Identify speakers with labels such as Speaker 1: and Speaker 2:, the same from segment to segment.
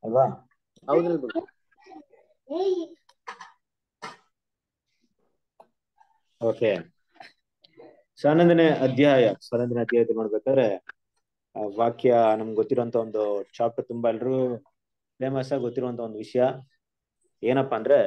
Speaker 1: ಅಲ್ವಾ?
Speaker 2: ಹೌದ್ರಿ brother.
Speaker 1: Okay. 11ನೇ ಅಧ್ಯಾಯದ ನೋಡ್ಬೇಕಾದ್ರೆ ವಾಕ್ಯ ನಮ್ಗೆ ಗೊತ್ತಿರುವಂತ ಒಂದು ಚಾಪ್ಟರ್, ತುಂಬಾ ಎಲ್ರು ಫೇಮಸ್ ಆಗಿ ಗೊತ್ತಿರುವಂತ ಒಂದು ವಿಷಯ ಏನಪ್ಪಾ ಅಂದ್ರೆ,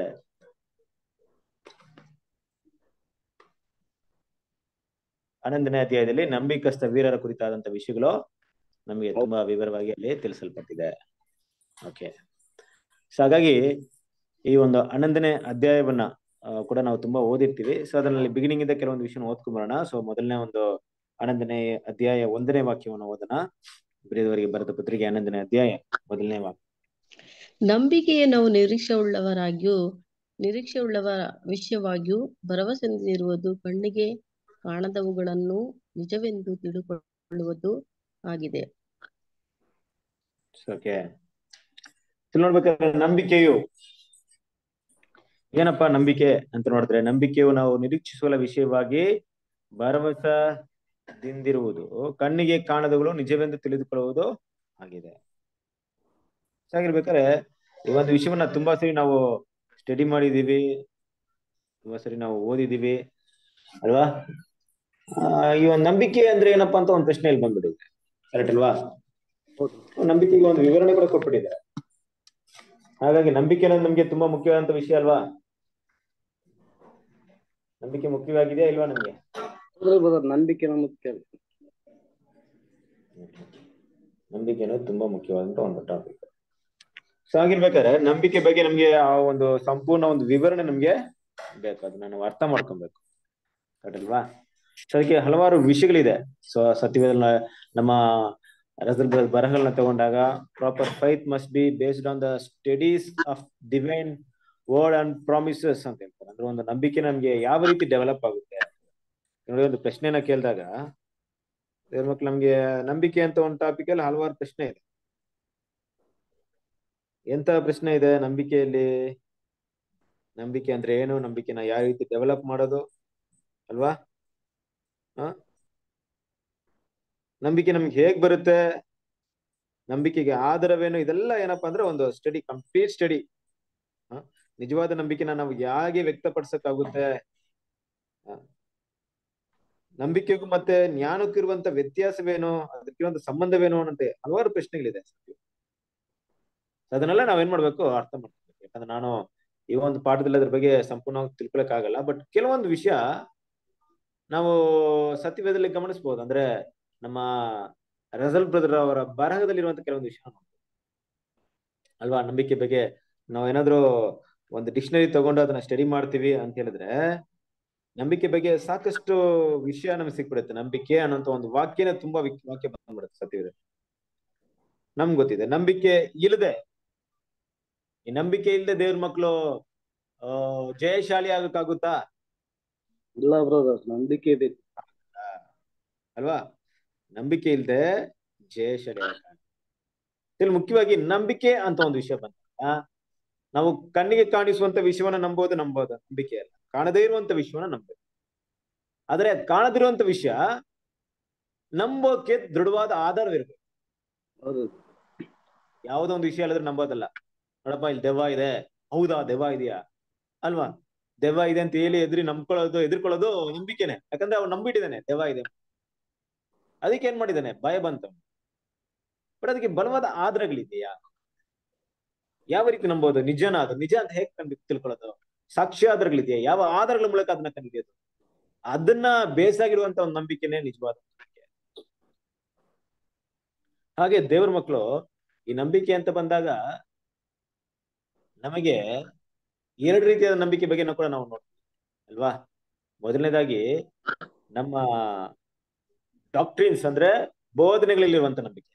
Speaker 1: ಹನ್ನೊಂದನೇ ಅಧ್ಯಾಯದಲ್ಲಿ ನಂಬಿಕಸ್ಥ ವೀರರ ಕುರಿತಾದಂತ ವಿಷಯಗಳು ನಮಗೆ ತುಂಬಾ ವಿವರವಾಗಿ ಅಲ್ಲಿ ತಿಳಿಸಲ್ಪಟ್ಟಿದೆ. ಓಕೆ. ಸೊ ಹಾಗಾಗಿ ಈ ಒಂದು 11ನೇ ಅಧ್ಯಾಯವನ್ನ ಕೂಡ ನಾವು ತುಂಬಾ ಓದಿರ್ತೀವಿ. ಸೊ ಅದರಲ್ಲಿ ಬಿಗಿನಿಂಗ್ ಇಂದ ಕೆಲವೊಂದು ವಿಷಯ ಓದ್ಕೊಂಬರೋಣ. ಸೊ ಮೊದಲನೇ ಒಂದು 11ನೇ ಅಧ್ಯಾಯ 1ನೇ ವಾಕ್ಯವನ್ನು ಓದೋಣ. ಬರೆದವರಿಗೆ ಬರೆದ ಪತ್ರಿಕೆ 11ನೇ ಅಧ್ಯಾಯ 1ನೇ ವಾಕ್ಯ.
Speaker 3: ನಂಬಿಕೆಯ ನಾವು ನಿರೀಕ್ಷೆಯುಳ್ಳವರ ವಿಷಯವಾಗಿಯೂ ಭರವಸೆಯಿಂದಿರುವುದು ಕಣ್ಣಿಗೆ ಕಾಣದವುಗಳನ್ನು ನಿಜವೆಂದು ತಿಳಿದುಕೊಳ್ಳುವುದು ಆಗಿದೆ.
Speaker 1: ಓಕೆ. ನೋಡ್ಬೇಕಾದ್ರೆ ನಂಬಿಕೆಯು ಏನಪ್ಪಾ ನಂಬಿಕೆ ಅಂತ ನೋಡಿದ್ರೆ, ನಂಬಿಕೆಯು ನಾವು ನಿರೀಕ್ಷಿಸುವ ವಿಷಯವಾಗಿ ಭರವಸೆದಿಂದಿರುವುದು ಕಣ್ಣಿಗೆ ಕಾಣದವುಗಳು ನಿಜವೆಂದು ತಿಳಿದುಕೊಳ್ಳುವುದು ಆಗಿದೆ. ಹಾಗಿರ್ಬೇಕಾದ್ರೆ ಈ ಒಂದು ವಿಷಯವನ್ನ ತುಂಬಾ ಸರಿ ನಾವು ಸ್ಟಡಿ ಮಾಡಿದೀವಿ, ತುಂಬಾ ಸರಿ ನಾವು ಓದಿದೀವಿ ಅಲ್ವಾ? ಈ ಒಂದು ನಂಬಿಕೆ ಅಂದ್ರೆ ಏನಪ್ಪಾ ಅಂತ ಒಂದು ಪ್ರಶ್ನೆ ಇಲ್ಲಿ ಬಂದ್ಬಿಟ್ಟಿದೆ. ಕರೆಕ್ಟ್ ಅಲ್ವಾ? ನಂಬಿಕೆಗೆ ಒಂದು ವಿವರಣೆ ಕೂಡ ಕೊಟ್ಬಿಟ್ಟಿದ್ದಾರೆ. ಹಾಗಾಗಿ ನಂಬಿಕೆ ಅನ್ನೋದು ನಮ್ಗೆ ತುಂಬಾ ಮುಖ್ಯವಾದಂತ ವಿಷಯ ಅಲ್ವಾ? ನಂಬಿಕೆ ಮುಖ್ಯವಾಗಿದೆಯಾ ಇಲ್ವಾ ನಮ್ಗೆ?
Speaker 2: ನಂಬಿಕೆ ಮುಖ್ಯ.
Speaker 1: ನಂಬಿಕೆ ಅನ್ನೋದು ತುಂಬಾ ಮುಖ್ಯವಾದಂತ ಒಂದು ಟಾಪಿಕ್. ಸೊ ಹಾಗಿರ್ಬೇಕಾದ್ರೆ ನಂಬಿಕೆ ಬಗ್ಗೆ ನಮ್ಗೆ ಆ ಒಂದು ಸಂಪೂರ್ಣ ಒಂದು ವಿವರಣೆ ನಮ್ಗೆ ಬೇಕು, ಅದನ್ನ ನಾವು ಅರ್ಥ ಮಾಡ್ಕೊಬೇಕು. ಕರೆಕ್ಟ್? ಸೊ ಅದಕ್ಕೆ ಹಲವಾರು ವಿಷಯಗಳಿದೆ. ಸೊ ಸತ್ಯವೇದ ನಮ್ಮ ಬರಹಗಳನ್ನ ತಗೊಂಡಾಗ proper faith must be based on the studies of divine word and promises ಅಂತ ಹೇಳ್ತಾರೆ. ಅಂದ್ರೆ ಒಂದು ನಂಬಿಕೆ ನಮ್ಗೆ ಯಾವ ರೀತಿ ಡೆವಲಪ್ ಆಗುತ್ತೆ ನೋಡಿ. ಒಂದು ಪ್ರಶ್ನೆನ ಕೇಳಿದಾಗ ದೇವ್ರ ಮಕ್ಳು ನಮ್ಗೆ ನಂಬಿಕೆ ಅಂತ ಒಂದು ಟಾಪಿಕ್ ಅಲ್ಲಿ ಹಲವಾರು ಪ್ರಶ್ನೆ ಇದೆ. ಎಂತ ಪ್ರಶ್ನೆ ಇದೆ ನಂಬಿಕೆಯಲ್ಲಿ? ನಂಬಿಕೆ ಅಂದ್ರೆ ಏನು? ನಂಬಿಕೆನ ಯಾವ ರೀತಿ ಡೆವಲಪ್ ಮಾಡೋದು ಅಲ್ವಾ? ನಂಬಿಕೆ ನಮ್ಗೆ ಹೇಗ್ ಬರುತ್ತೆ? ನಂಬಿಕೆಗೆ ಆಧಾರವೇನು? ಇದೆಲ್ಲ ಏನಪ್ಪಾ ಅಂದ್ರೆ ಒಂದು ಸ್ಟಡಿ, ಕಂಪ್ಲೀಟ್ ಸ್ಟಡಿ. ನಿಜವಾದ ನಂಬಿಕೆನ ನಾವು ಹೇಗೆ ವ್ಯಕ್ತಪಡಿಸಕ್ಕಾಗುತ್ತೆ? ನಂಬಿಕೆಗೂ ಮತ್ತೆ ಜ್ಞಾನಕ್ಕೂ ಇರುವಂತ ವ್ಯತ್ಯಾಸವೇನು? ಅದಕ್ಕಿರುವಂತ ಸಂಬಂಧವೇನು ಅನ್ನಂತೆ ಹಲವಾರು ಪ್ರಶ್ನೆಗಳಿದೆ. ಅದನ್ನೆಲ್ಲ ನಾವೇನ್ ಮಾಡ್ಬೇಕು? ಅರ್ಥ ಮಾಡ್ಕೋಬೇಕು. ಯಾಕಂದ್ರೆ ನಾನು ಈ ಒಂದು ಪಾಠದಲ್ಲಿ ಅದ್ರ ಬಗ್ಗೆ ಸಂಪೂರ್ಣವಾಗಿ ತಿಳ್ಕೊಳಕ್ ಆಗಲ್ಲ. ಬಟ್ ಕೆಲವೊಂದು ವಿಷಯ ನಾವು ಸತ್ಯವೇದದಲ್ಲಿ ಗಮನಿಸಬಹುದು. ಅಂದ್ರೆ ನಮ್ಮ ರಸಲ್ ಬ್ರದರ್ ಅವರ ಬರಹದಲ್ಲಿರುವಂತ ಕೆಲವೊಂದು ವಿಷಯ ಅಲ್ವಾ? ನಂಬಿಕೆ ಬಗ್ಗೆ ನಾವೇನಾದ್ರೂ ಒಂದು ಡಿಕ್ಷನರಿ ತಗೊಂಡು ಅದನ್ನ ಸ್ಟಡಿ ಮಾಡ್ತೀವಿ ಅಂತ ಹೇಳಿದ್ರೆ, ನಂಬಿಕೆ ಬಗ್ಗೆ ಸಾಕಷ್ಟು ವಿಷಯ ನಮ್ಗೆ ಸಿಕ್ಬಿಡುತ್ತೆ. ನಂಬಿಕೆ ಅನ್ನೋಂತ ಒಂದು ವಾಕ್ಯನೇ ತುಂಬಾ ವಾಕ್ಯ ಬಂದ್ಬಿಡುತ್ತೆ ಸತ್ಯವೇದ. ನಮ್ಗೆ ಗೊತ್ತಿದೆ ನಂಬಿಕೆ ಇಲ್ಲದೆ, ಈ ನಂಬಿಕೆ ಇಲ್ಲದೆ ದೇವ್ರ ಮಕ್ಕಳು ಜಯಶಾಲಿ ಆಗಕ್ಕಾಗುತ್ತಾ?
Speaker 2: ಇಲ್ಲ ಬ್ರದರ್, ನಂಬಿಕೆ ಬೇಕು
Speaker 1: ಅಲ್ವಾ? ನಂಬಿಕೆ ಇಲ್ಲದೆ ಜಯಶಾಲಿ ಆಗಕ್ಕಾಗಲ್ಲ. ಮುಖ್ಯವಾಗಿ ನಂಬಿಕೆ ಅಂತ ಒಂದು ವಿಷಯ ಬಂದಾಗ ನಾವು ಕಣ್ಣಿಗೆ ಕಾಣಿಸುವಂತ ವಿಷಯವನ್ನ ನಂಬೋದು ನಂಬಿಕೆ ಅಲ್ಲ, ಕಾಣದೇ ಇರುವಂತ ವಿಷಯವನ್ನ ನಂಬೋದು. ಆದ್ರೆ ಕಾಣದಿರುವಂತ ವಿಷಯ ನಂಬೋಕೆ ದೃಢವಾದ ಆಧಾರವಿರ್ಬೇಕು. ಯಾವುದೋ ಒಂದು ವಿಷಯ ಹೇಳಿದ್ರೆ ನಂಬೋದಲ್ಲ. ನೋಡಪ್ಪ ಇಲ್ಲಿ ದೆವ್ವ ಇದೆ, ಹೌದಾ ದೆವ್ವ ಇದೆಯಾ ಅಲ್ವಾ? ದೆವ್ವ ಇದೆ ಅಂತ ಹೇಳಿ ಎದುರ್ಕೊಳ್ಳೋದು ನಂಬಿಕೆನೆ. ಯಾಕಂದ್ರೆ ಅವ್ನು ನಂಬಿಟ್ಟಿದ್ದಾನೆ ದೆವ್ವ ಇದೆ, ಅದಕ್ಕೆ ಏನ್ ಮಾಡಿದ್ದಾನೆ? ಭಯ ಬಂತ. ಬಟ್ ಅದಕ್ಕೆ ಬಲವಾದ ಆಧಾರಗಳಿದೆಯಾ? ಯಾವ ರೀತಿ ನಂಬೋದು? ನಿಜನ ಅದು ನಿಜ ಅಂತ ಹೇಗೆ ತಿಳ್ಕೊಳ್ಳೋದು? ಸಾಕ್ಷ್ಯಾಧಾರಗಳಿದೆಯಾ? ಯಾವ ಆಧಾರಗಳ ಮೂಲಕ ಅದನ್ನ ಕಂಡಿಡಿಯೋದು? ಅದನ್ನ ಬೇಸಾಗಿರುವಂತ ಒಂದು ನಂಬಿಕೆನೆ ನಿಜವಾದ ನಂಬಿಕೆ. ಹಾಗೆ ದೇವ್ರ ಮಕ್ಕಳು ಈ ನಂಬಿಕೆ ಅಂತ ಬಂದಾಗ ನಮಗೆ ಎರಡು ರೀತಿಯಾದ ನಂಬಿಕೆ ಬಗ್ಗೆ ಕೂಡ ನಾವು ನೋಡ್ತೀವಿ ಅಲ್ವಾ? ಮೊದಲನೇದಾಗಿ ನಮ್ಮ ಡಾಕ್ಟ್ರಿನ್ಸ್ ಅಂದ್ರೆ ಬೋಧನೆಗಳಲ್ಲಿರುವಂತ ನಂಬಿಕೆ.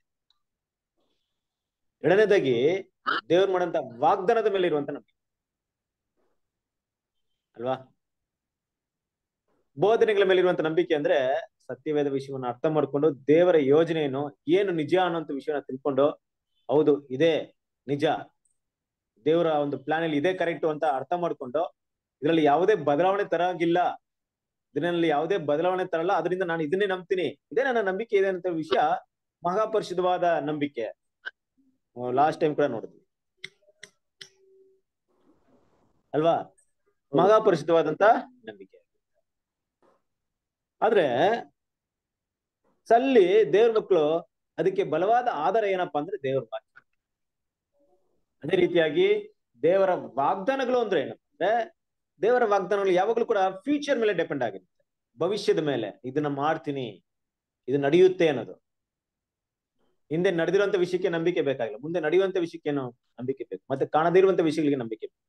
Speaker 1: ಎರಡನೇದಾಗಿ ದೇವ್ರು ಮಾಡಂತ ವಾಗ್ದಾನದ ಮೇಲೆ ಇರುವಂತ ನಂಬಿಕೆ ಅಲ್ವಾ? ಬೋಧನೆಗಳ ಮೇಲೆ ಇರುವಂತ ನಂಬಿಕೆ ಅಂದ್ರೆ ಸತ್ಯವೇದ ವಿಷಯವನ್ನ ಅರ್ಥ ಮಾಡ್ಕೊಂಡು ದೇವರ ಯೋಜನೆಯನ್ನು ಏನು ನಿಜ ಅನ್ನೋಂಥ ವಿಷಯನ ತಿಳ್ಕೊಂಡು, ಹೌದು ಇದೇ ನಿಜ, ದೇವರ ಒಂದು ಪ್ಲಾನ್ ಅಲ್ಲಿ ಇದೇ ಕರೆಕ್ಟ್ ಅಂತ ಅರ್ಥ ಮಾಡ್ಕೊಂಡು ಇದರಲ್ಲಿ ಯಾವುದೇ ಬದಲಾವಣೆ ತರಾಗಿಲ್ಲ, ಇದರಲ್ಲಿ ಯಾವುದೇ ಬದಲಾವಣೆ ತರಲ್ಲ, ಅದರಿಂದ ನಾನು ಇದನ್ನೇ ನಂಬ್ತೀನಿ, ಇದೇ ನನ್ನ ನಂಬಿಕೆ ಇದೆ ಅಂತ ವಿಷಯ ಮಹಾಪರಿಶುದ್ಧವಾದ ನಂಬಿಕೆ. ಲಾಸ್ಟ್ ಟೈಮ್ ಕೂಡ ನೋಡಿದ್ವಿ ಅಲ್ವಾ? ಮಹಾ ಪರಿಶುದ್ಧವಾದಂತ ನಂಬಿಕೆ. ಆದ್ರೆ ಸಲ್ಲಿ ದೇವ್ರ ಮಕ್ಕಳು ಅದಕ್ಕೆ ಬಲವಾದ ಆಧಾರ ಏನಪ್ಪಾ ಅಂದ್ರೆ ದೇವ್ರ ವಾಕ್ಯ. ಅದೇ ರೀತಿಯಾಗಿ ದೇವರ ವಾಗ್ದಾನಗಳು ಅಂದ್ರೆ ಏನಪ್ಪಾ ಅಂದ್ರೆ ದೇವರ ವಾಗ್ದಾನಗಳು ಯಾವಾಗ್ಲೂ ಕೂಡ ಫ್ಯೂಚರ್ ಮೇಲೆ ಡಿಪೆಂಡ್ ಆಗಿರುತ್ತೆ, ಭವಿಷ್ಯದ ಮೇಲೆ. ಇದನ್ನ ಮಾಡ್ತೀನಿ, ಇದು ನಡೆಯುತ್ತೆ ಅನ್ನೋದು. ಹಿಂದೆ ನಡೆದಿರುವಂತ ವಿಷಯಕ್ಕೆ ನಂಬಿಕೆ ಬೇಕಾಗಿಲ್ಲ, ಮುಂದೆ ನಡೆಯುವಂತ ವಿಷಯಕ್ಕೇನು ನಂಬಿಕೆ ಬೇಕು, ಮತ್ತೆ ಕಾಣದಿರುವಂತ ವಿಷಯಗಳಿಗೆ ನಂಬಿಕೆ ಬೇಕು.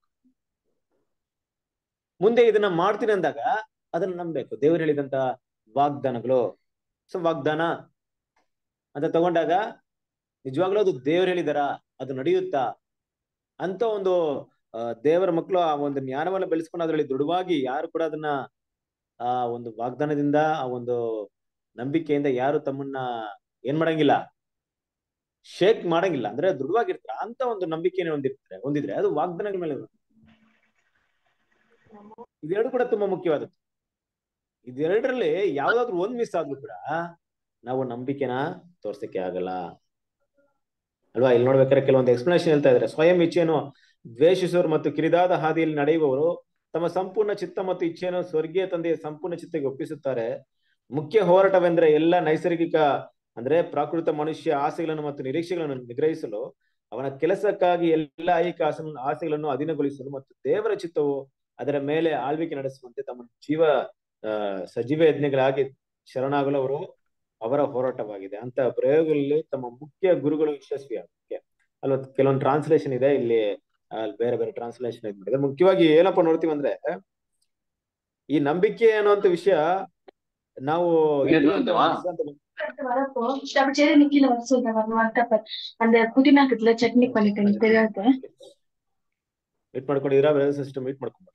Speaker 1: ಮುಂದೆ ಇದನ್ನ ಮಾಡ್ತೀನಿ ಅಂದಾಗ ಅದನ್ನ ನಂಬಬೇಕು. ದೇವರು ಹೇಳಿದಂತ ವಾಗ್ದಾನಗಳು. ಸೊ ವಾಗ್ದಾನ ಅಂತ ತಗೊಂಡಾಗ ನಿಜವಾಗ್ಲೂ ಅದು ದೇವ್ರು ಹೇಳಿದಾರ, ಅದು ನಡೆಯುತ್ತಾ ಅಂತ ಒಂದು ದೇವರ ಮಕ್ಕಳು ಆ ಒಂದು ಜ್ಞಾನವನ್ನ ಬೆಳೆಸ್ಕೊಂಡು ಅದರಲ್ಲಿ ದೃಢವಾಗಿ ಯಾರು ಕೂಡ ಅದನ್ನ ಆ ಒಂದು ವಾಗ್ದಾನದಿಂದ ಆ ಒಂದು ನಂಬಿಕೆಯಿಂದ ಯಾರು ತಮ್ಮನ್ನ ಏನ್ ಮಾಡಂಗಿಲ್ಲ, ಶೇಕ್ ಮಾಡಂಗಿಲ್ಲ, ಅಂದ್ರೆ ದೃಢವಾಗಿರ್ತಾರ ಅಂತ ಒಂದು ನಂಬಿಕೆಯನ್ನು ಹೊಂದಿದ್ರೆ ಅದು ವಾಗ್ದಾನಗಳ ಮೇಲೆ. ಇದೆರಡು ಕೂಡ ತುಂಬಾ ಮುಖ್ಯವಾದದ್ದು. ಇದೆರಡರಲ್ಲಿ ಯಾವ್ದಾದ್ರು ಒಂದ್ ಮಿಸ್ ಆದ್ರೂ ಕೂಡ ನಾವು ನಂಬಿಕೆನ ತೋರ್ಸಕ್ಕೆ ಆಗಲ್ಲ ಅಲ್ವಾ? ಇಲ್ಲಿ ನೋಡ್ಬೇಕಾದ್ರೆ ಕೆಲವೊಂದು ಎಕ್ಸ್ಪ್ಲನೇಷನ್ ಹೇಳ್ತಾ ಇದಾರೆ. ಸ್ವಯಂ ಇಚ್ಛೆಯನ್ನು ದ್ವೇಷಿಸುವವರು ಮತ್ತು ಕಿರಿದಾದ ಹಾದಿಯಲ್ಲಿ ನಡೆಯುವವರು ತಮ್ಮ ಸಂಪೂರ್ಣ ಚಿತ್ತ ಮತ್ತು ಇಚ್ಛೆಯನ್ನು ಸ್ವರ್ಗೀಯ ತಂದೆಯ ಸಂಪೂರ್ಣ ಚಿತ್ತಕ್ಕೆ ಒಪ್ಪಿಸುತ್ತಾರೆ. ಮುಖ್ಯ ಹೋರಾಟವೆಂದ್ರೆ ಎಲ್ಲ ನೈಸರ್ಗಿಕ ಅಂದ್ರೆ ಪ್ರಾಕೃತ ಮನುಷ್ಯ ಆಸೆಗಳನ್ನು ಮತ್ತು ನಿರೀಕ್ಷೆಗಳನ್ನು ನಿಗ್ರಹಿಸಲು, ಅವನ ಕೆಲಸಕ್ಕಾಗಿ ಎಲ್ಲ ಐಹಿಕ ಆಸೆಗಳನ್ನು ಅಧೀನಗೊಳಿಸಲು ಮತ್ತು ದೇವರ ಚಿತ್ತವು ಅದರ ಮೇಲೆ ಆಳ್ವಿಕೆ ನಡೆಸುವಂತೆ ತಮ್ಮ ಸಜೀವ ಯಜ್ಞಗಳಾಗಿ ಶರಣಾಗಲು ಅವರ ಹೋರಾಟವಾಗಿದೆ ಅಂತ ಪ್ರಯೋಗಗಳಲ್ಲಿ ತಮ್ಮ ಮುಖ್ಯ ಗುರುಗಳು ಯಶಸ್ವಿ ಆಗುತ್ತೆ ಅಲ್ವ? ಕೆಲವೊಂದು ಟ್ರಾನ್ಸ್ಲೇಷನ್ ಇದೆ ಇಲ್ಲಿ, ಬೇರೆ ಬೇರೆ ಟ್ರಾನ್ಸ್ಲೇಷನ್ ಇದು ಮಾಡಿದ್ರೆ ಮುಖ್ಯವಾಗಿ ಏನಪ್ಪಾ ನೋಡ್ತೀವಿ ಅಂದ್ರೆ ಈ ನಂಬಿಕೆ ಅನ್ನುವಂತ ವಿಷಯ ನಾವು ಮೀಟ್ ಮಾಡ್ಕೊಂಡಿದ್ದೀರಾ? ಸಿಸ್ಟಮ್ ಮೀಟ್ ಮಾಡ್ಕೊಂಡ್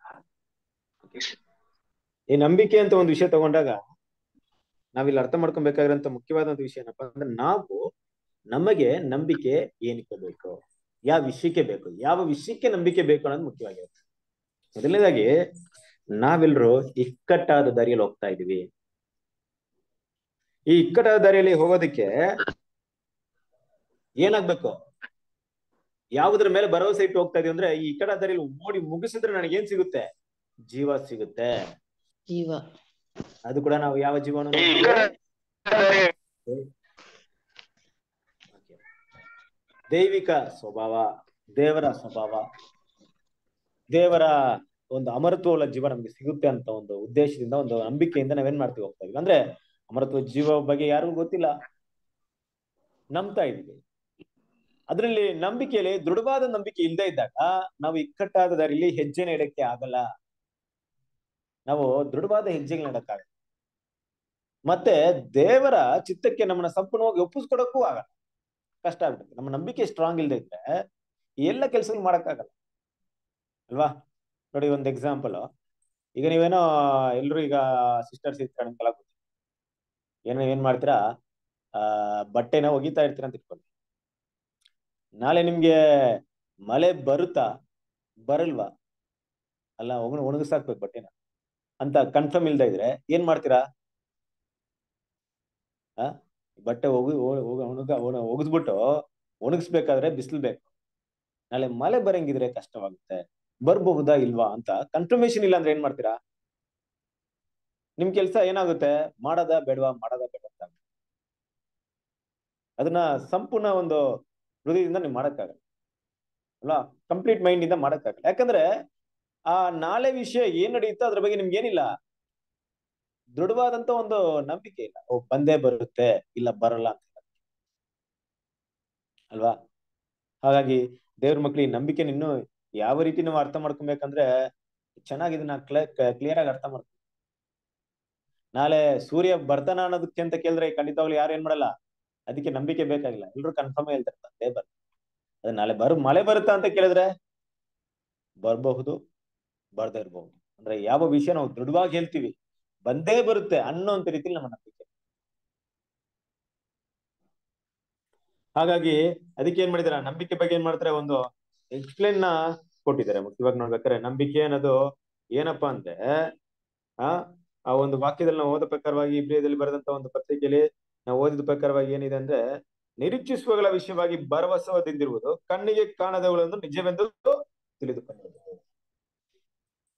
Speaker 1: ಈ ನಂಬಿಕೆ ಅಂತ ಒಂದು ವಿಷಯ ತಗೊಂಡಾಗ ನಾವಿಲ್ಲಿ ಅರ್ಥ ಮಾಡ್ಕೊಬೇಕಾಗಿರೋಂತ ಮುಖ್ಯವಾದಂತ ವಿಷಯ ಏನಪ್ಪಾ ಅಂದ್ರೆ ನಮಗೆ ನಂಬಿಕೆ ಏನಕ್ಕೆ ಬೇಕು, ಯಾವ ವಿಷಯಕ್ಕೆ ಬೇಕು, ಯಾವ ವಿಷಯಕ್ಕೆ ನಂಬಿಕೆ ಬೇಕು ಅನ್ನೋದು ಮುಖ್ಯವಾಗಿರುತ್ತೆ. ಮೊದಲನೇದಾಗಿ ನಾವೆಲ್ಲರೂ ಇಕ್ಕಟ್ಟಾದ ದಾರಿಯಲ್ಲಿ ಹೋಗ್ತಾ ಇದೀವಿ. ಈ ಇಕ್ಕಟ್ಟಾದ ದಾರಿಯಲ್ಲಿ ಹೋಗೋದಕ್ಕೆ ಏನಾಗ್ಬೇಕು, ಯಾವುದ್ರ ಮೇಲೆ ಭರವಸೆ ಇಟ್ಟು ಹೋಗ್ತಾ ಇದೀವಿ ಅಂದ್ರೆ ಈ ಇಕ್ಕಟ್ಟಾದ ದಾರಿಯಲ್ಲಿ ಓಡಿ ಮುಗಿಸಿದ್ರೆ ನನಗೇನ್ ಸಿಗುತ್ತೆ? ಜೀವ ಸಿಗುತ್ತೆ.
Speaker 3: ಜೀವ.
Speaker 1: ಅದು ಕೂಡ ನಾವು ಯಾವ ಜೀವನ? ದೈವಿಕ ಸ್ವಭಾವ, ದೇವರ ಸ್ವಭಾವ, ದೇವರ ಒಂದು ಅಮರತ್ವವುಳ್ಳ ಜೀವ ನಮ್ಗೆ ಸಿಗುತ್ತೆ ಅಂತ ಒಂದು ಉದ್ದೇಶದಿಂದ, ಒಂದು ನಂಬಿಕೆಯಿಂದ ನಾವೇನ್ ಮಾಡ್ತೀವಿ ಹೋಗ್ತಾ ಇದೀವಿ. ಅಂದ್ರೆ ಅಮರತ್ವ ಜೀವ ಬಗ್ಗೆ ಯಾರಿಗೂ ಗೊತ್ತಿಲ್ಲ, ನಂಬ್ತಾ ಇದೀವಿ. ಅದ್ರಲ್ಲಿ ನಂಬಿಕೆಯಲ್ಲಿ ದೃಢವಾದ ನಂಬಿಕೆ ಇಲ್ಲದೆ ಇದ್ದಾಗ ನಾವು ಇಕ್ಕಟ್ಟಾದ ದಾರಿಯಲ್ಲಿ ಹೆಜ್ಜೆನ ಇಡಕ್ಕೆ ಆಗಲ್ಲ, ನಾವು ದೃಢವಾದ ಹೆಜ್ಜೆಗಳನ್ನ ಇಡಕ್ಕಾಗಲ್ಲ. ಮತ್ತೆ ದೇವರ ಚಿತ್ತಕ್ಕೆ ನಮ್ಮನ್ನ ಸಂಪೂರ್ಣವಾಗಿ ಒಪ್ಪಿಸ್ಕೊಡಕ್ಕೂ ಆಗಲ್ಲ, ಕಷ್ಟ ಆಗ್ಬಿಡುತ್ತೆ. ನಮ್ಮ ನಂಬಿಕೆ ಸ್ಟ್ರಾಂಗ್ ಇಲ್ಲದೆ ಇದ್ರೆ ಎಲ್ಲ ಕೆಲಸಗಳು ಮಾಡಕ್ಕಾಗಲ್ಲ ಅಲ್ವಾ? ನೋಡಿ ಒಂದು ಎಕ್ಸಾಂಪಲ್, ಈಗ ನೀವೇನೋ ಎಲ್ರು ಈಗ ಸಿಸ್ಟರ್ಸ್ ಇಟ್ಕೊಂಡಲ್ಲ, ಏನ್ ಮಾಡ್ತೀರಾ, ಬಟ್ಟೆನ ಒಗಿತಾ ಇರ್ತೀರ ಅಂತ ಇಟ್ಕೊಳ್ಳಿ. ನಾಳೆ ನಿಮ್ಗೆ ಮಳೆ ಬರುತ್ತಾ ಬರಲ್ವಾ? ಅಲ್ಲ, ಒಣಗಿಸಾಕ್ಬೇಕು ಬಟ್ಟೆನ ಅಂತ ಕನ್ಫರ್ಮ್ ಇಲ್ದ ಇದ್ರೆ ಏನ್ ಮಾಡ್ತೀರಾ? ಬಟ್ಟೆ ಒಗದ್ಬಿಟ್ಟು ಒಣಗಿಸ್ಬೇಕಾದ್ರೆ ಬಿಸಿಲು ಬೇಕು. ನಾಳೆ ಮಳೆ ಬರಂಗಿದ್ರೆ ಕಷ್ಟವಾಗುತ್ತೆ, ಬರ್ಬಹುದಾ ಇಲ್ವಾ ಅಂತ ಕನ್ಫರ್ಮೇಶನ್ ಇಲ್ಲ ಅಂದ್ರೆ ಏನ್ ಮಾಡ್ತೀರಾ? ನಿಮ್ ಕೆಲ್ಸ ಏನಾಗುತ್ತೆ? ಮಾಡದ ಬೇಡವಾ ಅಂತ. ಅದನ್ನ ಸಂಪೂರ್ಣ ಒಂದು ಹೃದಯದಿಂದ ನೀವು ಮಾಡಕ್ಕಾಗಲ್ಲ ಅಲ್ವಾ? ಕಂಪ್ಲೀಟ್ ಮೈಂಡ್ ಇಂದ ಮಾಡಕ್ಕಾಗಲ್ಲ. ಯಾಕಂದ್ರೆ ಆ ನಾಳೆ ವಿಷಯ ಏನ್ ನಡೆಯುತ್ತೋ ಅದ್ರ ಬಗ್ಗೆ ನಿಮ್ಗೆ ಏನಿಲ್ಲ, ದೃಢವಾದಂತ ಒಂದು ನಂಬಿಕೆ ಇಲ್ಲ. ಬಂದೇ ಬರುತ್ತೆ, ಇಲ್ಲ ಬರಲ್ಲ ಅಂತ ಅಲ್ವಾ? ಹಾಗಾಗಿ ದೇವ್ರ ಮಕ್ಳು ಈ ನಂಬಿಕೆ ಇನ್ನು ಯಾವ ರೀತಿ ನಾವು ಅರ್ಥ ಮಾಡ್ಕೊಬೇಕಂದ್ರೆ ಚೆನ್ನಾಗಿ ಇದನ್ನ ಕ್ಲಿಯರ್ ಆಗಿ ಅರ್ಥ ಮಾಡ್ತೀವಿ. ನಾಳೆ ಸೂರ್ಯ ಬರ್ತಾನ ಅನ್ನೋದಕ್ಕೆ ಅಂತ ಕೇಳಿದ್ರೆ ಖಂಡಿತವಾಗ್ಲು ಯಾರು ಏನ್ ಮಾಡಲ್ಲ, ಅದಕ್ಕೆ ನಂಬಿಕೆ ಬೇಕಾಗಿಲ್ಲ, ಎಲ್ರು ಕನ್ಫರ್ಮ್ ಹೇಳ್ತಾರೆ ಬಂದೇ ಬರ್. ಅದ ನಾಳೆ ಮಳೆ ಬರುತ್ತಾ ಅಂತ ಕೇಳಿದ್ರೆ ಬರಬಹುದು, ಬರ್ದೇ ಇರಬಹುದು. ಅಂದ್ರೆ ಯಾವ ವಿಷಯ ನಾವು ದೃಢವಾಗಿ ಹೇಳ್ತೀವಿ ಬಂದೇ ಬರುತ್ತೆ ಅನ್ನೋಂತ ರೀತಿಲಿ ನಮ್ಮ ನಂಬಿಕೆ. ಹಾಗಾಗಿ ಅದಕ್ಕೆ ಏನ್ ಮಾಡಿದಾರೆ, ನಂಬಿಕೆ ಬಗ್ಗೆ ಏನ್ ಮಾಡ್ತಾರೆ, ಒಂದು ಎಕ್ಸ್ಪ್ಲೇನ್ ನ ಕೊಟ್ಟಿದ್ದಾರೆ. ಮುಖ್ಯವಾಗಿ ನೋಡ್ಬೇಕಾದ್ರೆ ನಂಬಿಕೆ ಅನ್ನೋದು ಏನಪ್ಪಾ ಅಂದ್ರೆ ಆ ಒಂದು ವಾಕ್ಯದಲ್ಲಿ ನಾವು ಓದ ಪ್ರಕಾರವಾಗಿ ಇಬ್ರಿಯದಲ್ಲಿ ಬರೆದಂತ ಒಂದು ಪತ್ರಿಕೆಯಲ್ಲಿ ನಾವು ಓದಿದ ಪ್ರಕಾರವಾಗಿ ಏನಿದೆ ಅಂದ್ರೆ, ನಿರೀಕ್ಷಿಸುವಗಳ ವಿಷಯವಾಗಿ ಭರವಸೆದಿಂದಿರುವುದು, ಕಣ್ಣಿಗೆ ಕಾಣದವುಗಳನ್ನು ನಿಜವೆಂದು ತಿಳಿದುಕೊಳ್ಳುವುದು.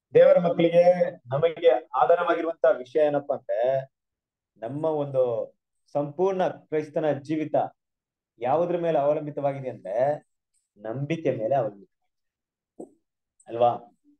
Speaker 1: ದೇವರ ಮಕ್ಕಳಿಗೆ ನಮಗೆ ಆಧಾರವಾಗಿರುವಂತ ವಿಷಯ ಏನಪ್ಪಾ ಅಂದ್ರೆ ನಮ್ಮ ಒಂದು ಸಂಪೂರ್ಣ ಕ್ರೈಸ್ತನ ಜೀವಿತ ಯಾವುದ್ರ ಮೇಲೆ ಅವಲಂಬಿತವಾಗಿದೆ ಅಂದ್ರೆ ನಂಬಿಕೆ ಮೇಲೆ ಅವಲಂಬಿತ ಅಲ್ವಾ.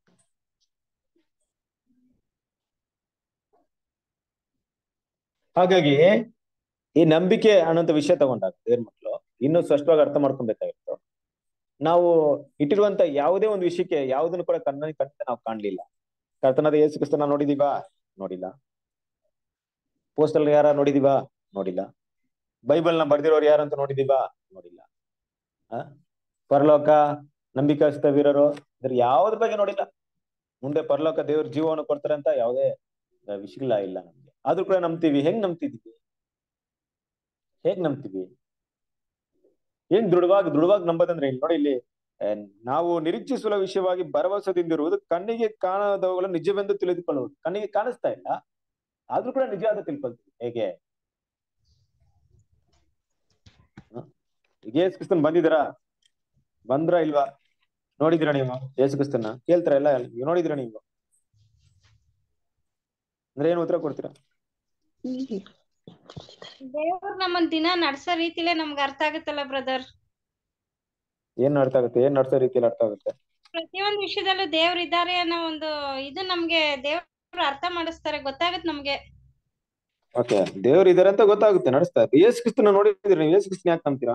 Speaker 1: ಹಾಗಾಗಿ ಈ ನಂಬಿಕೆ ಅನ್ನೋಂಥ ವಿಷಯ ತಗೊಂಡಾಗ ದೇವ್ರ ಮಕ್ಕಳು ಇನ್ನೂ ಸ್ಪಷ್ಟವಾಗಿ ಅರ್ಥ ಮಾಡ್ಕೊಬೇಕಾಗಿತ್ತು. ನಾವು ಇಟ್ಟಿರುವಂತ ಯಾವುದೇ ಒಂದು ವಿಷಯಕ್ಕೆ ಯಾವುದನ್ನು ಕೂಡ ಕಣ್ಣಿಗೆ ನಾವು ಕಾಣ್ಲಿಲ್ಲ. ಕರ್ತನಾದ ಯೇಸು ಕ್ರಿಸ್ತನ ನೋಡಿದೀವಾ? ನೋಡಿಲ್ಲ. ಪೋಸ್ಟಲ್ ಯಾರ ನೋಡಿದೀವಾ? ನೋಡಿಲ್ಲ. ಬೈಬಲ್ನ ಬರ್ದಿರೋರು ಯಾರಂತ ನೋಡಿದೀವಾ? ನೋಡಿಲ್ಲ. ಪರಲೋಕ, ನಂಬಿಕಸ್ಥ ವೀರರು, ಇದ್ರ ಯಾವ್ದ್ರ ಬಗ್ಗೆ ನೋಡಿಲ್ಲ. ಮುಂದೆ ಪರಲೋಕ ದೇವ್ರ ಜೀವವನ್ನು ಕೊಡ್ತಾರೆ ಅಂತ ಯಾವುದೇ ವಿಷಯ ಇಲ್ಲ ನಮ್ಗೆ. ಆದ್ರೂ ಕೂಡ ನಂಬ್ತೀವಿ. ಹೆಂಗ್ ನಂಬ್ತಿದೀವಿ? ಹೇಗ್ ನಂಬ್ತೀವಿ? ಏನ್ ದೃಢವಾಗಿ ನಂಬೋದಂದ್ರೆ ಇಲ್ಲಿ ನೋಡಿ, ಇಲ್ಲಿ ನಾವು ನಿರೀಕ್ಷಿಸುವ ವಿಷಯವಾಗಿ ಭರವಸೆದಿಂದಿರುವುದು ಕಣ್ಣಿಗೆ ಕಾಣದವುಗಳು ನಿಜವೆಂದು ತಿಳಿದುಕೊಳ್ಳುವುದು. ಕಣ್ಣಿಗೆ ಕಾಣಿಸ್ತಾ ಇಲ್ಲ, ಆದ್ರೂ ಕೂಡ ನಿಜ ಅಂತ ತಿಳ್ಕೊಳ್ತೀವಿ. ಹೇಗೆ? ಯೇಸು ಕ್ರಿಸ್ತನ್ ಬಂದ್ರ ಇಲ್ವಾ? ನೋಡಿದಿರ ನೀವು ಯೇಸು ಕ್ರಿಸ್ತನ? ಕೇಳ್ತಾರ ಎಲ್ಲ, ನೋಡಿದಿರ ನೀವು ಅಂದ್ರೆ ಏನು ಉತ್ತರ ಕೊಡ್ತೀರಾ?
Speaker 4: ದೇವ್ರು ನಮ್ಮನ್ ದಿನ ನಡ್ಸೋ ರೀತಿಲೇ ನಮ್ಗೆ ಅರ್ಥ ಆಗುತ್ತಲ್ಲ ಬ್ರದರ್.
Speaker 1: ಏನ್ ಅರ್ಥ ಆಗುತ್ತೆ? ಏನ್ ನಡ್ಸೋ ರೀತಿಯಲ್ಲಿ ಅರ್ಥ ಆಗುತ್ತೆ?
Speaker 4: ಪ್ರತಿಯೊಂದು ವಿಷಯದಲ್ಲೂ ದೇವ್ರು ಇದ್ದಾರೆ ಅನ್ನೋ ಒಂದು ಇದು ನಮ್ಗೆ ದೇವ್ರು ಅರ್ಥ ಮಾಡಿಸ್ತಾರೆ, ಗೊತ್ತಾಗತ್ತೆ ನಮ್ಗೆ.
Speaker 1: ಓಕೆ, ದೇವ್ರು ಇದಾರೆ ಅಂತ ಗೊತ್ತಾಗುತ್ತೆ, ನಡೆಸ್ತಾ ಇರುತ್ತೆ. ಯೇಸು ಕ್ರಿಸ್ತನ ನೋಡಿದ್ರೆ ನೀವು ಯೇಸು ಕ್ರಿಸ್ತನ ಯಾಕೆ ನಂಬ್ತೀರಾ?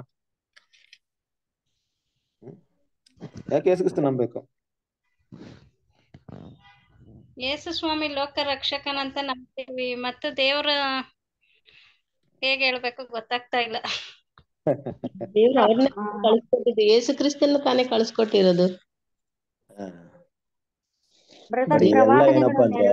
Speaker 1: ಯಾಕೆ ಯೇಸು ಕ್ರಿಸ್ತನ ನಂಬಬೇಕು?
Speaker 4: ಯೇಸು ಸ್ವಾಮಿ ಲೋಕ ರಕ್ಷಕನಂತ ನಂಬ್ತೀವಿ, ಮತ್ತು ದೇವ್ರ ಹೇಗೆ ಹೇಳ್ಬೇಕು ಗೊತ್ತಾಗ್ತಾ ಇಲ್ಲ.
Speaker 3: ದೇವ್ರು ಅವ್ರನ್ನ ಕಳಿಸ್ಕೊಟ್ಟಿದ್ದು, ಯೇಸು ಕ್ರಿಸ್ತನ ತಾನೇ ಕಳಿಸ್ಕೊಟ್ಟಿರೋದು.
Speaker 1: ಇವೆಲ್ಲ ಏನಪ್ಪಾ ಅಂದ್ರೆ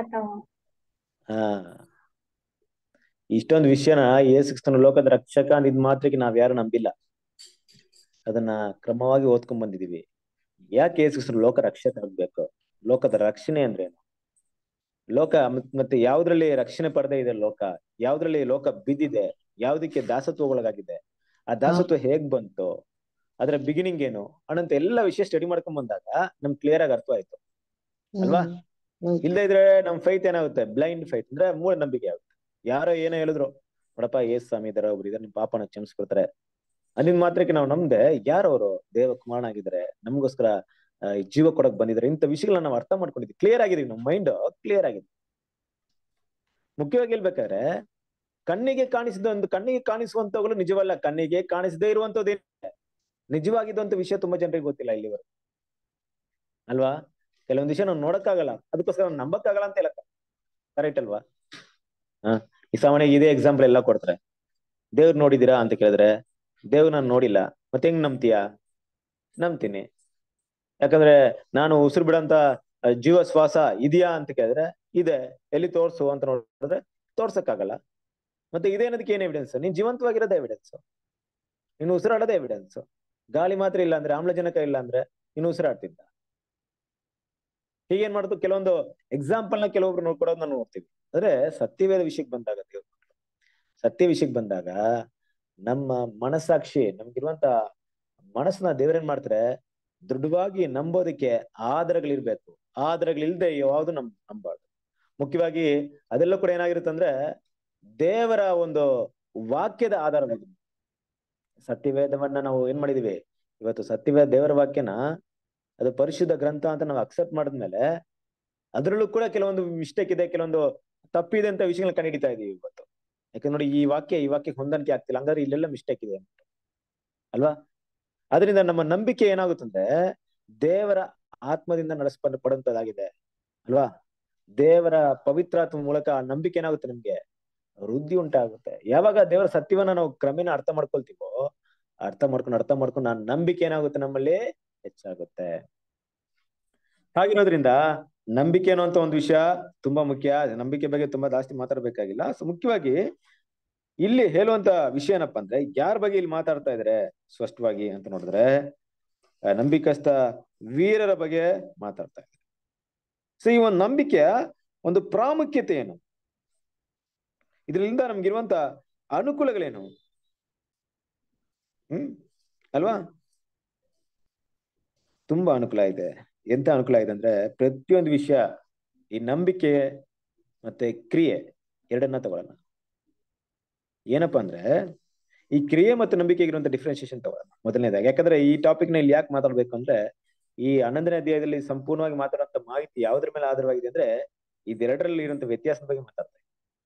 Speaker 1: ಇಷ್ಟೊಂದು ವಿಷಯನ ಯೇಸು ಕ್ರಿಸ್ತನ ಲೋಕದ ರಕ್ಷಕ ಅಂದಿದ್ ಮಾತ್ರಕ್ಕೆ ನಾವ್ ಯಾರು ನಂಬಿಲ್ಲ. ಅದನ್ನ ಕ್ರಮವಾಗಿ ಓದ್ಕೊಂಡ್ ಬಂದಿದೀವಿ. ಯಾಕೆ ಯೇಸು ಕ್ರಿಸ್ತನ ಲೋಕ ರಕ್ಷಕ ಆಗ್ಬೇಕು? ಲೋಕದ ರಕ್ಷಣೆ ಅಂದ್ರೇನು? ಲೋಕ ಮತ್ತೆ ಯಾವ್ದ್ರಲ್ಲಿ ರಕ್ಷಣೆ ಪಡೆದೇ ಇದೆ ಲೋಕ? ಯಾವ್ದ್ರಲ್ಲಿ ಲೋಕ ಬಿದ್ದಿದೆ? ಯಾವ್ದಕ್ಕೆ ದಾಸತ್ವಗೊಳಗಾಗಿದೆ? ಆ ದಾಸತ್ವ ಹೇಗ್ ಬಂತು? ಅದ್ರ ಬಿಗಿನಿಂಗ್ ಏನು ಅನ್ನಂತ ಎಲ್ಲ ವಿಷಯ ಸ್ಟಡಿ ಮಾಡ್ಕೊಂಡ್ ಬಂದಾಗ ನಮ್ಗೆ ಕ್ಲಿಯರ್ ಆಗಿ ಅರ್ಥ ಆಯ್ತು ಅಲ್ವಾ? ಇಲ್ಲದೆ ಇದ್ರೆ ನಮ್ ಫೈತ್ ಏನಾಗುತ್ತೆ? ಬ್ಲೈಂಡ್ ಫೈತ್, ಅಂದ್ರೆ ಮೂಢ ನಂಬಿಕೆ ಆಗುತ್ತೆ. ಯಾರೋ ಏನೋ ಹೇಳಿದ್ರು, ನೋಡಪ್ಪ ಯೇಸು ಸ್ವಾಮಿ ಇದಾರೆ, ಒಬ್ರು ಇದಾರೆ, ನಿಮ್ ಪಾಪನ ಕ್ಷಮಿಸ್ಕೊಡ್ತಾರೆ ಅಂದಿದ್ ಮಾತ್ರಕ್ಕೆ ನಾವು ನಮ್ದೆ ಯಾರವರು ದೇವ ಕುಮಾರನಾಗಿದ್ದಾರೆ, ನಮಗೋಸ್ಕರ ಜೀವ ಕೊಡಕ್ ಬಂದಿದ್ದಾರೆ. ಇಂಥ ವಿಷಯಗಳನ್ನ ನಾವು ಅರ್ಥ ಮಾಡ್ಕೊಂಡಿದ್ವಿ, ಕ್ಲಿಯರ್ ಆಗಿದೀವಿ, ನಮ್ಮ ಮೈಂಡ್ ಕ್ಲಿಯರ್ ಆಗಿದೆ. ಮುಖ್ಯವಾಗಿ ಹೇಳ್ಬೇಕಾದ್ರೆ ಕಣ್ಣಿಗೆ ಕಾಣಿಸುವಂತವುಗಳು ನಿಜವಲ್ಲ, ಕಣ್ಣಿಗೆ ಕಾಣಿಸದೇ ಇರುವಂತದ್ದೇ ನಿಜವಾಗಿದ್ದಂತ ವಿಷಯ ತುಂಬಾ ಜನರಿಗೆ ಗೊತ್ತಿಲ್ಲ ಇಲ್ಲಿವರೆಗೂ ಅಲ್ವಾ? ಕೆಲವೊಂದು ವಿಷಯ ನಾವು ನೋಡಕ್ಕಾಗಲ್ಲ, ಅದಕ್ಕೋಸ್ಕರ ನಂಬಕ್ಕಾಗಲ್ಲ ಅಂತ ಹೇಳಕ್ಕ. ಕರೆಕ್ಟ್ ಅಲ್ವಾ? ಈ ಸಾಮಾನ್ಯ ಇದೇ ಎಕ್ಸಾಂಪಲ್ ಎಲ್ಲ ಕೊಡ್ತಾರೆ. ದೇವ್ರು ನೋಡಿದೀರಾ ಅಂತ ಕೇಳಿದ್ರೆ, ದೇವ್ರು ನಾನು ನೋಡಿಲ್ಲ, ಮತ್ತೆ ಹೆಂಗ್ ನಂಬ್ತೀಯಾ? ನಂಬ್ತೀನಿ. ಯಾಕಂದ್ರೆ ನಾನು ಉಸಿರು ಬಿಡಂತ ಜೀವ ಶ್ವಾಸ ಇದೆಯಾ ಅಂತ ಕೇಳಿದ್ರೆ ಇದೆ. ಎಲ್ಲಿ ತೋರ್ಸು ಅಂತ ನೋಡಿದ್ರೆ ತೋರ್ಸಕ್ಕಾಗಲ್ಲ. ಮತ್ತೆ ಇದೇನದಕ್ಕೆ ಏನ್ ಎವಿಡೆನ್ಸ್? ನೀನ್ ಜೀವಂತವಾಗಿರೋದೇ ಎವಿಡೆನ್ಸ್, ನೀನು ಉಸಿರಾಡೋದೇ ಎವಿಡೆನ್ಸ್. ಗಾಳಿ ಮಾತ್ರ ಇಲ್ಲ ಅಂದ್ರೆ, ಆಮ್ಲಜನಕ ಇಲ್ಲ ಅಂದ್ರೆ ಇನ್ನು ಉಸಿರಾಡ್ತಿದ್ದ. ಹೀಗೇನ್ ಮಾಡುದು? ಕೆಲವೊಂದು ಎಕ್ಸಾಂಪಲ್ ನ ಕೆಲವೊಬ್ರು ನೋಡ್ಕೊಡೋದು ನಾವು ನೋಡ್ತೀವಿ. ಅಂದ್ರೆ ಸತ್ಯವೇದ ವಿಷಯಕ್ಕೆ ಬಂದಾಗ, ಸತ್ಯ ವಿಷಯಕ್ಕೆ ಬಂದಾಗ ನಮ್ಮ ಮನಸ್ಸಾಕ್ಷಿ, ನಮ್ಗಿರುವಂತ ಮನಸ್ಸನ್ನ ದೇವ್ರೇನ್ ಮಾಡ್ತಾರೆ? ದೃಢವಾಗಿ ನಂಬೋದಕ್ಕೆ ಆಧಾರಗಳಿರ್ಬೇಕು. ಆಧಾರಗಳಿಲ್ದೆ ಯಾವ್ದು ನಂಬಾರ್ದು. ಮುಖ್ಯವಾಗಿ ಅದೆಲ್ಲ ಕೂಡ ಏನಾಗಿರುತ್ತೆ ಅಂದ್ರೆ ದೇವರ ಒಂದು ವಾಕ್ಯದ ಆಧಾರವಾಗಿದೆ. ಸತ್ಯವೇದವನ್ನ ನಾವು ಏನ್ ಮಾಡಿದೀವಿ ಇವತ್ತು? ಸತ್ಯವೇದ ದೇವರ ವಾಕ್ಯನ ಅದು ಪರಿಶುದ್ಧ ಗ್ರಂಥ ಅಂತ ನಾವು ಅಕ್ಸೆಪ್ಟ್ ಮಾಡಿದ್ಮೇಲೆ ಅದ್ರಲ್ಲೂ ಕೂಡ ಕೆಲವೊಂದು ಮಿಸ್ಟೇಕ್ ಇದೆ, ಕೆಲವೊಂದು ತಪ್ಪಿದೆ ಅಂತ ವಿಷಯಗಳನ್ನ ಕಂಡುಹಿಡಿತಾ ಇದೀವಿ ಇವತ್ತು. ಯಾಕಂದ್ರೆ ನೋಡಿ, ಈ ವಾಕ್ಯಕ್ಕೆ ಹೊಂದಾಣಿಕೆ ಆಗ್ತಿಲ್ಲ, ಹಂಗಾದ್ರೆ ಇಲ್ಲೆಲ್ಲ ಮಿಸ್ಟೇಕ್ ಇದೆ ಅಲ್ವಾ? ಅದರಿಂದ ನಮ್ಮ ನಂಬಿಕೆ ಏನಾಗುತ್ತಂದ್ರೆ ದೇವರ ಆತ್ಮದಿಂದ ನಡೆಸಲ್ಪಡುವಂತದ್ದಾಗಿದೆ ಅಲ್ವಾ? ದೇವರ ಪವಿತ್ರಾತ್ಮ ಮೂಲಕ ಆ ನಂಬಿಕೆ ಏನಾಗುತ್ತೆ? ನಮ್ಗೆ ವೃದ್ಧಿ ಉಂಟಾಗುತ್ತೆ. ಯಾವಾಗ ದೇವರ ಸತ್ಯವನ್ನ ನಾವು ಕ್ರಮೇಣ ಅರ್ಥ ಮಾಡ್ಕೊಳ್ತೀವೋ, ಅರ್ಥ ಮಾಡ್ಕೊಂಡು ಆ ನಂಬಿಕೆ ಏನಾಗುತ್ತೆ? ನಮ್ಮಲ್ಲಿ ಹೆಚ್ಚಾಗುತ್ತೆ. ಹಾಗಿರೋದ್ರಿಂದ ನಂಬಿಕೆ ಅನ್ನುವಂತ ಒಂದು ವಿಷಯ ತುಂಬಾ ಮುಖ್ಯ. ನಂಬಿಕೆ ಬಗ್ಗೆ ತುಂಬಾ ಜಾಸ್ತಿ ಮಾತಾಡ್ಬೇಕಾಗಿಲ್ಲ. ಮುಖ್ಯವಾಗಿ ಇಲ್ಲಿ ಹೇಳುವಂತ ವಿಷಯ ಏನಪ್ಪಾ ಅಂದ್ರೆ, ಯಾರ ಬಗ್ಗೆ ಇಲ್ಲಿ ಮಾತಾಡ್ತಾ ಇದ್ರೆ ಸ್ಪಷ್ಟವಾಗಿ ಅಂತ ನೋಡಿದ್ರೆ, ನಂಬಿಕಸ್ಥ ವೀರರ ಬಗ್ಗೆ ಮಾತಾಡ್ತಾ ಇದ್ದಾರೆ. ಸೊ ಈ ಒಂದು ನಂಬಿಕೆಯ ಒಂದು ಪ್ರಾಮುಖ್ಯತೆ ಏನು? ಇದರಿಂದ ನಮ್ಗಿರುವಂತ ಅನುಕೂಲಗಳೇನು? ಅಲ್ವಾ? ತುಂಬಾ ಅನುಕೂಲ ಇದೆ. ಎಂತ ಅನುಕೂಲ ಇದೆ ಅಂದ್ರೆ ಪ್ರತಿಯೊಂದು ವಿಷಯ ಈ ನಂಬಿಕೆ ಮತ್ತೆ ಕ್ರಿಯೆ ಎರಡನ್ನ ತಗೊಳ್ಳೋಣ. ಏನಪ್ಪಾ ಅಂದ್ರೆ ಈ ಕ್ರಿಯೆ ಮತ್ತು ನಂಬಿಕೆಗೆ ಇರುವಂತ ಡಿಫ್ರೆನ್ಸಿಯೇಷನ್ ತಗೊಳ್ಳೋಣ ಮೊದಲನೇದಾಗಿ. ಯಾಕಂದ್ರೆ ಈ ಟಾಪಿಕ್ ನ ಇಲ್ಲಿ ಯಾಕೆ ಮಾತಾಡ್ಬೇಕು ಅಂದ್ರೆ ಈ 11ನೇ ಅಧ್ಯಾಯದಲ್ಲಿ ಸಂಪೂರ್ಣವಾಗಿ ಮಾತಾಡುವಂತ ಮಾಹಿತಿ ಯಾವ್ದ್ರ ಮೇಲೆ ಆಧಾರವಾಗಿದೆ ಅಂದ್ರೆ ಇದೆರಡರಲ್ಲಿ ಇರುವಂತ ವ್ಯತ್ಯಾಸದ ಬಗ್ಗೆ ಮಾತಾಡ್ತಾರೆ.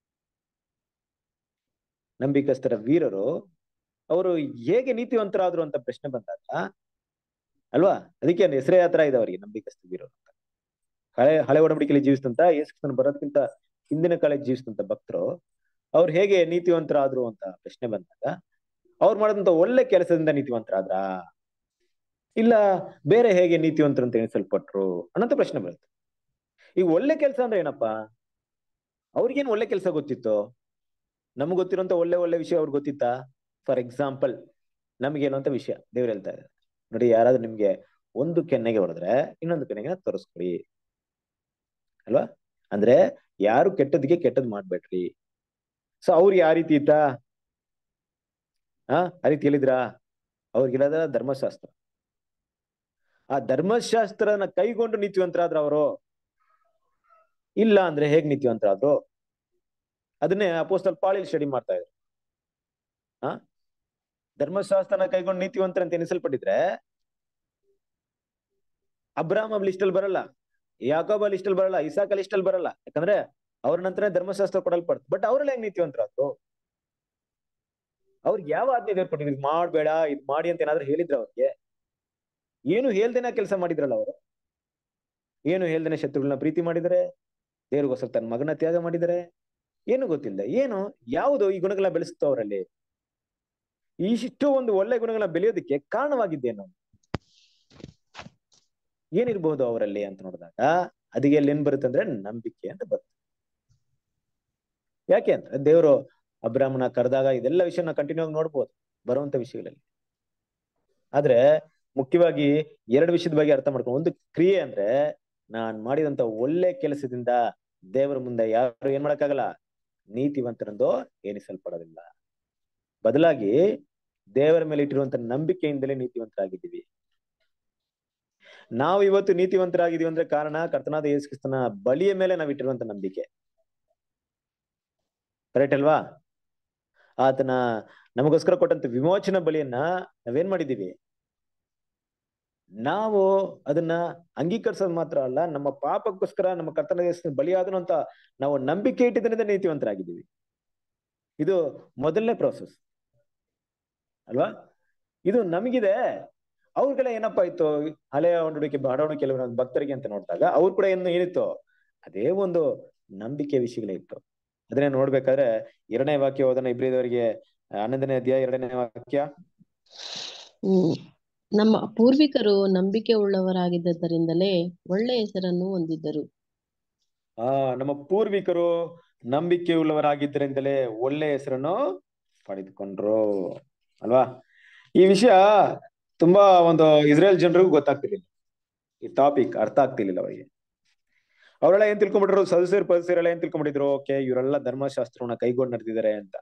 Speaker 1: ನಂಬಿಕಸ್ಥರ ವೀರರು ಅವರು ಹೇಗೆ ನೀತಿವಂತರಾದ್ರು ಅಂತ ಪ್ರಶ್ನೆ ಬಂದಾಗ ಅಲ್ವಾ, ಅದಕ್ಕೆ ಹೆಸರೇ ಹತ್ರ ಇದೆ ಅವರಿಗೆ ನಂಬಿಕಸ್ಥ ವೀರರು ಅಂತ. ಹಳೆ ಒಡಂಬಡಿಕೆಯಲ್ಲಿ ಜೀವಿಸಿದಂತ ಯೇಸು ಬರೋದಕ್ಕಿಂತ ಹಿಂದಿನ ಕಾಲ ಜೀವಿಸಿದಂತ ಭಕ್ತರು ಅವ್ರು ಹೇಗೆ ನೀತಿವಂತರಾದ್ರು ಅಂತ ಪ್ರಶ್ನೆ ಬಂದಾಗ ಅವ್ರು ಮಾಡಿದಂತ ಒಳ್ಳೆ ಕೆಲಸದಿಂದ ನೀತಿವಂತರಾದ್ರ ಇಲ್ಲ ಬೇರೆ ಹೇಗೆ ನೀತಿವಂತರು ಅಂತ ಎಣಿಸಲ್ಪಟ್ರು ಅನ್ನೋಂತ ಪ್ರಶ್ನೆ ಬರುತ್ತೆ. ಈಗ ಒಳ್ಳೆ ಕೆಲಸ ಅಂದ್ರೆ ಏನಪ್ಪಾ, ಅವ್ರಿಗೇನು ಒಳ್ಳೆ ಕೆಲಸ ಗೊತ್ತಿತ್ತು? ನಮ್ಗೆ ಗೊತ್ತಿರೋಂತ ಒಳ್ಳೆ ವಿಷಯ ಅವ್ರಿಗೆ ಗೊತ್ತಿತ್ತಾ? ಫಾರ್ ಎಕ್ಸಾಂಪಲ್ ನಮ್ಗೇನು ಅಂತ ವಿಷಯ ದೇವ್ರು ಹೇಳ್ತಾ ಇದ್ದಾರೆ ನೋಡಿ, ಯಾರಾದ್ರೂ ನಿಮ್ಗೆ ಒಂದು ಕೆನ್ನೆಗೆ ಹೊಡೆದ್ರೆ ಇನ್ನೊಂದು ಕೆನ್ನೆಗೆ ತೋರಿಸ್ಕೊಡಿ ಅಲ್ವಾ. ಅಂದ್ರೆ ಯಾರು ಕೆಟ್ಟದ್ಗೆ ಕೆಟ್ಟದ್ ಮಾಡ್ಬೇಡ್ರಿ. ಸೊ ಅವ್ರು ಯಾವ ರೀತಿ ಇತ್ತ ಆ ರೀತಿ ಹೇಳಿದ್ರ? ಅವ್ರಿಗಿಲ್ಲದ ಧರ್ಮಶಾಸ್ತ್ರ. ಆ ಧರ್ಮಶಾಸ್ತ್ರನ ಕೈಗೊಂಡು ನೀತಿವಂತರಾದ್ರ ಅವರು? ಇಲ್ಲ ಅಂದ್ರೆ ಹೇಗ್ ನೀತಿವಂತರಾದ್ರು? ಅದನ್ನೇ ಅಪೊಸ್ತಲ ಪಾಳಿಲ್ ಸ್ಟಡಿ ಮಾಡ್ತಾ ಇದ್ರು. ಧರ್ಮಶಾಸ್ತ್ರನ ಕೈಗೊಂಡು ನೀತಿವಂತರ ಅಂತ ಎನಿಸಲ್ಪಟ್ಟಿದ್ರೆ ಅಬ್ರಾಹಂ ಅಲ್ಲಿ ಲಿಸ್ಟಲ್ಲಿ ಬರಲ್ಲ, ಯಾಕೋಬ್ ಅಲ್ಲಿ ಲಿಸ್ಟಲ್ಲಿ ಬರಲ್ಲ, ಇಸಾಕ್ ಅಲ್ಲಿ ಲಿಸ್ಟಲ್ಲಿ ಬರಲ್ಲ. ಯಾಕಂದ್ರೆ ಅವ್ರ ನಂತರ ಧರ್ಮಶಾಸ್ತ್ರ ಕೊಡಲ್ಪಡ್ತು. ಬಟ್ ಅವ್ರಲ್ಲಿ ಹೆಂಗ್ ನೀತಿವಂತರಾದ್ರು? ಅವ್ರಿಗೆ ಯಾವ ಆಜ್ಞೆ ದೇವ್ರು ಕೊಟ್ಟಿದ್ರು? ಇದ್ ಮಾಡ್ಬೇಡ, ಇದ್ ಮಾಡಿ ಅಂತ ಏನಾದ್ರು ಹೇಳಿದ್ರ ಅವ್ರಿಗೆ? ಏನು ಹೇಳ್ದೇನೆ ಕೆಲಸ ಮಾಡಿದ್ರಲ್ಲ ಅವರು. ಏನು ಹೇಳ್ದೇನೆ ಶತ್ರುಗಳನ್ನ ಪ್ರೀತಿ ಮಾಡಿದರೆ, ದೇವ್ರಿಗೋಸ್ಕರ ತನ್ನ ಮಗನ ತ್ಯಾಗ ಮಾಡಿದರೆ, ಏನು ಗೊತ್ತಿಲ್ಲ. ಏನು ಯಾವುದು ಈ ಗುಣಗಳನ್ನ ಬೆಳೆಸುತ್ತೋ ಅವರಲ್ಲಿ? ಇಷ್ಟು ಒಂದು ಒಳ್ಳೆ ಗುಣಗಳನ್ನ ಬೆಳೆಯೋದಕ್ಕೆ ಕಾರಣವಾಗಿದ್ದೇನು? ಏನಿರ್ಬಹುದು ಅವರಲ್ಲಿ ಅಂತ ನೋಡಿದಾಗ ಅದಕ್ಕೆ ಎಲ್ಲಿ ಏನ್ ಬರುತ್ತೆ ಅಂದ್ರೆ ನಂಬಿಕೆ ಅಂತ ಬರುತ್ತೆ. ಯಾಕೆ ಅಂದ್ರೆ ದೇವರು ಅಬ್ರಾಹ್ಮನ ಕರೆದಾಗ ಇದೆಲ್ಲ ವಿಷಯನ ಕಂಟಿನ್ಯೂ ಆಗಿ ನೋಡ್ಬೋದು ಬರುವಂತ ವಿಷಯಗಳಲ್ಲಿ. ಆದ್ರೆ ಮುಖ್ಯವಾಗಿ ಎರಡು ವಿಷಯದ ಬಗ್ಗೆ ಅರ್ಥ ಮಾಡ್ಕೊಂಡು, ಒಂದು ಕ್ರಿಯೆ ಅಂದ್ರೆ ನಾನ್ ಮಾಡಿದಂತ ಒಳ್ಳೆ ಕೆಲಸದಿಂದ ದೇವರ ಮುಂದೆ ಯಾರು ಏನ್ ಮಾಡಕ್ಕಾಗಲ್ಲ, ನೀತಿವಂತರೆಂದು ಎಣಿಸಲ್ಪಡೋದಿಲ್ಲ. ಬದಲಾಗಿ ದೇವರ ಮೇಲೆ ಇಟ್ಟಿರುವಂತ ನಂಬಿಕೆಯಿಂದಲೇ ನೀತಿವಂತರಾಗಿದ್ದೀವಿ. ನಾವು ಇವತ್ತು ನೀತಿವಂತರಾಗಿದ್ದೀವಿ ಅಂದ್ರೆ ಕಾರಣ ಕರ್ತನಾದ ಯೇಸು ಕ್ರಿಸ್ತನ ಬಲಿಯ ಮೇಲೆ ನಾವು ಇಟ್ಟಿರುವಂತ ನಂಬಿಕೆ. ಕರೆಕ್ಟ್ ಅಲ್ವಾ? ಆತನ ನಮಗೋಸ್ಕರ ಕೊಟ್ಟಂತ ವಿಮೋಚನಾ ಬಲಿಯನ್ನ ನಾವೇನ್ ಮಾಡಿದೀವಿ? ನಾವು ಅದನ್ನ ಅಂಗೀಕರಿಸೋದು ಮಾತ್ರ ಅಲ್ಲ, ನಮ್ಮ ಪಾಪಕ್ಕೋಸ್ಕರ ನಮ್ಮ ಕರ್ತನಾದ ಯೇಸು ಬಲಿಯಾದನು ಅಂತ ನಾವು ನಂಬಿಕೆ ಇಟ್ಟಿದ್ದರಿಂದ ನೀತಿವಂತರಾಗಿದ್ದೀವಿ. ಇದು ಮೊದಲನೇ ಪ್ರೋಸೆಸ್ ಅಲ್ವಾ? ಇದು ನಮಗಿದೆ. ಅವ್ರಿಗೆಲ್ಲ ಏನಪ್ಪಾ ಇತ್ತು, ಹಳೆಯ ಒಡಂಬಡಿಕೆ ಕೆಲವು ಭಕ್ತರಿಗೆ ಅಂತ ನೋಡಿದಾಗ ಅವ್ರು ಕೂಡ ಏನಿತ್ತು, ಅದೇ ಒಂದು ನಂಬಿಕೆ ವಿಷಯಗಳೇ ಇತ್ತು. ಅದನ್ನೇ ನೋಡ್ಬೇಕಾದ್ರೆ 2ನೇ ವಾಕ್ಯ ಓದೋಣ, ಇಬ್ರಿಯದವರಿಗೆ 11ನೇ ಅಧ್ಯಾಯ 2ನೇ ವಾಕ್ಯ.
Speaker 3: ನಮ್ಮ ಪೂರ್ವಿಕರು ನಂಬಿಕೆ ಉಳ್ಳವರಾಗಿದ್ದರಿಂದಲೇ ಒಳ್ಳೆ ಹೆಸರನ್ನು ಹೊಂದಿದ್ದರು.
Speaker 1: ನಮ್ಮ ಪೂರ್ವಿಕರು ನಂಬಿಕೆ ಉಳ್ಳವರಾಗಿದ್ದರಿಂದಲೇ ಒಳ್ಳೆ ಹೆಸರನ್ನು ಪಡೆದುಕೊಂಡ್ರು ಅಲ್ವಾ? ಈ ವಿಷಯ ತುಂಬಾ ಒಂದು ಇಸ್ರೇಲ್ ಜನರಿಗೂ ಗೊತ್ತಾಗ್ತಿರ್ಲಿಲ್ಲ. ಈ ಟಾಪಿಕ್ ಅರ್ಥ ಆಗ್ತಿರ್ಲಿಲ್ಲ ಅವರಿಗೆ. ಅವರೆಲ್ಲ ಏನ್ ತಿಳ್ಕೊಂಡ್ಬಿಟ್ರು, ಪದಸ್ಯರೆಲ್ಲ ಏನ್ ತಿಳ್ಕೊಂಡ್ಬಿಟ್ಟಿದ್ರು, ಓಕೆ ಇವರೆಲ್ಲ ಧರ್ಮಶಾಸ್ತ್ರವನ್ನ ಕೈಗೊಂಡು ನಡೆದಿದ್ದಾರೆ ಅಂತ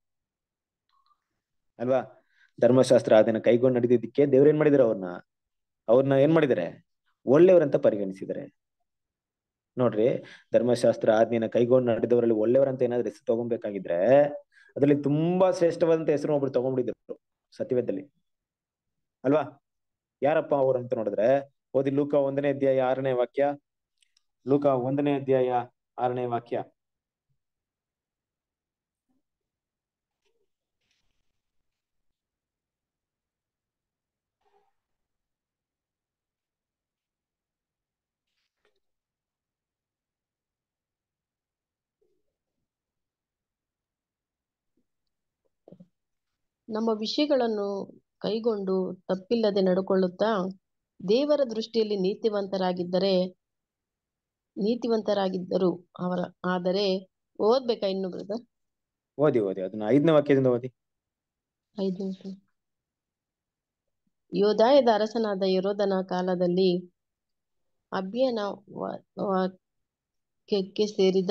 Speaker 1: ಅಲ್ವಾ? ಧರ್ಮಶಾಸ್ತ್ರ ಅದನ್ನ ಕೈಗೊಂಡು ನಡೆದಿದ್ದಕ್ಕೆ ದೇವ್ರ ಏನ್ ಮಾಡಿದಾರೆ, ಅವ್ರನ್ನ ಏನ್ ಮಾಡಿದಾರೆ, ಒಳ್ಳೆಯವರಂತ ಪರಿಗಣಿಸಿದರೆ. ನೋಡ್ರಿ, ಧರ್ಮಶಾಸ್ತ್ರ ಆಜ್ಞೆನ ಕೈಗೊಂಡು ನಡೆದವರಲ್ಲಿ ಒಳ್ಳೆಯವರಂತ ಏನಾದ್ರು ಹೆಸರು ತಗೊಬೇಕಾಗಿದ್ರೆ ಅದ್ರಲ್ಲಿ ತುಂಬಾ ಶ್ರೇಷ್ಠವಾದಂತ ಹೆಸರು ಒಬ್ರು ತಗೊಂಡ್ಬಿಟ್ಟಿದ್ರು ಸತ್ಯವೇದದಲ್ಲಿ ಅಲ್ವಾ? ಯಾರಪ್ಪ ಅವ್ರು ಅಂತ ನೋಡಿದ್ರೆ ಓದಿ ಲೂಕ 1ನೇ ಅಧ್ಯಾಯ 6ನೇ ವಾಕ್ಯ. ಲೂಕ 1ನೇ ಅಧ್ಯಾಯ 6ನೇ ವಾಕ್ಯ.
Speaker 3: ನಮ್ಮ ವಿಷಯಗಳನ್ನು ಕೈಗೊಂಡು ತಪ್ಪಿಲ್ಲದೆ ನಡ್ಕೊಳ್ಳುತ್ತಾ ದೇವರ ದೃಷ್ಟಿಯಲ್ಲಿ ನೀತಿವಂತರಾಗಿದ್ದರು ಅವರ. ಆದರೆ ಓದ್ಬೇಕಾ ಇನ್ನು ಬ್ರದರ್?
Speaker 1: ಓದಿ ಅದನ್ನ 5ನೇ ವಾಕ್ಯದಿಂದ ಓದಿ.
Speaker 3: 5 ಯೋದಾಯದ ಅರಸನಾದ ಯೆಹೂದನ ಕಾಲದಲ್ಲಿ ಅಬ್ಯನ ವಾಕ್ಯಕ್ಕೆ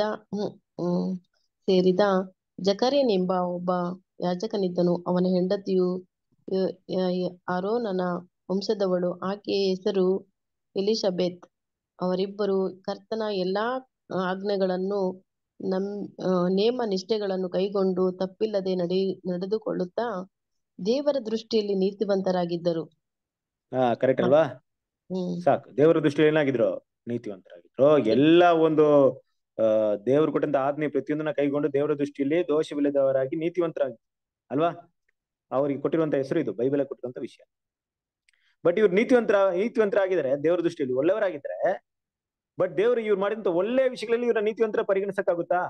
Speaker 3: ಸೇರಿದ ಜಕರ್ಯನೆಂಬ ಒಬ್ಬ ಯಾಜಕನಿದ್ದನು. ಅವನ ಹೆಂಡತಿಯು ಆರೋನನ ವಂಶದವಳು. ಆಕೆಯ ಹೆಸರು ಎಲಿಷಬೇತ್ ಅವರಿಬ್ಬರು ಕರ್ತನ ಎಲ್ಲಾ ಆಜ್ಞೆಗಳನ್ನು ನಮ್ ನೇಮ ನಿಷ್ಠೆಗಳನ್ನು ಕೈಗೊಂಡು ತಪ್ಪಿಲ್ಲದೆ ನಡೆದುಕೊಳ್ಳುತ್ತಾ ದೇವರ ದೃಷ್ಟಿಯಲ್ಲಿ ನೀತಿವಂತರಾಗಿದ್ದರು.
Speaker 1: ಕರೆಕ್ಟ್ ಅಲ್ವಾ? ಸಾಕು. ದೇವರ ದೃಷ್ಟಿಯಲ್ಲಿ ಏನಾಗಿದ್ರು? ನೀತಿವಂತರಾಗಿದ್ರು. ಎಲ್ಲ ಒಂದು ದೇವರು ಕೊಟ್ಟಂತ ಆಜ್ಞೆ ಪ್ರತಿಯೊಂದನ್ನ ಕೈಗೊಂಡು ದೇವರ ದೃಷ್ಟಿಯಲ್ಲಿ ದೋಷವಿಲ್ಲದವರಾಗಿ ನೀತಿವಂತರಾಗಿ ಅಲ್ವಾ? ಅವ್ರಿಗೆ ಕೊಟ್ಟಿರುವಂತ ಹೆಸರು ಇದು, ಬೈಬಲ್ ಕೊಟ್ಟಿರುವಂತ ವಿಷಯ. ಬಟ್ ಇವ್ರು ನೀತಿವಂತರಾಗಿದ್ದಾರೆ, ದೇವರ ದೃಷ್ಟಿಯಲ್ಲಿ ಒಳ್ಳೆಯವರಾಗಿದ್ದಾರೆ. ಬಟ್ ದೇವರು ಇವ್ರು ಮಾಡಿದಂತ ಒಳ್ಳೆ ವಿಷಯಗಳಲ್ಲಿ ಇವ್ರ ನೀತಿವಂತರ ಪರಿಗಣಿಸಕ್ಕಾಗುತ್ತಾ?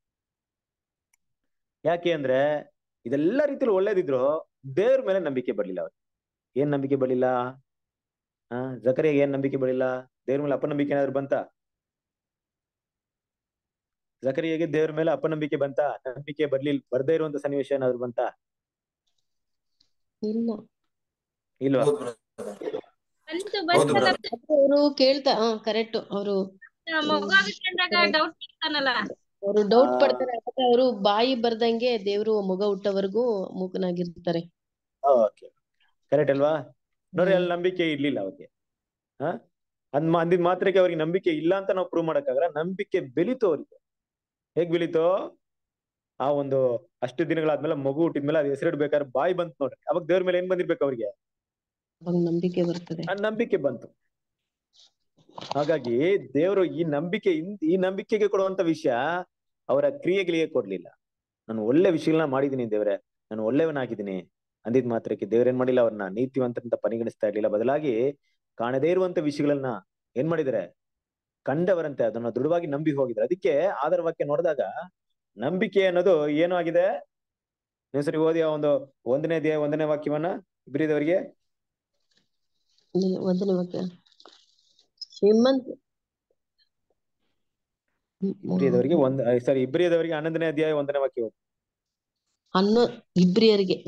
Speaker 1: ಯಾಕೆ ಅಂದ್ರೆ ಇದೆಲ್ಲ ರೀತಿಯಲ್ಲಿ ಒಳ್ಳೇದಿದ್ರು ದೇವ್ರ ಮೇಲೆ ನಂಬಿಕೆ ಬರ್ಲಿಲ್ಲ ಅವ್ರಿಗೆ. ಏನ್ ನಂಬಿಕೆ ಬರ್ಲಿಲ್ಲ? ಜಕರಿಯಾಗೆ ಏನ್ ನಂಬಿಕೆ ಬರ್ಲಿಲ್ಲ? ದೇವ್ರ ಮೇಲೆ ಅಪನಂಬಿಕೆ ಏನಾದ್ರು ಬಂತ? ಜಕರಿಯಾಗೆ ದೇವ್ರ ಮೇಲೆ ಅಪನಂಬಿಕೆ ಬಂತ? ನಂಬಿಕೆ ಬರ್ದೇ ಇರುವಂತ ಸನ್ನಿವೇಶ ಏನಾದ್ರು ಬಂತ?
Speaker 3: ಇಲ್ಲ.
Speaker 1: ಇಲ್ವಾ?
Speaker 3: ಅವರು ಕೇಳ್ತಾ ಕರೆಕ್ಟ್. ಅವರು ಅವರು ಡೌಟ್ ಪಡ್ತಾರೆ. ಅವರು ಬಾಯಿ ಬರ್ದಂಗೆ ದೇವ್ರು ಮಗ ಹುಟ್ಟವರೆಗೂ ಮೂಕನಾಗಿರ್ತಾರೆ.
Speaker 1: ಕರೆಕ್ಟ್ ಅಲ್ವಾ? ನೋಡ್ರಿ, ಅಲ್ಲಿ ನಂಬಿಕೆ ಇರ್ಲಿಲ್ಲ ಅವ್ರಿಗೆ. ಅಂದಿದ್ ಮಾತ್ರಕ್ಕೆ ಅವ್ರಿಗೆ ನಂಬಿಕೆ ಇಲ್ಲ ಅಂತ ನಾವು ಪ್ರೂವ್ ಮಾಡಕ್ಕಾಗಲ್ಲ. ನಂಬಿಕೆ ಬೆಳೀತು ಅವ್ರಿಗೆ. ಹೇಗ್ ಬೆಳೀತು? ಆ ಒಂದು ಅಷ್ಟು ದಿನಗಳಾದ್ಮೇಲೆ ಮಗು ಹುಟ್ಟಿದ್ಮೇಲೆ ಅದ್ ಹೆಸರಿಡ್ಬೇಕಾದ್ರೆ ಬಾಯಿ ಬಂತು ನೋಡ್ರಿ. ಅವಾಗ ದೇವ್ರ ಮೇಲೆ ಏನ್ ಬಂದಿರ್ಬೇಕು ಅವ್ರಿಗೆ?
Speaker 3: ನಂಬಿಕೆ ಬರ್ತದೆ.
Speaker 1: ಆ ನಂಬಿಕೆ ಬಂತು. ಹಾಗಾಗಿ ದೇವರು ಈ ನಂಬಿಕೆಗೆ ಕೊಡುವಂತ ವಿಷಯ ಅವರ ಕ್ರಿಯೆಗಳಿಗೆ ಕೊಡ್ಲಿಲ್ಲ. ನಾನು ಒಳ್ಳೆ ವಿಷಯಗಳನ್ನ ಮಾಡಿದೀನಿ ದೇವ್ರೆ, ನಾನು ಒಳ್ಳೆಯವನಾಗಿದ್ದೀನಿ ಅಂದಿದ್ ಮಾತ್ರಕ್ಕೆ ದೇವ್ರೇನ್ ಮಾಡಿಲ್ಲ, ಅವ್ರನ್ನ ನೀತಿವಂತಂತ ಪರಿಗಣಿಸ್ತಾ ಇರ್ಲಿಲ್ಲ. ಬದಲಾಗಿ ಕಾಣದೇ ಇರುವಂತ ವಿಷಯಗಳನ್ನ ಏನ್ ಮಾಡಿದಾರೆ? ಕಂಡವರಂತೆ ಅದನ್ನ ದೃಢವಾಗಿ ನಂಬಿ ಹೋಗಿದ್ದಾರೆ. ಅದಕ್ಕೆ ಆಧಾರವಾಕ್ಯ ನೋಡಿದಾಗ ನಂಬಿಕೆ ಅನ್ನೋದು ಏನು ಆಗಿದೆ? ನೀವು ಸರಿ ಓದಿ ಆ ಒಂದು 1ನೇ ವಾಕ್ಯವನ್ನ ಇಬ್ರಿದವರಿಗೆ.
Speaker 3: 1ನೇ ವಾಕ್ಯ ಶ್ರೀಮಂತ
Speaker 1: ಇಬ್ರಿಯದವರಿಗೆ 11ನೇ ಅಧ್ಯಾಯ 1ನೇ ವಾಕ್ಯ.
Speaker 3: ಇಬ್ರಿಯರಿಗೆ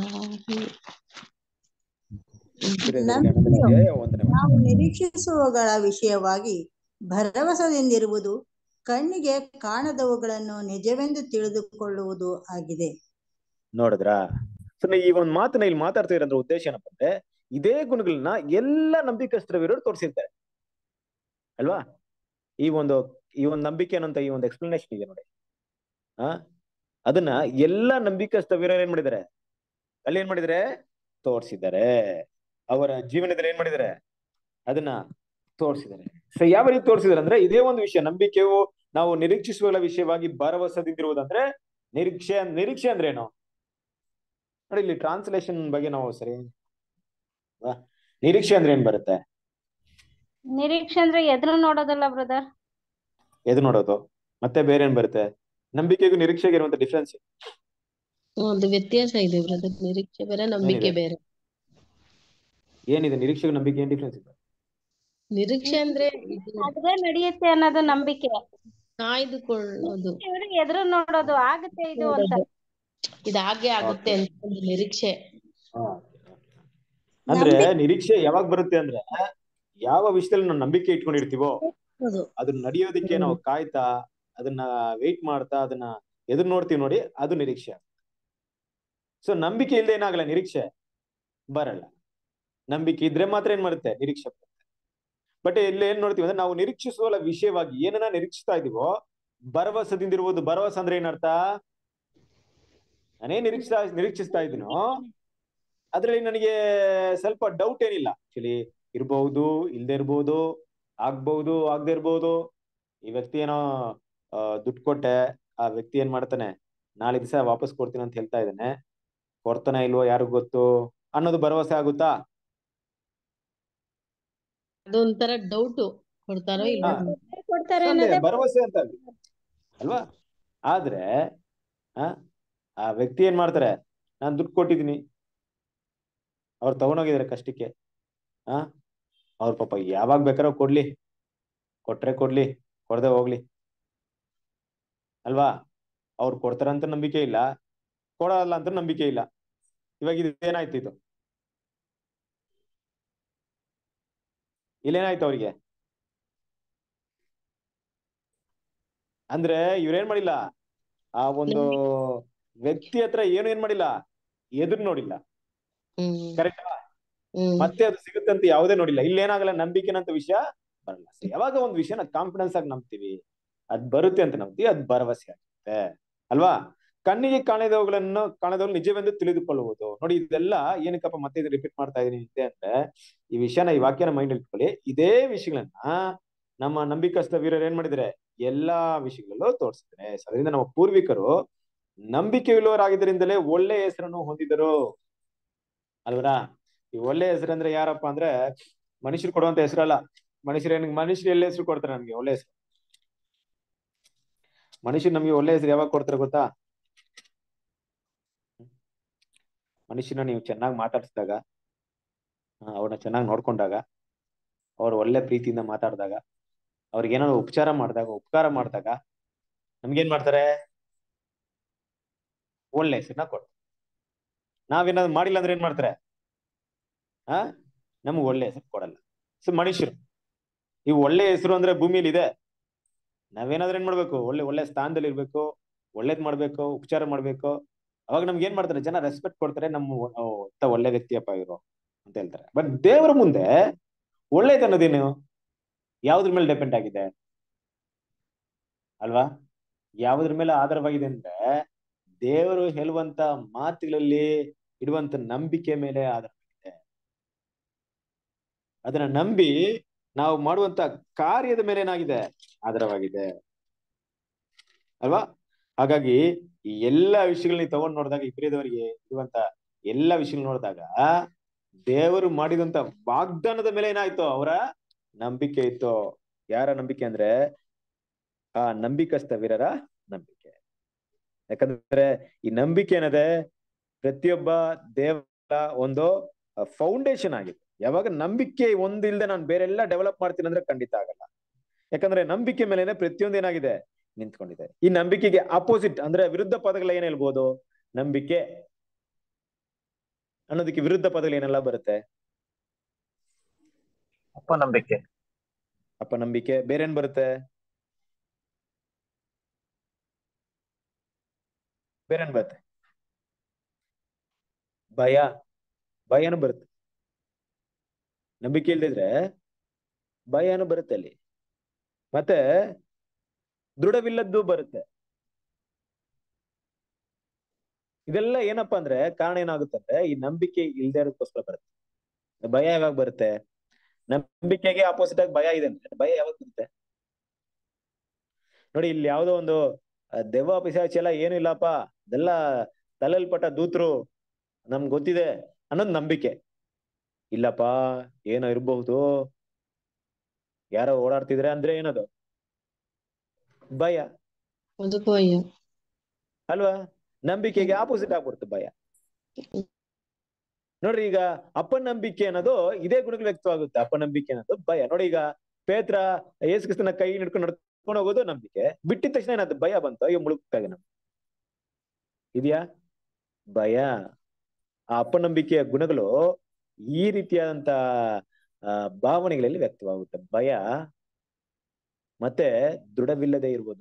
Speaker 5: ನಾವು ನಿರೀಕ್ಷಿಸುವಗಳ ವಿಷಯವಾಗಿ ಭರವಸೆಯಿಂದಿರುವುದು ಕಣ್ಣಿಗೆ ಕಾಣದವುಗಳನ್ನು ನಿಜವೆಂದು ತಿಳಿದುಕೊಳ್ಳುವುದು ಆಗಿದೆ.
Speaker 1: ನೋಡಿದ್ರಾ? ಈ ಒಂದು ಮಾತನ್ನ ಇಲ್ಲಿ ಮಾತಾಡ್ತಾ ಇರೋದ್ರ ಉದ್ದೇಶ ಏನಪ್ಪ ಅಂದ್ರೆ, ಇದೇ ಗುಣಗಳನ್ನ ಎಲ್ಲಾ ನಂಬಿಕಸ್ಥರ ವಿರುದ್ಧ ತೋರಿಸಿರ್ತಾರೆ ಅಲ್ವಾ? ಈ ಒಂದು ನಂಬಿಕೆ ಅನ್ನೋಂತ ಈ ಒಂದು ಎಕ್ಸ್ಪ್ಲನೇಷನ್ ಇದೆ ನೋಡಿ. ಅದನ್ನ ಎಲ್ಲಾ ನಂಬಿಕಸ್ಥ ವಿರುದ್ಧ ಏನ್ ಮಾಡಿದ್ದಾರೆ? ಅಲ್ಲಿ ಏನ್ ಮಾಡಿದರೆ? ತೋರಿಸಿದ್ದಾರೆ. ಅವರ ಜೀವನದಲ್ಲಿ ಏನ್ ಮಾಡಿದ್ದಾರೆ? ಅದನ್ನ ತೋರಿಸಿದ್ದಾರೆ. ಸೊ ಯಾವ ರೀತಿ ತೋರಿಸಿದಾರೆ ಅಂದ್ರೆ, ಇದೇ ಒಂದು ವಿಷಯ, ನಂಬಿಕೆಯು ನಾವು ನಿರೀಕ್ಷಿಸುವ ವಿಷಯವಾಗಿ ಭರವಸೆದಿಂದಿರುವುದಂದ್ರೆ ನಿರೀಕ್ಷೆ ಅಂದ್ರೆ ಏನು ನೋಡಿ. ಇಲ್ಲಿ ಟ್ರಾನ್ಸ್ಲೇಷನ್ ಬಗ್ಗೆ ನಾವು ಸರಿ, ನಿರೀಕ್ಷೆ ಅಂದ್ರೆ ಏನ್ ಬರುತ್ತೆ?
Speaker 4: ನಿರೀಕ್ಷೆ ಅಂದ್ರೆ ಎದುರು ನೋಡೋದಲ್ಲ ಬ್ರದರ್.
Speaker 1: ಎದು ನೋಡೋದು ಮತ್ತೆ ಬೇರೆ ಏನ್ ಬರುತ್ತೆ? ನಂಬಿಕೆಗೂ ನಿರೀಕ್ಷೆಗೆ ಇರುವಂತ ಡಿಫ್ರೆನ್ಸ್
Speaker 3: ಒಂದು ವ್ಯತ್ಯಾಸ ಇದೆ ಬ್ರದರ್. ನಿರೀಕ್ಷೆ ಬೇರೆ, ನಂಬಿಕೆ ಬೇರೆ.
Speaker 1: ಏನಿದೆ ನಿರೀಕ್ಷೆಗೂ ನಂಬಿಕೆ ಏನ್ ಡಿಫ್ರೆನ್ಸ್ ಇದೆ?
Speaker 3: ನಿರೀಕ್ಷೆ ಅಂದ್ರೆ
Speaker 4: ಅದೇ ನಡೆಯುತ್ತೆ ಅನ್ನೋದು ನಂಬಿಕೆ.
Speaker 3: ಕಾಯ್ದುಕೊಳ್ಳೋದು,
Speaker 4: ಎದುರು ನೋಡೋದು, ಆಗುತ್ತೆ ಇದು ಅಂತ,
Speaker 3: ಇದು ಹಾಗೆ ಆಗುತ್ತೆ ಅಂತ ನಿರೀಕ್ಷೆ.
Speaker 1: ಅಂದ್ರೆ ನಿರೀಕ್ಷೆ ಯಾವಾಗ ಬರುತ್ತೆ ಅಂದ್ರೆ, ಯಾವ ವಿಷಯದಲ್ಲಿ ನಾವು ನಂಬಿಕೆ ಇಟ್ಕೊಂಡಿರ್ತೀವೋ ಅದನ್ನ ನಡೆಯೋದಿಕ್ಕೆ ನಾವು ಕಾಯ್ತಾ ಅದನ್ನ ವೆಯ್ಟ್ ಮಾಡ್ತಾ ಅದನ್ನ ಎದುರು ನೋಡ್ತೀವಿ ನೋಡಿ, ಅದು ನಿರೀಕ್ಷೆ. ಸೊ ನಂಬಿಕೆ ಇಲ್ಲದೆ ಏನಾಗಲ್ಲ, ನಿರೀಕ್ಷೆ ಬರಲ್ಲ. ನಂಬಿಕೆ ಇದ್ರೆ ಮಾತ್ರ ಏನ್ ಮಾಡುತ್ತೆ? ನಿರೀಕ್ಷೆ ಬರುತ್ತೆ. ಬಟ್ ಇಲ್ಲಿ ಏನ್ ನೋಡ್ತೀವಿ ಅಂದ್ರೆ, ನಾವು ನಿರೀಕ್ಷಿಸುವ ವಿಷಯವಾಗಿ ಏನನ್ನ ನಿರೀಕ್ಷಿಸ್ತಾ ಇದೀವೋ ಭರವಸೆದಿಂದಿರುವುದು. ಭರವಸೆ ಅಂದ್ರೆ ಏನರ್ಥ? ನಾನೇ ನಿರೀಕ್ಷಿಸ್ತಾ ಇದ್ದೀನೋ ಅದ್ರಲ್ಲಿ ನನಗೆ ಸ್ವಲ್ಪ ಡೌಟ್ ಏನಿಲ್ಲ. ಆಕ್ಚುಲಿ ಇರ್ಬಹುದು, ಇಲ್ದೇ ಇರ್ಬೋದು, ಆಗ್ಬಹುದು, ಆಗದೆ ಇರ್ಬೋದು. ಈ ವ್ಯಕ್ತಿ ಏನೋ ದುಡ್ಡು ಕೊಟ್ಟೆ, ಆ ವ್ಯಕ್ತಿ ಏನ್ ಮಾಡ್ತಾನೆ, ನಾಳೆ ದಿವಸ ವಾಪಸ್ ಕೊಡ್ತೀನಿ ಅಂತ ಹೇಳ್ತಾ ಇದ್ದಾನೆ, ಕೊಡ್ತಾನೆ ಇಲ್ವೋ ಯಾರಿಗ್ ಗೊತ್ತು ಅನ್ನೋದು ಭರವಸೆ ಆಗುತ್ತಾ?
Speaker 3: ಅದೊಂಥರ ಡೌಟ್, ಕೊಡ್ತಾರೋ ಇಲ್ಲ
Speaker 1: ಭರವಸೆ ಅಂತ ಅಲ್ವಾ? ಆದ್ರೆ ಆ ವ್ಯಕ್ತಿ ಏನ್ ಮಾಡ್ತಾರೆ, ನಾನ್ ದುಡ್ಡು ಕೊಟ್ಟಿದ್ದೀನಿ, ಅವ್ರು ತಗೊಂಡೋಗಿದಾರೆ ಕಷ್ಟಕ್ಕೆ, ಅವ್ರ ಪಾಪ ಯಾವಾಗ ಬೇಕಾರೋ ಕೊಡ್ಲಿ, ಕೊಟ್ರೆ ಕೊಡ್ಲಿ, ಕೊಡದೆ ಹೋಗ್ಲಿ ಅಲ್ವಾ? ಅವ್ರು ಕೊಡ್ತಾರಂತ ನಂಬಿಕೆ ಇಲ್ಲ, ಕೊಡಲ್ಲ ಅಂತ ನಂಬಿಕೆ ಇಲ್ಲ. ಇವಾಗ ಇದೇನಾಯ್ತು? ಇದು ಇಲ್ಲೇನಾಯ್ತು ಅವ್ರಿಗೆ ಅಂದ್ರೆ, ಇವ್ರೇನ್ ಮಾಡಿಲ್ಲ, ಆ ಒಂದು ವ್ಯಕ್ತಿ ಹತ್ರ ಏನ್ ಮಾಡಿಲ್ಲ, ಎದುರು ನೋಡಿಲ್ಲ. ಕರೆಕ್ಟಾ? ಮತ್ತೆ ಅದು ಸಿಗುತ್ತೆ ಅಂತ ಯಾವುದೇ ನೋಡಿಲ್ಲ. ಇಲ್ಲಿ ಏನಾಗಲ್ಲ, ನಂಬಿಕೆನಂತ ವಿಷಯ ಬರಲ್ಲ. ಯಾವಾಗ ಒಂದು ವಿಷಯನ ಕಾನ್ಫಿಡೆನ್ಸ್ ಆಗಿ ನಂಬ್ತೀವಿ, ಅದ್ ಬರುತ್ತೆ ಅಂತ ನಂಬ್ತೀವಿ, ಅದ್ ಭರವಸೆ ಆಗುತ್ತೆ ಅಲ್ವಾ. ಕಣ್ಣಿಗೆ ಕಾಣದವುಗಳು ನಿಜವೆಂದು ತಿಳಿದುಕೊಳ್ಳುವುದು. ನೋಡಿ, ಇದೆಲ್ಲ ಏನಕ್ಕಪ್ಪ ಮತ್ತೆ ಇದು ರಿಪೀಟ್ ಮಾಡ್ತಾ ಇದೀನಿ ಅಂದ್ರೆ, ಈ ವಿಷಯನ, ಈ ವಾಕ್ಯನ ಮೈಂಡ್ ಇಟ್ಕೊಳ್ಳಿ. ಇದೇ ವಿಷಯಗಳನ್ನ ನಮ್ಮ ನಂಬಿಕಸ್ಥ ವೀರರು ಏನ್ ಮಾಡಿದ್ರೆ, ಎಲ್ಲಾ ವಿಷಯಗಳಲ್ಲೂ ತೋರಿಸಿದ್ರೆ. ಅದರಿಂದ ನಮ್ಮ ಪೂರ್ವಿಕರು ನಂಬಿಕೆ ಇಲ್ಲವರಾಗಿದ್ದರಿಂದಲೇ ಒಳ್ಳೆ ಹೆಸರನ್ನು ಹೊಂದಿದರು ಅಲ್ವರಾ. ಈ ಒಳ್ಳೆ ಹೆಸರು ಅಂದ್ರೆ ಯಾರಪ್ಪ ಅಂದ್ರೆ, ಮನುಷ್ಯರು ಕೊಡುವಂತ ಹೆಸರಲ್ಲ. ಮನುಷ್ಯರು ಎಲ್ಲ ಹೆಸರು ಕೊಡ್ತಾರೆ ನಮ್ಗೆ ಒಳ್ಳೆ ಹೆಸರು. ಮನುಷ್ಯರು ನಮ್ಗೆ ಒಳ್ಳೆ ಹೆಸರು ಯಾವಾಗ ಕೊಡ್ತಾರೆ ಗೊತ್ತಾ? ಮನುಷ್ಯನ ನೀವು ಚೆನ್ನಾಗಿ ಮಾತಾಡಿಸಿದಾಗ, ಅವ್ರನ್ನ ಚೆನ್ನಾಗಿ ನೋಡ್ಕೊಂಡಾಗ, ಅವ್ರು ಒಳ್ಳೆ ಪ್ರೀತಿಯಿಂದ ಮಾತಾಡಿದಾಗ, ಅವ್ರಿಗೆ ಏನಾದ್ರು ಉಪಕಾರ ಮಾಡಿದಾಗ ನಮ್ಗೇನ್ ಮಾಡ್ತಾರೆ? ಒಳ್ಳೆ ಹೆಸರನ್ನ ಕೊಡ್ತಾರೆ. ನಾವೇನಾದ್ರು ಮಾಡಿಲ್ಲ ಅಂದ್ರೆ ಏನ್ ಮಾಡ್ತಾರೆ? ನಮ್ಗೆ ಒಳ್ಳೆ ಹೆಸರು ಕೊಡಲ್ಲ. ಸೊ ಮನುಷ್ಯರು ಈ ಒಳ್ಳೆ ಹೆಸರು ಅಂದ್ರೆ ಭೂಮಿಲಿ ಇದೆ. ನಾವೇನಾದ್ರೂ ಏನ್ ಮಾಡ್ಬೇಕು? ಒಳ್ಳೆ ಸ್ಥಾನದಲ್ಲಿ ಇರ್ಬೇಕು, ಒಳ್ಳೇದ್ ಮಾಡ್ಬೇಕು, ಉಪಚಾರ ಮಾಡ್ಬೇಕು. ಅವಾಗ ನಮ್ಗೆ ಏನ್ ಮಾಡ್ತಾರೆ? ಜನ ರೆಸ್ಪೆಕ್ಟ್ ಕೊಡ್ತಾರೆ, ನಮ್ಮ ಒಳ್ಳೆ ವ್ಯಕ್ತಿಯಪ್ಪ ಇವರು ಅಂತ ಹೇಳ್ತಾರೆ. ಬಟ್ ದೇವರ ಮುಂದೆ ಒಳ್ಳೇದು ಅನ್ನೋದೇನು ಯಾವ್ದ್ರ ಮೇಲೆ ಡಿಪೆಂಡ್ ಆಗಿದೆ ಅಲ್ವಾ? ಯಾವ್ದ್ರ ಮೇಲೆ ಆಧಾರವಾಗಿದೆ ಅಂದ್ರೆ, ದೇವರು ಹೇಳುವಂತ ಮಾತುಗಳಲ್ಲಿ ಇಡುವಂತ ನಂಬಿಕೆ ಮೇಲೆ ಆಧಾರವಾಗಿದೆ. ಅದನ್ನ ನಂಬಿ ನಾವು ಮಾಡುವಂತ ಕಾರ್ಯದ ಮೇಲೆ ಏನಾಗಿದೆ? ಆಧಾರವಾಗಿದೆ ಅಲ್ವಾ? ಹಾಗಾಗಿ ಈ ಎಲ್ಲಾ ವಿಷಯಗಳನ್ನ ತಗೊಂಡ್ ನೋಡಿದಾಗ, ಇಬ್ರಿಯದವರಿಗೆ ಇರುವಂತ ಎಲ್ಲಾ ವಿಷಯಗಳು ನೋಡಿದಾಗ, ದೇವರು ಮಾಡಿದಂತ ವಾಗ್ದಾನದ ಮೇಲೆ ಏನಾಯ್ತು? ಅವರ ನಂಬಿಕೆ ಇತ್ತು. ಯಾರ ನಂಬಿಕೆ ಅಂದ್ರೆ, ಆ ನಂಬಿಕಸ್ಥ ವೀರರ ನಂಬಿಕೆ. ಯಾಕಂದ್ರೆ ಈ ನಂಬಿಕೆ ಏನದೆ ಪ್ರತಿಯೊಬ್ಬ ದೇವರ ಒಂದು ಫೌಂಡೇಶನ್ ಆಗಿದೆ. ಯಾವಾಗ ನಂಬಿಕೆ ಒಂದಿಲ್ದೆ ನಾನು ಬೇರೆಲ್ಲ ಡೆವಲಪ್ ಮಾಡ್ತೀನಿ ಅಂದ್ರೆ ಖಂಡಿತ ಆಗಲ್ಲ. ಯಾಕಂದ್ರೆ ನಂಬಿಕೆ ಮೇಲೆನೆ ಪ್ರತಿಯೊಂದು ಏನಾಗಿದೆ? ನಿಂತ್ಕೊಂಡಿದೆ. ಈ ನಂಬಿಕೆಗೆ ಅಪೋಸಿಟ್ ಅಂದ್ರೆ ವಿರುದ್ಧ ಪದಗಳು ಏನ್ ಹೇಳ್ಬೋದು? ನಂಬಿಕೆ ಅನ್ನೋದಕ್ಕೆ ವಿರುದ್ಧ ಪದಗಳು ಏನೆಲ್ಲ ಬರುತ್ತೆ? ಅಪನಂಬಿಕೆ. ಬೇರೇನ್ ಬರುತ್ತೆ? ಬೇರೇನ್ ಬರುತ್ತೆ? ಭಯನೂ ಬರುತ್ತೆ. ನಂಬಿಕೆ ಇಲ್ದಿದ್ರೆ ಭಯನೂ ಬರುತ್ತೆ ಅಲ್ಲಿ. ಮತ್ತೆ ದೃಢವಿಲ್ಲದ್ದು ಬರುತ್ತೆ. ಇದೆಲ್ಲ ಏನಪ್ಪಾ ಅಂದ್ರೆ ಕಾರಣ ಏನಾಗುತ್ತೆ ಅಂದ್ರೆ, ಈ ನಂಬಿಕೆ ಇಲ್ದೇ ಇರೋದಕ್ಕೋಸ್ಕರ ಬರುತ್ತೆ. ಭಯ ಯಾವಾಗ ಬರುತ್ತೆ? ನಂಬಿಕೆಗೆ ಆಪೋಸಿಟ್ ಆಗಿ ಭಯ ಇದೆ ಅಂದ್ರೆ ಭಯ ಯಾವಾಗ ಬರುತ್ತೆ ನೋಡಿ. ಇಲ್ಲಿ ಯಾವ್ದೋ ಒಂದು ದೆವ್ವ ಪಿಶಾಚಿ ಎಲ್ಲ ಏನು ಇಲ್ಲಪ್ಪ, ಅದೆಲ್ಲ ತಲೆಲ್ಪಟ್ಟ ದೂತರು, ನಮ್ಗೆ ಗೊತ್ತಿದೆ ಅನ್ನೋದು ನಂಬಿಕೆ. ಇಲ್ಲಪ್ಪ, ಏನೋ ಇರಬಹುದು, ಯಾರೋ ಓಡಾಡ್ತಿದ್ರೆ ಅಂದ್ರೆ ಏನದು? ಭಯ ಅಲ್ವಾ? ನಂಬಿಕೆಗೆ ಆಪೋಸಿಟ್ ಆಗ್ಬಿಡುತ್ತೆ ಭಯ. ನೋಡ್ರಿ, ಈಗ ಅಪನಂಬಿಕೆ ಅನ್ನೋದು ಇದೇ ಗುಣಗಳು ವ್ಯಕ್ತವಾಗುತ್ತೆ. ಅಪನಂಬಿಕೆ ಅನ್ನೋದು ಭಯ. ನೋಡಿ, ಈಗ ಪೇತ್ರ ಯೇಸು ಕ್ರಿಸ್ತನ ಕೈ ನಡ್ಕೊಂಡು ಹೋಗೋದು ನಂಬಿಕೆ. ಬಿಟ್ಟಿದ ತಕ್ಷಣ ಏನಾದ್ರು ಭಯ ಬಂತು, ಅಯ್ಯೋ ಮುಳುಗ್ತಾಗ ನಮ್ಗೆ ಇದೆಯಾ? ಭಯ. ಆ ಅಪನಂಬಿಕೆಯ ಗುಣಗಳು ಈ ರೀತಿಯಾದಂತ ಭಾವನೆಗಳಲ್ಲಿ ವ್ಯಕ್ತವಾಗುತ್ತೆ. ಭಯ ಮತ್ತೆ ದೃಢವಿಲ್ಲದೆ ಇರ್ಬೋದು.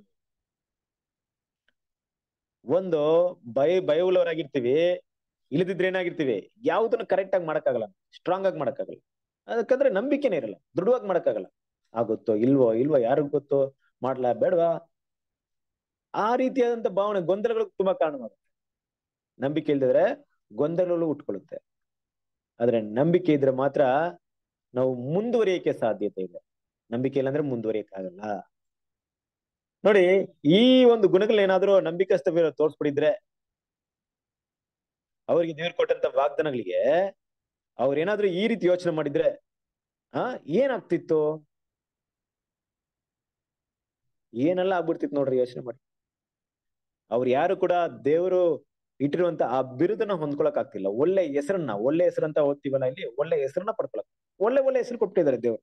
Speaker 1: ಒಂದು ಭಯವುಳ್ಳವರಾಗಿರ್ತೀವಿ, ಇಲ್ಲದಿದ್ರೆ ಏನಾಗಿರ್ತೀವಿ? ಯಾವುದನ್ನು ಕರೆಕ್ಟ್ ಆಗಿ ಮಾಡಕ್ಕಾಗಲ್ಲ, ಸ್ಟ್ರಾಂಗ್ ಆಗಿ ಮಾಡಕ್ಕಾಗಲ್ಲ. ಅದಕ್ಕಂದ್ರೆ ನಂಬಿಕೆನೇ ಇರಲ್ಲ, ದೃಢವಾಗಿ ಮಾಡಕ್ಕಾಗಲ್ಲ. ಆಗುತ್ತೋ ಇಲ್ವೋ ಯಾರಿಗ್ ಗೊತ್ತು, ಮಾಡ್ಲಾ ಬೇಡವಾ, ಆ ರೀತಿಯಾದಂತ ಭಾವನೆ, ಗೊಂದಲಗಳು ತುಂಬಾ ಕಾರಣವಾಗುತ್ತೆ. ನಂಬಿಕೆ ಇಲ್ದಿದ್ರೆ ಗೊಂದಲಗಳು ಉಟ್ಕೊಳ್ಳುತ್ತೆ. ಆದ್ರೆ ನಂಬಿಕೆ ಇದ್ರೆ ಮಾತ್ರ ನಾವು ಮುಂದುವರಿಯಕ್ಕೆ ಸಾಧ್ಯತೆ ಇದೆ. ನಂಬಿಕೆ ಇಲ್ಲ ಅಂದ್ರೆ ಮುಂದುವರಿಯಕ್ಕೆ ಆಗಲ್ಲ. ನೋಡಿ, ಈ ಒಂದು ಗುಣಗಳೇನಾದ್ರೂ ನಂಬಿಕಸ್ಥ ತೋರ್ಸ್ಬಿಟ್ಟಿದ್ರೆ, ಅವ್ರಿಗೆ ದೇವ್ರು ಕೊಟ್ಟಂತ ವಾಗ್ದಾನಗಳಿಗೆ ಅವ್ರೇನಾದ್ರೂ ಈ ರೀತಿ ಯೋಚನೆ ಮಾಡಿದ್ರೆ ಏನಾಗ್ತಿತ್ತು? ಏನೆಲ್ಲ ಆಗ್ಬಿಡ್ತಿತ್ತು ನೋಡ್ರಿ, ಯೋಚನೆ ಮಾಡಿ. ಅವ್ರು ಯಾರು ಕೂಡ ದೇವರು ಇಟ್ಟಿರುವಂತ ಆ ಬಿರುದನ್ನ ಹೊಂದ್ಕೊಳಕ್ ಆಗ್ತಿಲ್ಲ. ಒಳ್ಳೆ ಹೆಸರಂತ ಓದ್ತೀವಲ್ಲ ಇಲ್ಲಿ, ಒಳ್ಳೆ ಹೆಸರನ್ನ ಪಡ್ಕೊಳಕ್, ಒಳ್ಳೆ ಹೆಸರು ಕೊಟ್ಟಿದ್ದಾರೆ ದೇವ್ರು.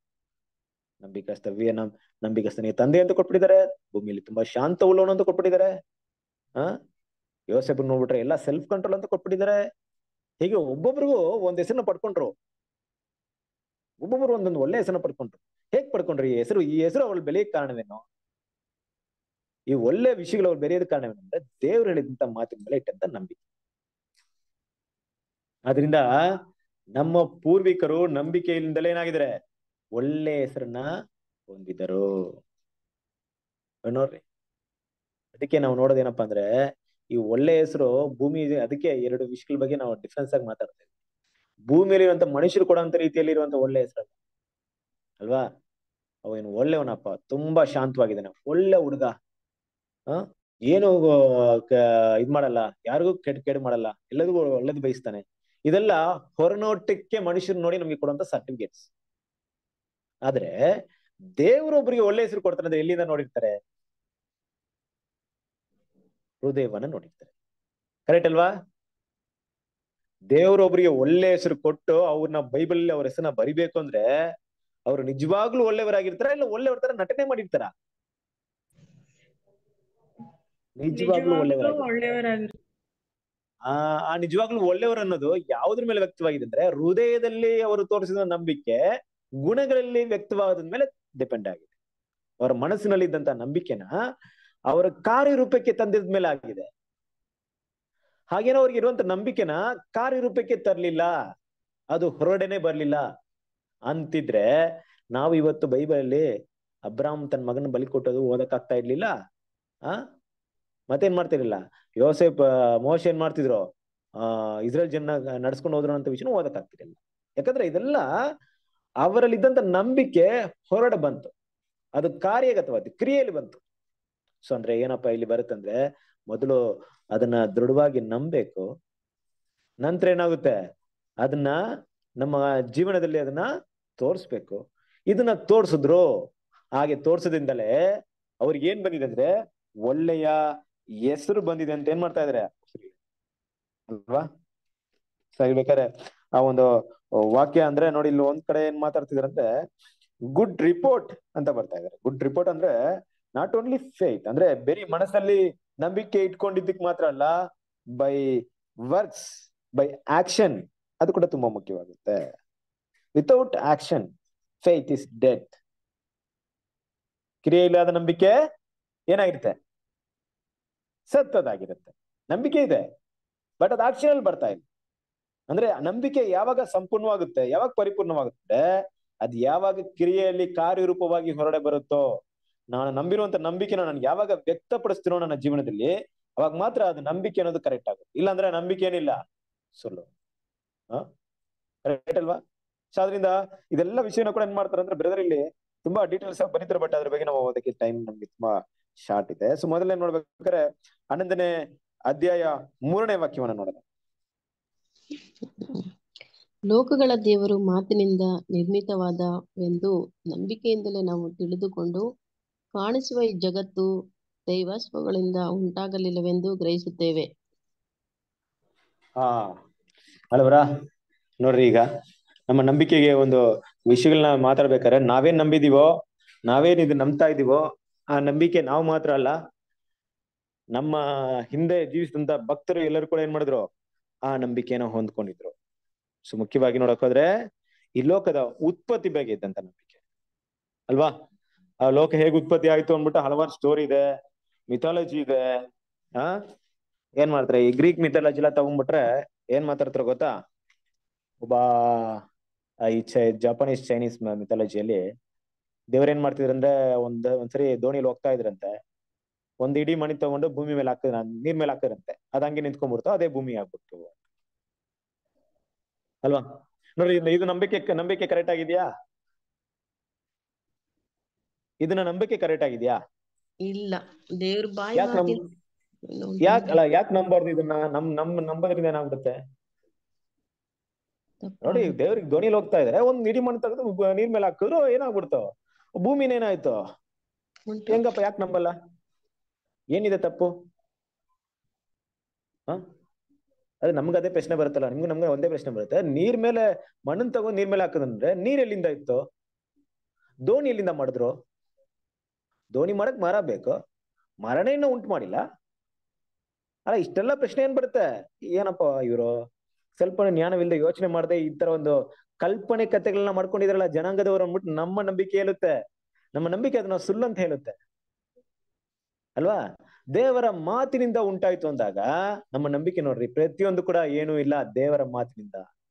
Speaker 1: ನಂಬಿಕಸ್ಥನಿಗೆ ತಂದೆ ಅಂತ ಕೊಟ್ಬಿಟ್ಟಿದ್ದಾರೆ. ಭೂಮಿಯಲ್ಲಿ ತುಂಬಾ ಶಾಂತ ಉಳ್ಳವನು ಅಂತ ಕೊಟ್ಬಿಟ್ಟಿದ್ದಾರೆ. ಯೋಸೇಫ್ ನೋಡ್ಬಿಟ್ರೆ ಎಲ್ಲ ಸೆಲ್ಫ್ ಕಂಟ್ರೋಲ್ ಅಂತ ಕೊಟ್ಬಿಟ್ಟಿದ್ದಾರೆ. ಹೀಗೆ ಒಬ್ಬೊಬ್ರಿಗೂ ಒಂದ್ ಹೆಸರನ್ನ ಪಡ್ಕೊಂಡ್ರು, ಒಬ್ಬೊಬ್ರು ಒಂದೊಂದು ಒಳ್ಳೆ ಹೆಸರನ್ನ ಪಡ್ಕೊಂಡ್ರು. ಹೇಗ್ ಪಡ್ಕೊಂಡ್ರು? ಈ ಹೆಸರು ಅವ್ಳು ಬೆಳೆಯಕ್ ಕಾರಣವೇನು? ಈ ಒಳ್ಳೆ ವಿಷಯಗಳು ಅವ್ರು ಬೆರೆಯೋದ್ ಕಾರಣವೇನಂದ್ರೆ ದೇವ್ರು ಹೇಳಿದಂತ ಮಾತಿನ ಮೇಲೆ ಇಟ್ಟಂತ ನಂಬಿಕೆ. ಆದ್ರಿಂದ ನಮ್ಮ ಪೂರ್ವಿಕರು ನಂಬಿಕೆಯಿಂದಲೇ ಏನಾಗಿದ್ದಾರೆ, ಒಳ್ಳೆ ಹೆಸರನ್ನ ಹೊಂದಿದರು ನೋಡ್ರಿ. ಅದಕ್ಕೆ ನಾವು ನೋಡೋದೇನಪ್ಪಾ ಅಂದ್ರೆ, ಈ ಒಳ್ಳೆ ಹೆಸರು ಭೂಮಿ, ಅದಕ್ಕೆ ಎರಡು ವಿಷಯಗಳ ಬಗ್ಗೆ ನಾವು ಡಿಫ್ರೆನ್ಸ್ ಆಗಿ ಮಾತಾಡ್ತೇವೆ. ಭೂಮಿಯಲ್ಲಿ ಇರುವಂತ ಮನುಷ್ಯರು ಕೊಡುವಂತ ರೀತಿಯಲ್ಲಿ ಇರುವಂತ ಒಳ್ಳೆ ಹೆಸರು ಅಲ್ವಾ. ಅವೇನು ಒಳ್ಳೆಯವನಪ್ಪ, ತುಂಬಾ ಶಾಂತವಾಗಿದ್ದಾನೆ, ಒಳ್ಳೆ ಹುಡುಗ, ಏನು ಇದ್ ಮಾಡಲ್ಲ, ಯಾರಿಗೂ ಕೆಡ್ ಮಾಡಲ್ಲ, ಎಲ್ಲರಿಗೂ ಒಳ್ಳೇದು ಬಯಸ್ತಾನೆ. ಇದೆಲ್ಲ ಹೊರನೋಟಕ್ಕೆ ಮನುಷ್ಯರು ನೋಡಿ ನಮ್ಗೆ ಕೊಡುವಂತ ಸರ್ಟಿಫಿಕೇಟ್ಸ್. ಆದ್ರೆ ದೇವರೊಬ್ಬರಿಗೆ ಒಳ್ಳೆ ಹೆಸರು ಕೊಡ್ತಾನೆ ಅಂದ್ರೆ ಎಲ್ಲಿಂದ ನೋಡಿರ್ತಾರೆ? ಹೃದಯವನ್ನ ನೋಡಿರ್ತಾರೆ. ಕರೆಕ್ಟ್ ಅಲ್ವಾ? ದೇವರೊಬ್ಬರಿಗೆ ಒಳ್ಳೆ ಹೆಸರು ಕೊಟ್ಟು ಅವ್ರನ್ನ ಬೈಬಲ್ ಅವ್ರ ಹೆಸರನ್ನ ಬರಿಬೇಕು ಅಂದ್ರೆ ಅವ್ರು ನಿಜವಾಗ್ಲೂ ಒಳ್ಳೆಯವರಾಗಿರ್ತಾರ, ಇಲ್ಲ ಒಳ್ಳೆಯವ್ರ ತರ ನಟನೆ ಮಾಡಿರ್ತಾರ? ನಿಜವಾಗ್ಲೂ ಒಳ್ಳೆಯವರಾಗಿರ್ತಾರೆ. ಆ ನಿಜವಾಗ್ಲೂ ಒಳ್ಳೆಯವರು ಅನ್ನೋದು ಯಾವುದ್ರ ಮೇಲೆ ವ್ಯಕ್ತವಾಗಿದೆ ಅಂದ್ರೆ, ಹೃದಯದಲ್ಲಿ ಅವರು ತೋರಿಸಿದ ನಂಬಿಕೆ ಗುಣಗಳಲ್ಲಿ ವ್ಯಕ್ತವಾದ ಮೇಲೆ ಡಿಪೆಂಡ್ ಆಗಿದೆ. ಅವರ ಮನಸ್ಸಿನಲ್ಲಿ ಇದ್ದಂತ ನಂಬಿಕೆನ ಅವರ ಕಾರ್ಯರೂಪಕ್ಕೆ ತಂದಿದ ಮೇಲೆ ಆಗಿದೆ. ಹಾಗೇನೋ ಅವ್ರಿಗೆ ಇರುವಂತ ನಂಬಿಕೆನ ಕಾರ್ಯರೂಪಕ್ಕೆ ತರ್ಲಿಲ್ಲ, ಅದು ಹೊರಗಡೆನೆ ಬರ್ಲಿಲ್ಲ ಅಂತಿದ್ರೆ ನಾವು ಇವತ್ತು ಬೈಬಲಲ್ಲಿ ಅಬ್ರಾಮ್ ತನ್ನ ಮಗನ ಬಲಿ ಕೊಟ್ಟೋದು ಓದಕ್ಕಾಗ್ತಾ ಇರ್ಲಿಲ್ಲ. ಮತ್ತೇನ್ ಮಾಡ್ತಿರ್ಲಿಲ್ಲ, ಯೋಸೇಫ್ ಮೋಶೆ ಏನ್ ಮಾಡ್ತಿದ್ರು, ಇಸ್ರೇಲ್ ಜನ ನಡ್ಸ್ಕೊಂಡು ಹೋದ್ರು ಅಂತ ವಿಷಯ ಓದಕ್ಕಾಗ್ತಿರ್ಲಿಲ್ಲ. ಯಾಕಂದ್ರೆ ಇದೆಲ್ಲ ಅವರಲ್ಲಿ ಇದ್ದಂತ ನಂಬಿಕೆ ಹೊರಡೆ ಬಂತು, ಅದು ಕಾರ್ಯಗತವಾದ ಕ್ರಿಯೆಯಲ್ಲಿ ಬಂತು. ಸೊ ಅಂದ್ರೆ ಏನಪ್ಪಾ ಇಲ್ಲಿ ಬರುತ್ತಂದ್ರೆ, ಮೊದಲು ಅದನ್ನ ದೃಢವಾಗಿ ನಂಬಬೇಕು, ನಂತರ ಏನಾಗುತ್ತೆ ಅದನ್ನ ನಮ್ಮ ಜೀವನದಲ್ಲಿ ಅದನ್ನ ತೋರಿಸ್ಬೇಕು. ಇದನ್ನ ತೋರ್ಸಿದ್ರು, ಹಾಗೆ ತೋರ್ಸದಿಂದಲೇ ಅವ್ರಿಗೆ ಏನ್ ಬಂದಿದೆ ಅಂದ್ರೆ ಒಳ್ಳೆಯ ಹೆಸರು ಬಂದಿದೆ ಅಂತ ಏನ್ ಮಾಡ್ತಾ ಇದಾರೆ ಅಲ್ವಾ. ಸರಿ, ಬೇಕಾದ್ರೆ ಆ ಒಂದು ವಾಕ್ಯ ಅಂದ್ರೆ ನೋಡಿ, ಇಲ್ಲಿ ಒಂದ್ ಕಡೆ ಏನ್ ಮಾತಾಡ್ತಿದಾರಂತೆ, ಗುಡ್ ರಿಪೋರ್ಟ್ ಅಂತ ಬರ್ತಾ ಇದಾರೆ. ಗುಡ್ ರಿಪೋರ್ಟ್ ಅಂದ್ರೆ ನಾಟ್ ಓನ್ಲಿ ಫೇತ್, ಅಂದ್ರೆ ಬರೀ ಮನಸ್ಸಲ್ಲಿ ನಂಬಿಕೆ ಇಟ್ಕೊಂಡಿದ್ದಕ್ ಮಾತ್ರ ಅಲ್ಲ, ಬೈ ವರ್ಕ್ಸ್, ಬೈ ಆಕ್ಷನ್, ಅದು ಕೂಡ ತುಂಬಾ ಮುಖ್ಯವಾಗುತ್ತೆ. Without action faith is death. ಕ್ರಿಯೆ ಇಲ್ಲದ ನಂಬಿಕೆ ಏನಾಗಿರುತ್ತೆ? ಸತ್ತದಾಗಿರುತ್ತೆ. ನಂಬಿಕೆ ಇದೆ ಬಟ್ ಅದು ಆಕ್ಷನ್ ಅಲ್ಲಿ ಬರ್ತಾ ಇಲ್ಲ. ಅಂದ್ರೆ ನಂಬಿಕೆ ಯಾವಾಗ ಸಂಪೂರ್ಣವಾಗುತ್ತೆ, ಯಾವಾಗ ಪರಿಪೂರ್ಣವಾಗುತ್ತೆ, ಅದ್ ಯಾವಾಗ ಕ್ರಿಯೆಯಲ್ಲಿ ಕಾರ್ಯರೂಪವಾಗಿ ಹೊರಡೆ ಬರುತ್ತೋ, ನಾನು ನಂಬಿರುವಂತ ನಂಬಿಕೆನ ನಾನು ಯಾವಾಗ ವ್ಯಕ್ತಪಡಿಸ್ತೀನೋ ನನ್ನ ಜೀವನದಲ್ಲಿ, ಅವಾಗ ಮಾತ್ರ ಅದು ನಂಬಿಕೆ ಅನ್ನೋದು ಕರೆಕ್ಟ್ ಆಗುತ್ತೆ. ಇಲ್ಲಾಂದ್ರೆ ನಂಬಿಕೆ ಏನಿಲ್ಲ, ಸುಳ್ಳು. ಕರೆಕ್ಟ್ ಅಲ್ವಾ? ಸೊ ಅದರಿಂದ ಇದೆಲ್ಲ ವಿಷಯನ ಕೂಡ ಏನ್ ಮಾಡ್ತಾರೆ ಅಂದ್ರೆ ಬ್ರದರ್ ಇಲ್ಲಿ ತುಂಬಾ ಡೀಟೇಲ್ಸ್ ಆಗಿ ಬರೀತಾರೆ, ಬಟ್ ಅದ್ರ ಬಗ್ಗೆ ನಾವು ಅದಕ್ಕೆ ಟೈಮ್ ನಮ್ಗೆ ತುಂಬಾ ಶಾರ್ಟ್ ಇದೆ. ಸೊ ಮೊದಲನೇ ನೋಡ್ಬೇಕಾದ್ರೆ 11ನೇ ಅಧ್ಯಾಯ 3ನೇ ವಾಕ್ಯವನ್ನ ನೋಡೋಣ.
Speaker 3: ಲೋಕಗಳ ದೇವರು ಮಾತಿನಿಂದ ನಿರ್ಮಿತವಾದವೆಂದು ನಂಬಿಕೆಯಿಂದಲೇ ನಾವು ತಿಳಿದುಕೊಂಡು, ಕಾಣಿಸುವ ಈ ಜಗತ್ತು ದೈವಾಸ್ವಗಳಿಂದ ಉಂಟಾಗಲಿಲ್ಲವೆಂದು ಗ್ರಹಿಸುತ್ತೇವೆ.
Speaker 1: ಅಲ್ವರ ನೋಡ್ರಿ, ಈಗ ನಮ್ಮ ನಂಬಿಕೆಗೆ ಒಂದು ವಿಷಯಗಳನ್ನ ಮಾತಾಡ್ಬೇಕಾದ್ರೆ ನಾವೇನ್ ನಂಬಿದೀವೋ, ನಾವೇನ್ ಇದು ನಂಬ್ತಾ ಇದೀವೋ, ಆ ನಂಬಿಕೆ ನಾವು ಮಾತ್ರ ಅಲ್ಲ, ನಮ್ಮ ಹಿಂದೆ ಜೀವಿಸಿದಂತ ಭಕ್ತರು ಎಲ್ಲರೂ ಕೂಡ ಏನ್ ಮಾಡಿದ್ರು, ಆ ನಂಬಿಕೆನ ಹೊಂದ್ಕೊಂಡಿದ್ರು. ಸೊ ಮುಖ್ಯವಾಗಿ ನೋಡಕ್ ಹೋದ್ರೆ ಈ ಲೋಕದ ಉತ್ಪತ್ತಿ ಬಗ್ಗೆ ಇದ್ದಂತ ನಂಬಿಕೆ ಅಲ್ವಾ. ಆ ಲೋಕ ಹೇಗೆ ಉತ್ಪತ್ತಿ ಆಯ್ತು ಅಂದ್ಬಿಟ್ಟು ಹಲವಾರು ಸ್ಟೋರಿ ಇದೆ, ಮಿಥಾಲಜಿ ಇದೆ. ಏನ್ ಮಾಡ್ತಾರೆ ಈ ಗ್ರೀಕ್ ಮಿಥಾಲಜಿ ಎಲ್ಲ ತಗೊಂಡ್ಬಿಟ್ರೆ ಏನ್ ಮಾತಾಡ್ತಾರ ಗೊತ್ತಾ? ಒಬ್ಬ ಈ ಜಪಾನೀಸ್ ಚೈನೀಸ್ ಮಿಥಾಲಜಿಯಲ್ಲಿ ದೇವ್ರೇನ್ ಮಾಡ್ತಿದ್ರು ಅಂದ್ರೆ, ಒಂದ್ಸರಿ ದೋಣಿಯಲ್ಲಿ ಹೋಗ್ತಾ ಇದ್ರಂತೆ, ಒಂದ್ ಇಡೀ ಮಣಿ ತಗೊಂಡು ಭೂಮಿ ಮೇಲೆ ಹಾಕಿದ್ರ, ನೀರ್ ಮೇಲೆ ಹಾಕಿದ್ರಂತೆ, ಅದ್ ಹಂಗೆ ನಿಂತ್ಕೊಂಡ್ಬಿಡ್ತು, ಅದೇ ಭೂಮಿ ಆಗ್ಬಿಡ್ತು ಅಲ್ವಾ. ನೋಡ್ರಿ, ಇದು ನಂಬಿಕೆ ಕರೆಕ್ಟ್ ಆಗಿದ್ಯಾ? ಇದನ್ನ ನಂಬಿಕೆ ಕರೆಕ್ಟ್ ಆಗಿದ್ಯಾ?
Speaker 3: ಇಲ್ಲ, ದೇವ್ರ ಬಾಯಿ
Speaker 1: ಯಾಕೆ ನಂಬಾರ್ದು ಇದನ್ನ? ನಂಬೋದ್ರಿಂದ ಏನಾಗ್ಬಿಡುತ್ತೆ ನೋಡಿ, ದೇವ್ರಿಗೆ ದೋಣಿಲಿ ಹೋಗ್ತಾ ಇದಾರೆ, ಒಂದ್ ಇಡೀ ಮಣ್ಣು ತೆಗೆದು ನೀರ್ ಮೇಲೆ ಹಾಕಿದ್ರು ಏನಾಗ್ಬಿಡ್ತು, ಭೂಮಿನ ಏನಾಯ್ತು, ಹೆಂಗಪ್ಪ? ಯಾಕೆ ನಂಬಲ್ಲ? ಏನಿದೆ ತಪ್ಪು? ಅದೇ ನಮ್ಗೆ ಅದೇ ಪ್ರಶ್ನೆ ಬರುತ್ತಲ್ಲ, ನಮ್ಗೆ ಒಂದೇ ಪ್ರಶ್ನೆ ಬರುತ್ತೆ. ನೀರ್ ಮೇಲೆ ಮಣ್ಣನ್ ತಗೊಂಡ್ ನೀರ್ ಮೇಲೆ ಹಾಕದಂದ್ರೆ ನೀರ್ ಎಲ್ಲಿಂದ ಇತ್ತು? ದೋಣಿ ಎಲ್ಲಿಂದ ಮಾಡಿದ್ರು? ದೋಣಿ ಮಾಡಕ್ ಮರ ಬೇಕು, ಮರನೇ ಇನ್ನೂ ಉಂಟು ಮಾಡಿಲ್ಲ ಅಲ್ಲ. ಇಷ್ಟೆಲ್ಲ ಪ್ರಶ್ನೆ ಏನ್ ಬರುತ್ತೆ? ಏನಪ್ಪ ಇವರು ಸ್ವಲ್ಪ ಜ್ಞಾನವಿಲ್ಲದೆ ಯೋಚನೆ ಮಾಡದೆ ಈ ತರ ಒಂದು ಕಲ್ಪನೆ ಕಥೆಗಳನ್ನ ಮಾಡ್ಕೊಂಡಿದ್ರಲ್ಲ ಜನಾಂಗದವರು ಅಂದ್ಬಿಟ್ಟು ನಮ್ಮ ನಂಬಿಕೆ ಹೇಳುತ್ತೆ, ನಮ್ಮ ನಂಬಿಕೆ ಅದನ್ನ ಸುಳ್ಳು ಅಂತ ಹೇಳುತ್ತೆ ಅಲ್ವಾ. ದೇವರ ಮಾತಿನಿಂದ ಉಂಟಾಯ್ತು ಅಂದಾಗ ನಮ್ಮ ನಂಬಿಕೆ ನೋಡ್ರಿ, ಪ್ರತಿಯೊಂದು ಕೂಡ ಏನೂ ಇಲ್ಲ, ದೇವರ ಮಾತಿನಿಂದ.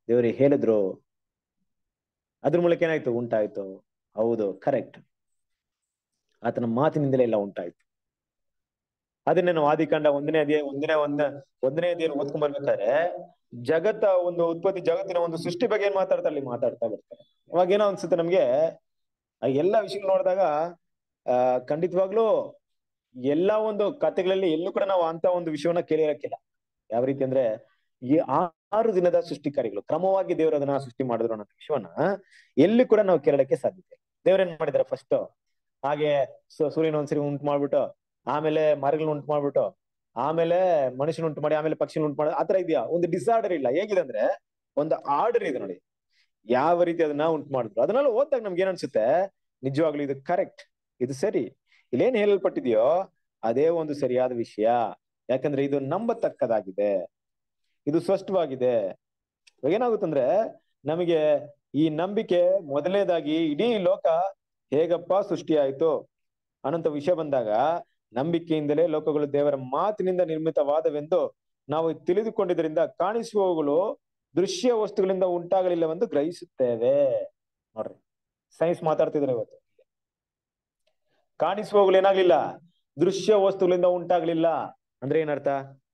Speaker 1: ದೇವ್ರಿಗೆ ಹೇಳಿದ್ರು, ಅದ್ರ ಮೂಲಕ ಏನಾಯ್ತು? ಉಂಟಾಯ್ತು. ಹೌದು, ಕರೆಕ್ಟ್. ಆತನ ಮಾತಿನಿಂದಲೇ ಎಲ್ಲ ಉಂಟಾಯ್ತು. ಅದನ್ನೇ ನಾವು ಆದಿಕಾಂಡ ಒಂದನೇ ಅಧ್ಯಾಯ ಓದ್ಕೊಂಡ್ ಬರ್ಬೇಕಾದ್ರೆ ಜಗತ್ತ ಒಂದು ಉತ್ಪತ್ತಿ, ಜಗತ್ತಿನ ಒಂದು ಸೃಷ್ಟಿ ಬಗ್ಗೆ ಏನ್ ಮಾತಾಡ್ತಾ ಬರ್ತಾರೆ. ಅವಾಗ ಏನೋ ಅನ್ಸುತ್ತೆ ನಮ್ಗೆ, ಆ ಎಲ್ಲಾ ವಿಷಯಗಳು ನೋಡಿದಾಗ ಖಂಡಿತವಾಗ್ಲೂ ಎಲ್ಲಾ ಒಂದು ಕಥೆಗಳಲ್ಲಿ ಎಲ್ಲೂ ಕೂಡ ನಾವು ಅಂತ ಒಂದು ವಿಷಯವನ್ನ ಕೇಳಿರಕ್ಕಿಲ್ಲ. ಯಾವ ರೀತಿ ಅಂದ್ರೆ, ಈ 6 ದಿನದ ಸೃಷ್ಟಿ ಕಾರ್ಯಗಳು ಕ್ರಮವಾಗಿ ದೇವರು ಅದನ್ನ ಸೃಷ್ಟಿ ಮಾಡಿದ್ರು ಅನ್ನೋ ವಿಷಯವನ್ನ ಎಲ್ಲಿ ಕೂಡ ನಾವು ಕೇಳಕ್ಕೆ ಸಾಧ್ಯತೆ. ದೇವ್ರೇನ್ ಮಾಡಿದಾರೆ? ಫಸ್ಟ್ ಹಾಗೆ ಸೂರ್ಯನ ಒಂದ್ಸರಿ ಉಂಟು ಮಾಡ್ಬಿಟ್ಟು, ಆಮೇಲೆ ಮರಗಳನ್ನ ಉಂಟು ಮಾಡ್ಬಿಟ್ಟು, ಆಮೇಲೆ ಮನುಷ್ಯನ ಉಂಟು ಮಾಡಿ, ಆಮೇಲೆ ಪಕ್ಷಿನ ಉಂಟು ಮಾಡಿ, ಆತರ ಇದೆಯಾ? ಒಂದು ಡಿಸಾರ್ಡರ್ ಇಲ್ಲ. ಹೇಗಿದೆ ಅಂದ್ರೆ ಒಂದು ಆರ್ಡರ್ ಇದೆ ನೋಡಿ, ಯಾವ ರೀತಿ ಅದನ್ನ ಉಂಟು ಮಾಡಿದ್ರು. ಅದನ್ನೆಲ್ಲ ಓದ್ದಾಗ ನಮ್ಗೆ ಏನ್ ಅನ್ಸುತ್ತೆ? ನಿಜವಾಗ್ಲೂ ಇದು ಕರೆಕ್ಟ್, ಇದು ಸರಿ, ಇಲ್ಲೇನ್ ಹೇಳಲ್ಪಟ್ಟಿದೆಯೋ ಅದೇ ಒಂದು ಸರಿಯಾದ ವಿಷಯ. ಯಾಕಂದ್ರೆ ಇದು ನಂಬತಕ್ಕದಾಗಿದೆ, ಇದು ಸ್ಪಷ್ಟವಾಗಿದೆ. ಏನಾಗುತ್ತಂದ್ರೆ ನಮಗೆ ಈ ನಂಬಿಕೆ ಮೊದಲನೇದಾಗಿ ಇಡೀ ಲೋಕ ಹೇಗಪ್ಪ ಸೃಷ್ಟಿಯಾಯ್ತು ಅನ್ನೋಂಥ ವಿಷಯ ಬಂದಾಗ, ನಂಬಿಕೆಯಿಂದಲೇ ಲೋಕಗಳು ದೇವರ ಮಾತಿನಿಂದ ನಿರ್ಮಿತವಾದವೆಂದು ನಾವು ತಿಳಿದುಕೊಂಡಿದ್ದರಿಂದ ಕಾಣಿಸುವವುಗಳು ದೃಶ್ಯ ವಸ್ತುಗಳಿಂದ ಉಂಟಾಗಲಿಲ್ಲವೆಂದು ಗ್ರಹಿಸುತ್ತೇವೆ. ನೋಡ್ರಿ, ಸೈನ್ಸ್ ಮಾತಾಡ್ತಿದ್ರೆ ಇವತ್ತು. ಕಾಣಿಸುವವುಗಳು ಏನಾಗ್ಲಿಲ್ಲ, ದೃಶ್ಯ ವಸ್ತುಗಳಿಂದ ಉಂಟಾಗ್ಲಿಲ್ಲ ಅಂದ್ರೆ ಏನರ್ಥ?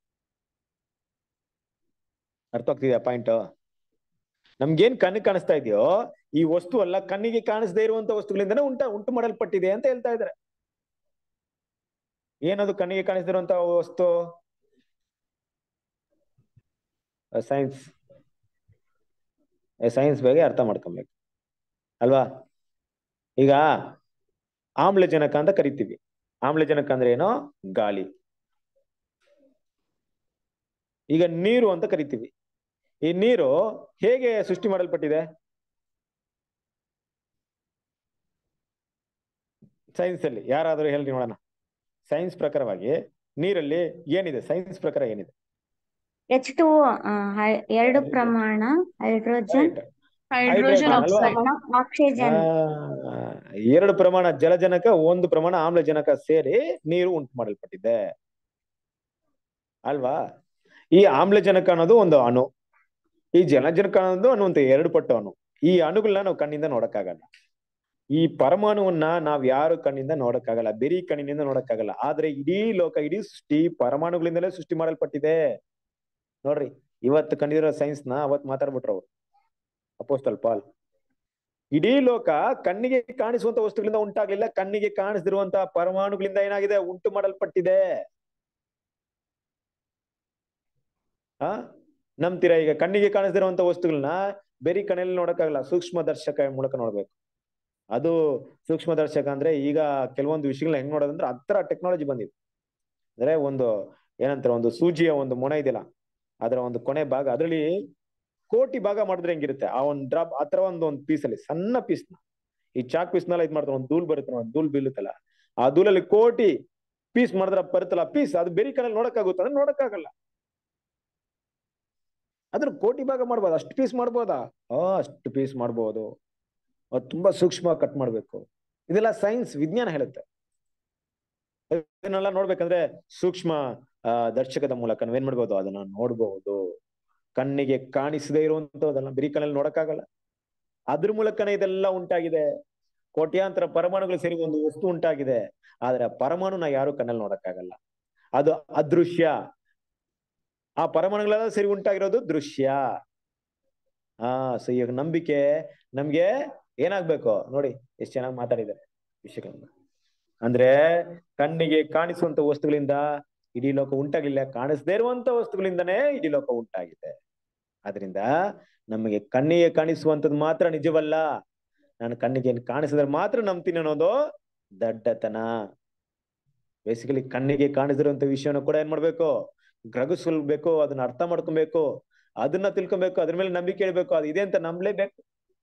Speaker 1: ಅರ್ಥ ಆಗ್ತಿದ್ಯಾ ಪಾಯಿಂಟ್? ನಮ್ಗೇನ್ ಕಣ್ಣಿಗೆ ಕಾಣಿಸ್ತಾ ಇದೆಯೋ ಈ ವಸ್ತು ಅಲ್ಲ, ಕಣ್ಣಿಗೆ ಕಾಣಿಸದೇ ಇರುವಂತ ವಸ್ತುಗಳಿಂದನೇ ಉಂಟು ಮಾಡಲ್ಪಟ್ಟಿದೆ ಅಂತ ಹೇಳ್ತಾ ಇದ್ದಾರೆ. ಏನದು ಕಣ್ಣಿಗೆ ಕಾಣಿಸದಿರುವಂತ ವಸ್ತು? ಸೈನ್ಸ್ ಬಗ್ಗೆ ಅರ್ಥ ಮಾಡ್ಕೊಬೇಕು ಅಲ್ವಾ? ಈಗ ಆಮ್ಲಜನಕ ಅಂತ ಕರಿತೀವಿ. ಆಮ್ಲಜನಕ ಅಂದ್ರೆ ಏನೋ? ಗಾಳಿ. ಈಗ ನೀರು ಅಂತ ಕರಿತೀವಿ. ಈ ನೀರು ಹೇಗೆ ಸೃಷ್ಟಿ ಮಾಡಲ್ಪಟ್ಟಿದೆ? ಸೈನ್ಸ್ ಅಲ್ಲಿ ಯಾರಾದ್ರೂ ಹೇಳ್ರಿ ನೋಡೋಣ. ಸೈನ್ಸ್ ಪ್ರಕಾರವಾಗಿ ನೀರಲ್ಲಿ ಏನಿದೆ? ಸೈನ್ಸ್ ಪ್ರಕಾರ ಏನಿದೆ?
Speaker 6: H2O, 2 ಪ್ರಮಾಣ ಹೈಡ್ರೋಜನ್,
Speaker 3: ಹೈಡ್ರೋಜನ್
Speaker 1: ಅಲ್ವಾ?
Speaker 6: ಆಕ್ಸಿಜನ್.
Speaker 1: 2 ಪ್ರಮಾಣ ಜಲಜನಕ, 1 ಪ್ರಮಾಣ ಆಮ್ಲಜನಕ ಸೇರಿ ನೀರು ಉಂಟು ಮಾಡಲ್ಪಟ್ಟಿದೆ ಅಲ್ವಾ? ಈ ಆಮ್ಲಜನಕ ಅನ್ನೋದು ಒಂದು ಅಣು, ಈ ಜಲಜನಕ ಅನ್ನೋದು ಒಂದು 2 ಪಟ್ಟು ಅಣು. ಈ ಅಣುಗಳನ್ನ ನಾವು ಕಣ್ಣಿಂದ ನೋಡಕ್ಕಾಗಲ್ಲ. ಈ ಪರಮಾಣುವನ್ನ ನಾವ್ ಯಾರು ಕಣ್ಣಿಂದ ನೋಡಕ್ಕಾಗಲ್ಲ, ಬೆರಿ ಕಣ್ಣಿನಿಂದ ನೋಡಕ್ಕಾಗಲ್ಲ. ಆದ್ರೆ ಇಡೀ ಲೋಕ, ಇಡೀ ಸೃಷ್ಟಿ ಪರಮಾಣುಗಳಿಂದಲೇ ಸೃಷ್ಟಿ ಮಾಡಲ್ಪಟ್ಟಿದೆ. ನೋಡ್ರಿ, ಇವತ್ತು ಕಂಡಿರೋ ಸೈನ್ಸ್ ನ ಅವತ್ ಮಾತಾಡ್ಬಿಟ್ರು ಅವ್ರು, ಅಪೋಸ್ತಲ್ ಪಾಲ್. ಇಡೀ ಲೋಕ ಕಣ್ಣಿಗೆ ಕಾಣಿಸುವಂತ ವಸ್ತುಗಳಿಂದ ಉಂಟಾಗ್ಲಿಲ್ಲ, ಕಣ್ಣಿಗೆ ಕಾಣಿಸದಿರುವಂತ ಪರಮಾಣುಗಳಿಂದ ಏನಾಗಿದೆ? ಉಂಟು ಮಾಡಲ್ಪಟ್ಟಿದೆ. ನಂಬ್ತೀರಾ? ಈಗ ಕಣ್ಣಿಗೆ ಕಾಣಿಸದಿರುವಂತ ವಸ್ತುಗಳನ್ನ ಬೇರೆ ಕಣ್ಣಲ್ಲಿ ನೋಡಕ್ಕಾಗಲ್ಲ, ಸೂಕ್ಷ್ಮ ದರ್ಶಕ ಮೂಲಕ ನೋಡ್ಬೇಕು. ಅದು ಸೂಕ್ಷ್ಮ ದರ್ಶಕ ಅಂದ್ರೆ ಈಗ ಕೆಲವೊಂದು ವಿಷಯಗಳನ್ನ ಹೆಂಗ್ ನೋಡೋದಂದ್ರೆ ಹತ್ರ ಟೆಕ್ನಾಲಜಿ ಬಂದಿದೆ. ಅಂದ್ರೆ ಒಂದು ಏನಂತಾರೆ, ಒಂದು ಸೂಜಿಯ ಒಂದು ಮೊನ ಇದೆಯಲ್ಲ, ಅದರ ಒಂದು ಕೊನೆ ಭಾಗ, ಅದ್ರಲ್ಲಿ ಕೋಟಿ ಭಾಗ ಮಾಡಿದ್ರೆ ಹೆಂಗಿರುತ್ತೆ? ಆ ಒಂದು ಡ್ರಾಪ್ ಆ ತರ ಒಂದು ಪೀಸ್ ಅಲ್ಲಿ, ಸಣ್ಣ ಪೀಸ್ ನ, ಈ ಚಾಕ್ ಪೀಸ್ ನೆಲ್ಲ ಇದ್ ಮಾಡ್ತಾರೆ, ಒಂದು ಧೂಳ್ ಬರುತ್ತೆ, ಒಂದು ಧೂಳ್ ಬೀಳುತ್ತಲ್ಲ, ಆ ಧೂಳಲ್ಲಿ ಕೋಟಿ ಪೀಸ್ ಮಾಡಿದ್ರೆ ಬರುತ್ತಲ್ಲ ಪೀಸ್, ಅದು ಬೇರೆ ಕಣ್ಣಲ್ಲಿ ನೋಡಕ್ಕಾಗುತ್ತೆ ಅಂದ್ರೆ ನೋಡಕ್ಕಾಗಲ್ಲ. ಅದ್ರ ಕೋಟಿ ಭಾಗ ಮಾಡ್ಬೋದು, ಅಷ್ಟು ಪೀಸ್ ಮಾಡ್ಬೋದಾ? ಅಷ್ಟು ಪೀಸ್ ಮಾಡ್ಬೋದು. ಅದು ತುಂಬಾ ಸೂಕ್ಷ್ಮ ಕಟ್ ಮಾಡ್ಬೇಕು. ಇದೆಲ್ಲ ಸೈನ್ಸ್, ವಿಜ್ಞಾನ ಹೇಳುತ್ತೆ. ಇದನ್ನೆಲ್ಲ ನೋಡ್ಬೇಕಂದ್ರೆ ಸೂಕ್ಷ್ಮ ದರ್ಶಕದ ಮೂಲಕ ನಾವೇನ್ ಮಾಡ್ಬೋದು? ಅದನ್ನ ನೋಡ್ಬಹುದು. ಕಣ್ಣಿಗೆ ಕಾಣಿಸದೇ ಇರುವಂತದನ್ನ ಬಿರಿ ಕಣ್ಣಲ್ಲಿ ನೋಡಕ್ಕಾಗಲ್ಲ. ಅದ್ರ ಮೂಲಕನೇ ಇದೆಲ್ಲ ಉಂಟಾಗಿದೆ. ಕೋಟ್ಯಾಂತರ ಪರಮಾಣುಗಳು ಸೇರಿ ಒಂದು ವಸ್ತು ಉಂಟಾಗಿದೆ. ಆದ್ರೆ ಪರಮಾಣುನ ಯಾರು ಕಣ್ಣಲ್ಲಿ ನೋಡಕ್ಕಾಗಲ್ಲ, ಅದು ಅದೃಶ್ಯ. ಆ ಪರಮಾಣುಗಳೆಲ್ಲ ಸೇರಿ ಉಂಟಾಗಿರೋದು ದೃಶ್ಯ. ಸೊ ಈಗ ನಂಬಿಕೆ ನಮ್ಗೆ ಏನಾಗ್ಬೇಕು ನೋಡಿ, ಎಷ್ಟು ಚೆನ್ನಾಗಿ ಮಾತಾಡಿದ್ದಾರೆ ವಿಷಯಗಳನ್ನ. ಅಂದ್ರೆ ಕಣ್ಣಿಗೆ ಕಾಣಿಸುವಂತ ವಸ್ತುಗಳಿಂದ ಇಡೀ ಲೋಕ ಉಂಟಾಗಿಲ್ಲ, ಕಾಣಿಸದೇ ಇರುವಂತ ವಸ್ತುಗಳಿಂದನೇ ಇಡೀ ಲೋಕ ಉಂಟಾಗಿದೆ. ಆದ್ರಿಂದ ನಮಗೆ ಕಣ್ಣಿಗೆ ಕಾಣಿಸುವಂತದ್ದು ಮಾತ್ರ ನಿಜವಲ್ಲ, ನಾನು ಕಣ್ಣಿಗೆ ಕಾಣಿಸಿದ್ರೆ ಮಾತ್ರ ನಂಬ್ತೀನಿ ಅನ್ನೋದು ದಡ್ಡತನ. ಬೇಸಿಕಲಿ ಕಣ್ಣಿಗೆ ಕಾಣಿಸಿರುವಂತ ವಿಷಯನ ಕೂಡ ಏನ್ ಮಾಡ್ಬೇಕು? ಗ್ರಹಿಸ್ಕೊಳ್ಬೇಕು, ಅದನ್ನ ಅರ್ಥ ಮಾಡ್ಕೊಬೇಕು, ಅದನ್ನ ತಿಳ್ಕೊಬೇಕು, ಅದ್ರ ಮೇಲೆ ನಂಬಿಕೆ ಇಡಬೇಕು. ಅದು ಇದೆ ಅಂತ ನಂಬಲೇಬೇಕು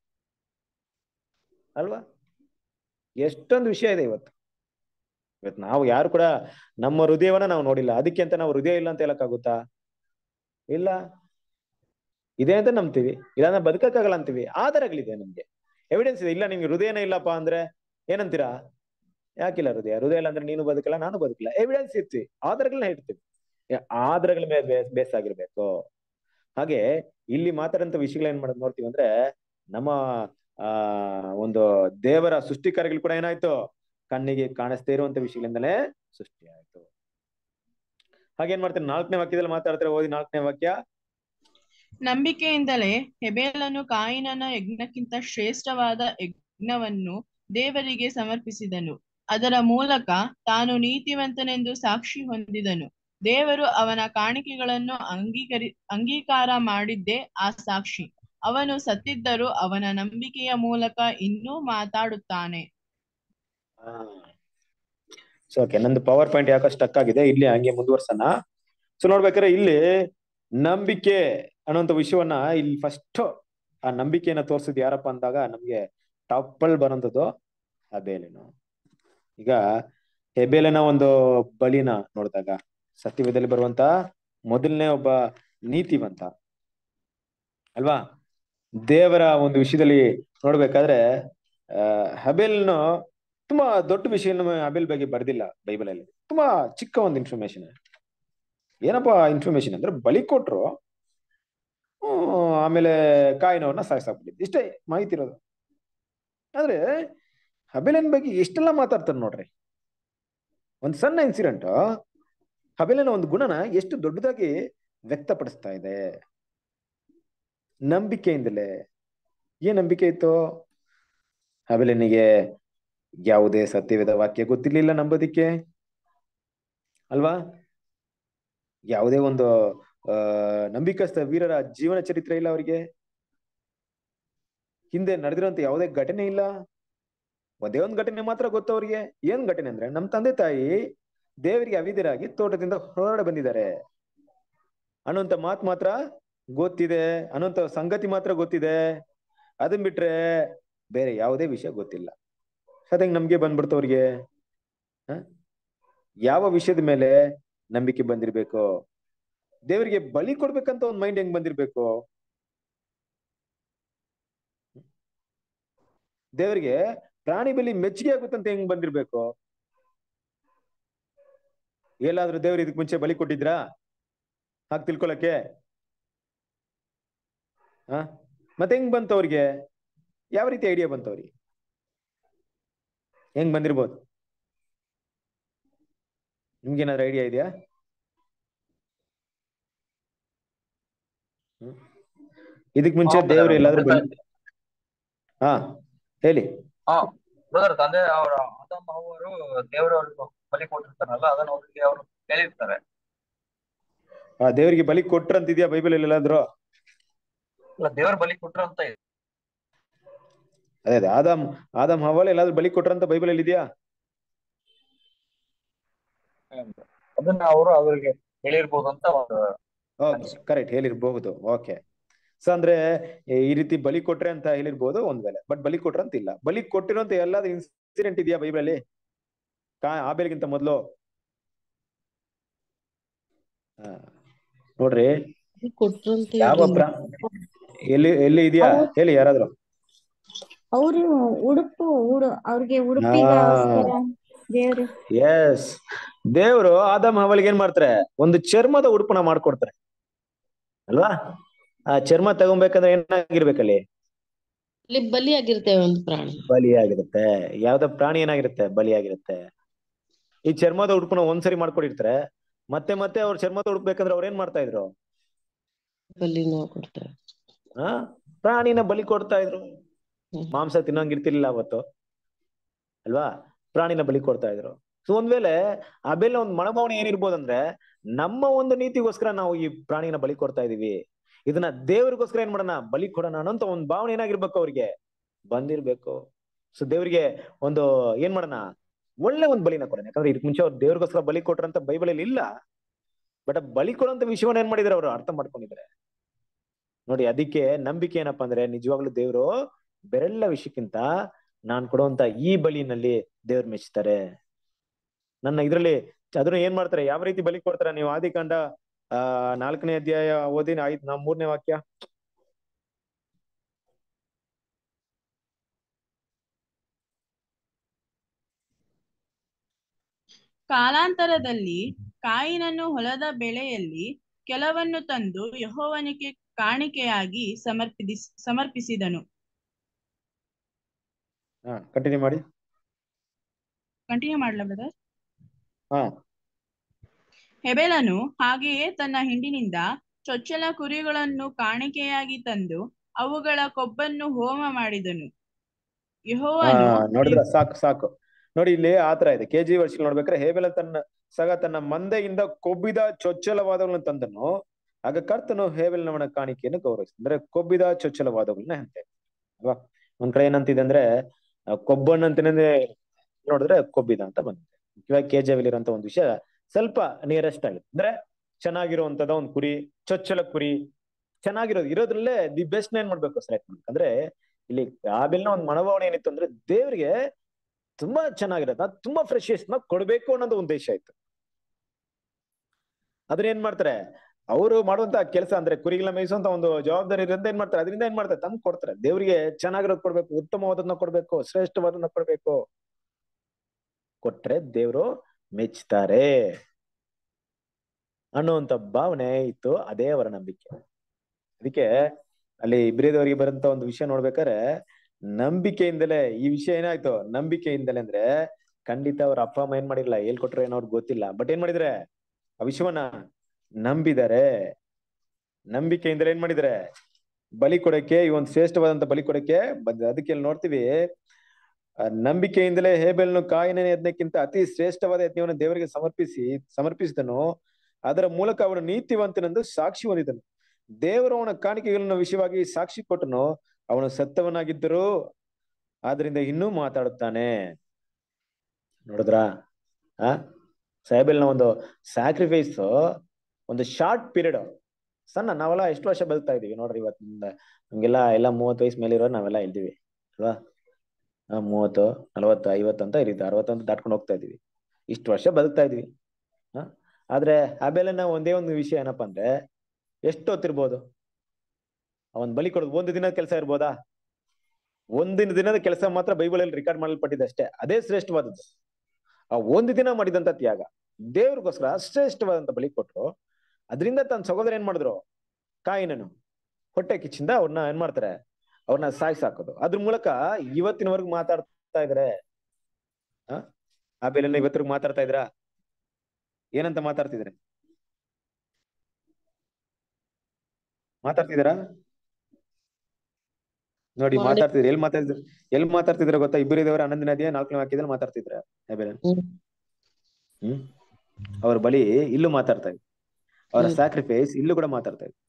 Speaker 1: ಅಲ್ವಾ? ಎಷ್ಟೊಂದು ವಿಷಯ ಇದೆ ಇವತ್ತು. ನಾವು ಯಾರು ಕೂಡ ನಮ್ಮ ಹೃದಯವನ್ನ ನಾವು ನೋಡಿಲ್ಲ, ಅದಕ್ಕೆ ಅಂತ ನಾವು ಹೃದಯ ಇಲ್ಲ ಅಂತ ಹೇಳಕ್ಕಾಗುತ್ತಾ? ಇಲ್ಲ, ಇದೆ ಅಂತ ನಂಬ್ತೀವಿ, ಇಲ್ಲಾಂದ್ರೆ ಬದುಕಕ್ಕಾಗಲ್ಲ ಅಂತೀವಿ. ಆಧಾರಗಳಿದೆ, ನಮ್ಗೆ ಎವಿಡೆನ್ಸ್ ಇದೆ. ಇಲ್ಲ ನಿಮ್ಗೆ ಹೃದಯನೇ ಇಲ್ಲಪ್ಪ ಅಂದ್ರೆ ಏನಂತೀರಾ? ಯಾಕಿಲ್ಲ ಹೃದಯ ಇಲ್ಲ ಅಂದ್ರೆ ನೀನು ಬದುಕಲ್ಲ, ನಾನು ಬದುಕಲ್ಲ. ಎವಿಡೆನ್ಸ್ ಇರ್ತೀವಿ, ಆಧಾರಗಳನ್ನ ಇಡ್ತೀವಿ. ಆಧಾರಗಳ ಮೇಲೆ ಬೇಸ್ ಆಗಿರ್ಬೇಕು. ಹಾಗೆ ಇಲ್ಲಿ ಮಾತಾಡಂತ ವಿಷಯಗಳು ಏನ್ ಮಾಡೋದು ನೋಡ್ತೀವಿ ಅಂದ್ರೆ ನಮ್ಮ ಆ ಒಂದು ದೇವರ ಸೃಷ್ಟಿ ಕಾರ್ಯಗಳು ಕೂಡ ಏನಾಯ್ತು, ಕಣ್ಣಿಗೆ ಕಾಣಿಸ್ದೇ ಇರುವಂತ ವಿಷಯಗಳಿಂದಲೇ ಸೃಷ್ಟಿ ಆಯ್ತು. ಹಾಗೇನ್ ಮಾಡ್ತಾರೆ, 4ನೇ ವಾಕ್ಯದಲ್ಲಿ ಮಾತಾಡ್ತಾರೆ, ಓದಿ 4ನೇ ವಾಕ್ಯ.
Speaker 7: ನಂಬಿಕೆಯಿಂದಲೇ ಹೆಬೇಲನು ಕಾಯಿನನ ಯಜ್ಞಕ್ಕಿಂತ ಶ್ರೇಷ್ಠವಾದ ಯಜ್ಞವನ್ನು ದೇವರಿಗೆ ಸಮರ್ಪಿಸಿದನು. ಅದರ ಮೂಲಕ ತಾನು ನೀತಿವಂತನೆಂದು ಸಾಕ್ಷಿ ಹೊಂದಿದನು. ದೇವರು ಅವನ ಕಾಣಿಕೆಗಳನ್ನು ಅಂಗೀಕಾರ ಮಾಡಿದ್ದೇ ಆ ಸಾಕ್ಷಿ. ಅವನು ಸತ್ತಿದ್ದರೂ ಅವನ ನಂಬಿಕೆಯ ಮೂಲಕ ಇನ್ನೂ ಮಾತಾಡುತ್ತಾನೆ.
Speaker 1: ಓಕೆ, ನಂದು ಪವರ್ ಪಾಯಿಂಟ್ ಯಾಕೆ ಸ್ಟಕ್ ಆಗಿದೆ, ಇಲ್ಲಿ ಹಂಗೆ ಮುಂದುವರ್ಸೋಣ. ಸೊ ನೋಡ್ಬೇಕಾದ್ರೆ ಇಲ್ಲಿ ನಂಬಿಕೆ ಅನ್ನೋಂಥ ವಿಷಯವನ್ನ ಇಲ್ಲಿ ಫಸ್ಟ್ ಆ ನಂಬಿಕೆಯನ್ನ ತೋರ್ಸಿದ್ ಯಾರಪ್ಪ ಅಂದಾಗ ನಮ್ಗೆ ಟಾಪಲ್ ಬರೋಂಥದ್ದು ಹೆಬೇಲನು. ಈಗ ಹೆಬೇಲನ ಒಂದು ಬಲಿನ ನೋಡಿದಾಗ ಸತ್ಯವೇದದಲ್ಲಿ ಬರುವಂತ ಮೊದಲನೇ ಒಬ್ಬ ನೀತಿವಂತ ಅಲ್ವಾ. ದೇವರ ಒಂದು ವಿಷಯದಲ್ಲಿ ನೋಡ್ಬೇಕಾದ್ರೆ ಹೆಬೇಲನು ತುಂಬಾ ದೊಡ್ಡ ವಿಷಯ ಹೆಬೇಲ್ ಬಗ್ಗೆ ಬರ್ದಿಲ್ಲ ಬೈಬಲ್ ಅಲ್ಲಿ. ತುಂಬಾ ಚಿಕ್ಕ ಒಂದು ಇನ್ಫಾರ್ಮೇಶನ್. ಏನಪ್ಪಾ ಇನ್ಫಾರ್ಮೇಶನ್ ಅಂದ್ರೆ ಬಲಿ ಕೊಟ್ರು, ಆಮೇಲೆ ಕಾಯಿನವ್ರನ್ನ ಸಾಯಿಸಾಕ್ಬಿಟ್ಟಿದ್ದು, ಇಷ್ಟೇ ಮಾಹಿತಿ ಇರೋದು. ಆದ್ರೆ ಹೆಬೇಲನ್ ಬಗ್ಗೆ ಎಷ್ಟೆಲ್ಲ ಮಾತಾಡ್ತಾರೆ ನೋಡ್ರಿ. ಒಂದ್ ಸಣ್ಣ ಇನ್ಸಿಡೆಂಟ್ ಹೆಬೇಲನ ಒಂದು ಗುಣನ ಎಷ್ಟು ದೊಡ್ಡದಾಗಿ ವ್ಯಕ್ತಪಡಿಸ್ತಾ ಇದೆ. ನಂಬಿಕೆಯಿಂದಲೇ. ಏನ್ ನಂಬಿಕೆ ಇತ್ತು ಹೆಬೇಲನಿಗೆ? ಯಾವುದೇ ಸತ್ಯವೇದ ವಾಕ್ಯ ಗೊತ್ತಿರ್ಲಿಲ್ಲ ನಂಬೋದಿಕ್ಕೆ ಅಲ್ವಾ. ಯಾವುದೇ ಒಂದು ನಂಬಿಕಸ್ಥ ವೀರರ ಜೀವನ ಚರಿತ್ರೆ ಇಲ್ಲ ಅವರಿಗೆ. ಹಿಂದೆ ನಡೆದಿರುವಂತ ಯಾವುದೇ ಘಟನೆ ಇಲ್ಲ. ಒಂದೇ ಒಂದು ಘಟನೆ ಮಾತ್ರ ಗೊತ್ತು ಅವ್ರಿಗೆ. ಏನ್ ಘಟನೆ ಅಂದ್ರೆ, ನಮ್ ತಂದೆ ತಾಯಿ ದೇವರಿಗೆ ಅವಿಧರಾಗಿ ತೋಟದಿಂದ ಹೊರಗಡೆ ಬಂದಿದ್ದಾರೆ ಅನ್ನುವಂತ ಮಾತು ಮಾತ್ರ ಗೊತ್ತಿದೆ, ಅನ್ನುವಂತ ಸಂಗತಿ ಮಾತ್ರ ಗೊತ್ತಿದೆ. ಅದನ್ ಬಿಟ್ರೆ ಬೇರೆ ಯಾವುದೇ ವಿಷಯ ಗೊತ್ತಿಲ್ಲ. ಅದಂಗ್ ನಮ್ಗೆ ಬಂದ್ಬಿಡ್ತು ಅವ್ರಿಗೆ. ಯಾವ ವಿಷಯದ ಮೇಲೆ ನಂಬಿಕೆ ಬಂದಿರ್ಬೇಕು? ದೇವರಿಗೆ ಬಲಿ ಕೊಡ್ಬೇಕಂತ ಒಂದ್ ಮೈಂಡ್ ಹೆಂಗ್ ಬಂದಿರ್ಬೇಕು? ದೇವರಿಗೆ ಪ್ರಾಣಿ ಬಲಿ ಮೆಚ್ಚುಗೆ ಆಗುತ್ತಂತ ಹೆಂಗ್ ಬಂದಿರ್ಬೇಕು? ಎಲ್ಲಾದ್ರೂ ದೇವ್ರು ಇದಕ್ ಮುಂಚೆ ಬಲಿ ಕೊಟ್ಟಿದ್ರಾ ಹಾಗೆ ತಿಳ್ಕೊಳಕ್ಕೆ? ಮತ್ತೆ ಹೆಂಗ್ ಬಂತು ಅವ್ರಿಗೆ? ಯಾವ ರೀತಿ ಐಡಿಯಾ ಬಂತು ಅವ್ರಿಗೆ? ಹೆಂಗ್ ಬಂದಿರ್ಬೋದು? ನಿಮ್ಗೇನಾದ್ರು ಐಡಿಯಾ ಇದೆಯಾ? ಇದಕ್ ಮುಂಚೆ ದೇವ್ರು ಎಲ್ಲಾದ್ರೂ ಬಲಿ ಹೇಳಿ.
Speaker 8: ಬ್ರದರ್, ತಂದೆ ಅವರ ಆದಾಮ ಅವರು ದೇವರವ್ರಿಗೆ ಬಲಿ ಕೊಟ್ಟಿರ್ತಾರಲ್ಲ, ಅದನ್ನ ಅವ್ರಿಗೆ ಅವರು ಹೇಳಿರ್ತಾರೆ.
Speaker 1: ದೇವರಿಗೆ ಬಲಿ ಕೊಟ್ರಂತಿದ್ಯಾ ಬೈಬಲ್ ಅಲ್ಲಿ ಎಲ್ಲಾದ್ರು?
Speaker 8: ದೇವ್ರ ಬಲಿ ಕೊಟ್ರ ಅಂತ ಇದೆ.
Speaker 1: ಅದೇ ಆದಾಮ್ ಹವ್ವಾಲ್ ಎಲ್ಲಾದ್ರೂ ಬಲಿ ಕೊಟ್ರಂತ ಬೈಬಲ್ ಅಲ್ಲಿ ಇದೆಯಾ?
Speaker 8: ಅದನ್ನ ಅವರು ಅವ್ರಿಗೆ ಹೇಳಿರ್ಬೋದು ಅಂತ
Speaker 1: ಕರೆಕ್ಟ್, ಹೇಳಿರ್ಬಹುದು. ಓಕೆ. ಸೊ ಅಂದ್ರೆ ಈ ರೀತಿ ಬಲಿ ಕೊಟ್ರೆ ಅಂತ ಹೇಳಿರ್ಬೋದು ಒಂದ್ ವೇಳೆ, ಬಟ್ ಬಲಿ ಕೊಟ್ರ ಅಂತ ಇಲ್ಲ. ಬಲಿ ಕೊಟ್ಟಿರೋಂತ ಎಲ್ಲಾದ್ರೂ ಇನ್ಸಿಡೆಂಟ್ ಇದೆಯಾ ಬೈಬಲ್ ಅಲ್ಲಿ ಆಬೇಲ್ಗಿಂತ ಮೊದ್ಲು? ನೋಡ್ರಿ, ಯಾವ ಎಲ್ಲಿ ಇದೆಯಾ ಹೇಳಿ ಯಾರಾದ್ರೂ.
Speaker 6: ಅವರು ಅವ್ರಿಗೆ ಉಡುಪಿಗೋಸ್ಕರ ದೇವ್ರು
Speaker 1: ಎಸ್, ದೇವ್ರು ಆದಾಮ್ ಹವ್ವಳಿಗೆ ಏನ್ ಮಾಡ್ತಾರೆ? ಒಂದು ಚರ್ಮದ ಉಡುಪನ ಮಾಡ್ಕೊಡ್ತಾರೆ ಅಲ್ವಾ. ಆ ಚರ್ಮ ತಗೊಬೇಕಂದ್ರೆ ಏನಾಗಿರ್ಬೇಕಲ್ಲಿ?
Speaker 3: ಬಲಿಯಾಗಿರುತ್ತೆ, ಒಂದು ಪ್ರಾಣಿ
Speaker 1: ಬಲಿಯಾಗಿರುತ್ತೆ. ಯಾವ್ದೋ ಪ್ರಾಣಿ ಏನಾಗಿರುತ್ತೆ? ಬಲಿಯಾಗಿರುತ್ತೆ. ಈ ಚರ್ಮದ ಉಡುಪನ ಒಂದ್ಸರಿ ಮಾಡ್ಕೊಡಿರ್ತಾರೆ. ಮತ್ತೆ ಮತ್ತೆ ಅವ್ರ ಚರ್ಮದ ಉಡುಪ್ಬೇಕಂದ್ರೆ ಅವ್ರ ಏನ್ ಮಾಡ್ತಾ ಇದ್ರು?
Speaker 3: ಬಲಿನ ಕೊಡ್ತಾರೆ.
Speaker 1: ಪ್ರಾಣಿನ ಬಲಿ ಕೊಡ್ತಾ ಇದ್ರು. ಮಾಂಸ ತಿನ್ನಂಗಿರ್ತಿರ್ಲಿಲ್ಲ ಅವತ್ತು ಅಲ್ವಾ, ಪ್ರಾಣಿನ ಬಲಿ ಕೊಡ್ತಾ ಇದ್ರು. ಸೊ ಒಂದ್ ವೇಳೆ ಅಬೆಲ್ಲ ಒಂದ್ ಮನೋಭಾವನೆ ಏನಿರ್ಬೋದಂದ್ರೆ, ನಮ್ಮ ಒಂದು ನೀತಿಗೋಸ್ಕರ ನಾವು ಈ ಪ್ರಾಣಿನ ಬಲಿ ಕೊಡ್ತಾ ಇದೀವಿ, ಇದನ್ನ ದೇವ್ರಿಗೋಸ್ಕರ ಏನ್ ಮಾಡೋಣ, ಬಲಿ ಕೊಡೋಣ ಅನ್ನೋಂತ ಒಂದ್ ಭಾವನೆ ಏನಾಗಿರ್ಬೇಕು ಅವ್ರಿಗೆ ಬಂದಿರ್ಬೇಕು. ಸೊ ದೇವ್ರಿಗೆ ಒಂದು ಏನ್ ಮಾಡೋಣ, ಒಳ್ಳೆ ಒಂದ್ ಬಲಿನ ಕೊಡೋಣ. ಯಾಕಂದ್ರೆ ಇದಕ್ ಮುಂಚೆ ಅವ್ರು ದೇವ್ರಿಗೋಸ್ಕರ ಬಲಿ ಕೊಟ್ರಂತ ಬೈಬಲ್ ಅಲ್ಲಿ ಇಲ್ಲ. ಬಟ್ ಬಲಿ ಕೊಡೋಂತ ವಿಷಯವನ್ನ ಏನ್ ಮಾಡಿದಾರೆ, ಅವರು ಅರ್ಥ ಮಾಡ್ಕೊಂಡಿದ್ದಾರೆ ನೋಡಿ. ಅದಕ್ಕೆ ನಂಬಿಕೆ ಏನಪ್ಪಾ ಅಂದ್ರೆ, ನಿಜವಾಗ್ಲೂ ದೇವ್ರು ಬೇರೆಲ್ಲ ವಿಷಯಕ್ಕಿಂತ ನಾನ್ ಕೊಡುವಂತ ಈ ಬಲಿನಲ್ಲಿ ದೇವ್ರು ಮೆಚ್ತಾರೆ. ನನ್ನ ಇದ್ರಲ್ಲಿ ಅದನ್ನ ಏನ್ ಮಾಡ್ತಾರೆ, ಯಾವ ರೀತಿ ಬಲಿ ಕೊಡ್ತಾರೆ? ನೀವು ಆದಿಕಾಂಡ 4ನೇ ಅಧ್ಯಾಯ ಓದಿ 3ನೇ ವಾಕ್ಯ.
Speaker 7: ಕಾಲಾಂತರದಲ್ಲಿ ಕಾಯಿನನು ಹೊಲದ ಬೆಳೆಯಲ್ಲಿ ಕೆಲವನ್ನು ತಂದು ಯೆಹೋವನಿಗೆ ಕಾಣಿಕೆಯಾಗಿ ಸಮರ್ಪಿಸಿದನು.
Speaker 1: ಕಂಟಿನ್ಯೂ ಮಾಡಿ.
Speaker 7: ಕಂಟಿನ್ಯೂ ಮಾಡ್ಲಾ ಬ್ರದರ್?
Speaker 1: ಹಾ
Speaker 7: ಹೆಬೆಲನು ಹಾಗೆಯೇ ತನ್ನ ಹಿಂಡಿನಿಂದ ಚೊಚ್ಚಲ ಕುರಿಗಳನ್ನು ಕಾಣಿಕೆಯಾಗಿ ತಂದು ಅವುಗಳ ಕೊಬ್ಬನ್ನು ಹೋಮ ಮಾಡಿದನು. ಯೆಹೋವನು
Speaker 1: ನೋಡಿದ್ರ ಸಾಕು ಸಾಕು ನೋಡಿ, ಇಲ್ಲಿ ಆತರ ಇದೆ. KG ವರ್ಷ ನೋಡ್ಬೇಕಾದ್ರೆ ಹೇಬೆಲ ತನ್ನ ಮಂದೆಯಿಂದ ಕೊಬ್ಬಿದ ಚೊಚ್ಚಲವಾದವುಗಳನ್ನು ತಂದನು. ಆಗ ಕರ್ತನು ಹೇಬೆಲನವನ ಕಾಣಿಕೆಯನ್ನು ಗೌರವಿಸಿದ. ಅಂದ್ರೆ ಕೊಬ್ಬಿದ ಚೊಚ್ಚಲವಾದವುಗಳನ್ನ ಅಂತೆ ಅಲ್ವಾ. ಒಂದ್ ಕಡೆ ಏನಂತಿದೆ ಅಂದ್ರೆ ಕೊಬ್ಬಣ್ಣಂತನೇ ನೋಡಿದ್ರೆ ಕೊಬ್ಬಿದ ಅಂತ ಬಂದಿದೆ. ಇವಾಗ KJV ಇರೋಂತ ಒಂದು ವಿಷಯ ಸ್ವಲ್ಪ ನಿಯರೆಸ್ಟ್ ಆಗುತ್ತೆ. ಅಂದ್ರೆ ಚೆನ್ನಾಗಿರುವಂತದ ಒಂದು ಕುರಿ, ಚೊಚ್ಚಲ ಕುರಿ ಇರೋದ್ರಲ್ಲೇ ದಿ ಬೆಸ್ಟ್ ಏನ್ ಮಾಡ್ಬೇಕು ಸೆಲೆಕ್ಟ್ ಮಾಡ್ಬೇಕು. ಅಂದ್ರೆ ಇಲ್ಲಿ ಆಬೇಲ್ನ ಒಂದು ಮನೋಭಾವನೆ ಏನಿತ್ತು ಅಂದ್ರೆ ದೇವ್ರಿಗೆ ತುಂಬಾ ಚೆನ್ನಾಗಿರೋದ, ತುಂಬಾ ಫ್ರೆಶಸ್ ನ ಕೊಡ್ಬೇಕು ಅನ್ನೋದು ಉದ್ದೇಶ ಇತ್ತು. ಅದನ್ನ ಏನ್ ಮಾಡ್ತಾರೆ ಅವರು ಮಾಡುವಂತ ಕೆಲಸ, ಅಂದ್ರೆ ಕುರಿಗಳನ್ನ ಮೇಯಿಸುವಂತ ಒಂದು ಜವಾಬ್ದಾರಿ ಇರೋದ್ರಿಂದ ಏನ್ ಮಾಡ್ತಾರೆ, ಅದರಿಂದ ಏನ್ ಮಾಡ್ತಾರೆ, ತಂದು ಕೊಡ್ತಾರೆ. ದೇವ್ರಿಗೆ ಚೆನ್ನಾಗಿರೋದ್ ಕೊಡ್ಬೇಕು, ಉತ್ತಮವಾದನ್ನ ಕೊಡ್ಬೇಕು, ಶ್ರೇಷ್ಠವಾದನ್ನ ಕೊಡ್ಬೇಕು. ಕೊಟ್ರೆ ದೇವ್ರು ಮೆಚ್ತಾರೆ ಅನ್ನುವಂತ ಭಾವನೆ ಇತ್ತು. ಅದೇ ಅವರ ನಂಬಿಕೆ. ಅದಕ್ಕೆ ಅಲ್ಲಿ ಇಬ್ರಿಯದವರಿಗೆ ಬರಂತ ಒಂದು ವಿಷಯ ನೋಡ್ಬೇಕಾದ್ರೆ ನಂಬಿಕೆಯಿಂದಲೇ ಈ ವಿಷಯ ಏನಾಯ್ತು, ನಂಬಿಕೆಯಿಂದಲೇ ಅಂದ್ರೆ ಖಂಡಿತ ಅವ್ರ ಅಪ್ಪ ಅಮ್ಮ ಏನ್ ಮಾಡಿರ್ಲಿಲ್ಲ, ಹೇಳ್ಕೊಟ್ರೆ ಏನೋ ಅವ್ರಿಗೆ ಗೊತ್ತಿಲ್ಲ. ಬಟ್ ಏನ್ ಮಾಡಿದ್ರೆ ಆ ವಿಷಯವನ್ನ ನಂಬಿದ್ದಾರೆ. ನಂಬಿಕೆಯಿಂದಲೇ ಏನ್ ಮಾಡಿದ್ರೆ ಬಲಿ ಕೊಡಕ್ಕೆ, ಈ ಒಂದು ಶ್ರೇಷ್ಠವಾದಂತ ಬಲಿ ಕೊಡಕ್ಕೆ ಬಂದ. ಅದಕ್ಕೆ ಇಲ್ಲಿ ನೋಡ್ತೀವಿ, ನಂಬಿಕೆಯಿಂದಲೇ ಹೇಬೆಲನು ಕಾಯಿನ ಯಜ್ಞಕ್ಕಿಂತ ಅತಿ ಶ್ರೇಷ್ಠವಾದ ಯಜ್ಞವನ್ನು ದೇವರಿಗೆ ಸಮರ್ಪಿಸಿದನು. ಅದರ ಮೂಲಕ ಅವನು ನೀತಿವಂತನೆಂದು ಸಾಕ್ಷಿ ಹೊಂದಿದನು. ದೇವರು ಅವನ ಕಾಣಿಕೆಗಳನ್ನು ವಿಷಯವಾಗಿ ಸಾಕ್ಷಿ ಕೊಟ್ಟನು. ಅವನು ಸತ್ತವನಾಗಿದ್ದರು, ಆದ್ರಿಂದ ಇನ್ನೂ ಮಾತಾಡುತ್ತಾನೆ. ನೋಡಿದ್ರ ಹೇಬೆಲನ ಒಂದು ಸ್ಯಾಕ್ರಿಫೈಸ್ ಒಂದು ಶಾರ್ಟ್ ಪೀರಿಯಡ್. ಸಣ್ಣ, ನಾವೆಲ್ಲ ಎಷ್ಟು ವರ್ಷ ಬದುಕ್ತಾ ಇದೀವಿ ನೋಡ್ರಿ. ಇವತ್ತಿಂದ ನಮ್ಗೆಲ್ಲ 30 ವಯಸ್ಸು ಮೇಲೆ ಇರೋರು ನಾವೆಲ್ಲ ಇದ್ದೀವಿ ಅಲ್ವಾ. 30, 40, 50 ಅಂತ ಇರುತ್ತೆ, 60 ಅಂತ ದಾಟ್ಕೊಂಡು ಹೋಗ್ತಾ ಇದೀವಿ. ಇಷ್ಟು ವರ್ಷ ಬದುಕ್ತಾ ಇದೀವಿ. ಆದ್ರೆ ಹೇಬೆಲನ ಒಂದೇ ಒಂದು ವಿಷಯ ಏನಪ್ಪಾ ಅಂದ್ರೆ, ಎಷ್ಟು ಹೊತ್ತಿರ್ಬೋದು ಅವನ್ ಬಲಿ ಕೊಡೋದು? ಒಂದು ದಿನದ ಕೆಲಸ ಇರ್ಬೋದಾ? ಒಂದಿನ ದಿನದ ಕೆಲಸ ಮಾತ್ರ ಬೈಬಲ್ ಅಲ್ಲಿ ರೆಕಾರ್ಡ್ ಮಾಡಲ್ಪಟ್ಟಿದೆ ಅಷ್ಟೇ. ಅದೇ ಶ್ರೇಷ್ಠವಾದದ್ದು. ಆ ಒಂದು ದಿನ ಮಾಡಿದಂತ ತ್ಯಾಗ ದೇವ್ರಿಗೋಸ್ಕರ ಶ್ರೇಷ್ಠವಾದಂತ ಬಲಿ ಕೊಟ್ರು. ಅದರಿಂದ ತನ್ನ ಸಹೋದರ ಏನ್ ಮಾಡಿದ್ರು, ಕಾಯಿನನು ಹೊಟ್ಟೆ ಕಿಚ್ಚಿಂದ ಅವ್ರನ್ನ ಏನ್ ಮಾಡ್ತಾರೆ, ಅವ್ರನ್ನ ಸಾಯಿಸಾಕೋದು. ಅದ್ರ ಮೂಲಕ ಇವತ್ತಿನವರೆಗೂ ಮಾತಾಡ್ತಾ ಇದಾರೆ. ಹೇಬೆಲನ ಇವತ್ತಿಗೂ ಮಾತಾಡ್ತಾ ಇದ್ರ? ಏನಂತ ಮಾತಾಡ್ತಿದ್ರೆ? ಮಾತಾಡ್ತಿದ್ದೀರಾ ನೋಡಿ, ಮಾತಾಡ್ತಿದ್ರು. ಎಲ್ಲಿ ಮಾತಾಡ್ತಿದ್ರ ಗೊತ್ತಾ? ಇಬ್ರಿದವರ 11ನೇ ಅಧ್ಯಾಯ 4ನೇ ವಾಕ್ಯದಲ್ಲಿ ಮಾತಾಡ್ತಿದ್ರ ಹೇಬೆಲನ್. ಅವ್ರ ಬಲಿ ಇಲ್ಲೂ ಮಾತಾಡ್ತಾ ಇದ್ರು, ಅವರ ಸ್ಯಾಕ್ರಿಫೈಸ್ ಇಲ್ಲೂ ಕೂಡ ಮಾತಾಡ್ತಾ ಇದ್ರು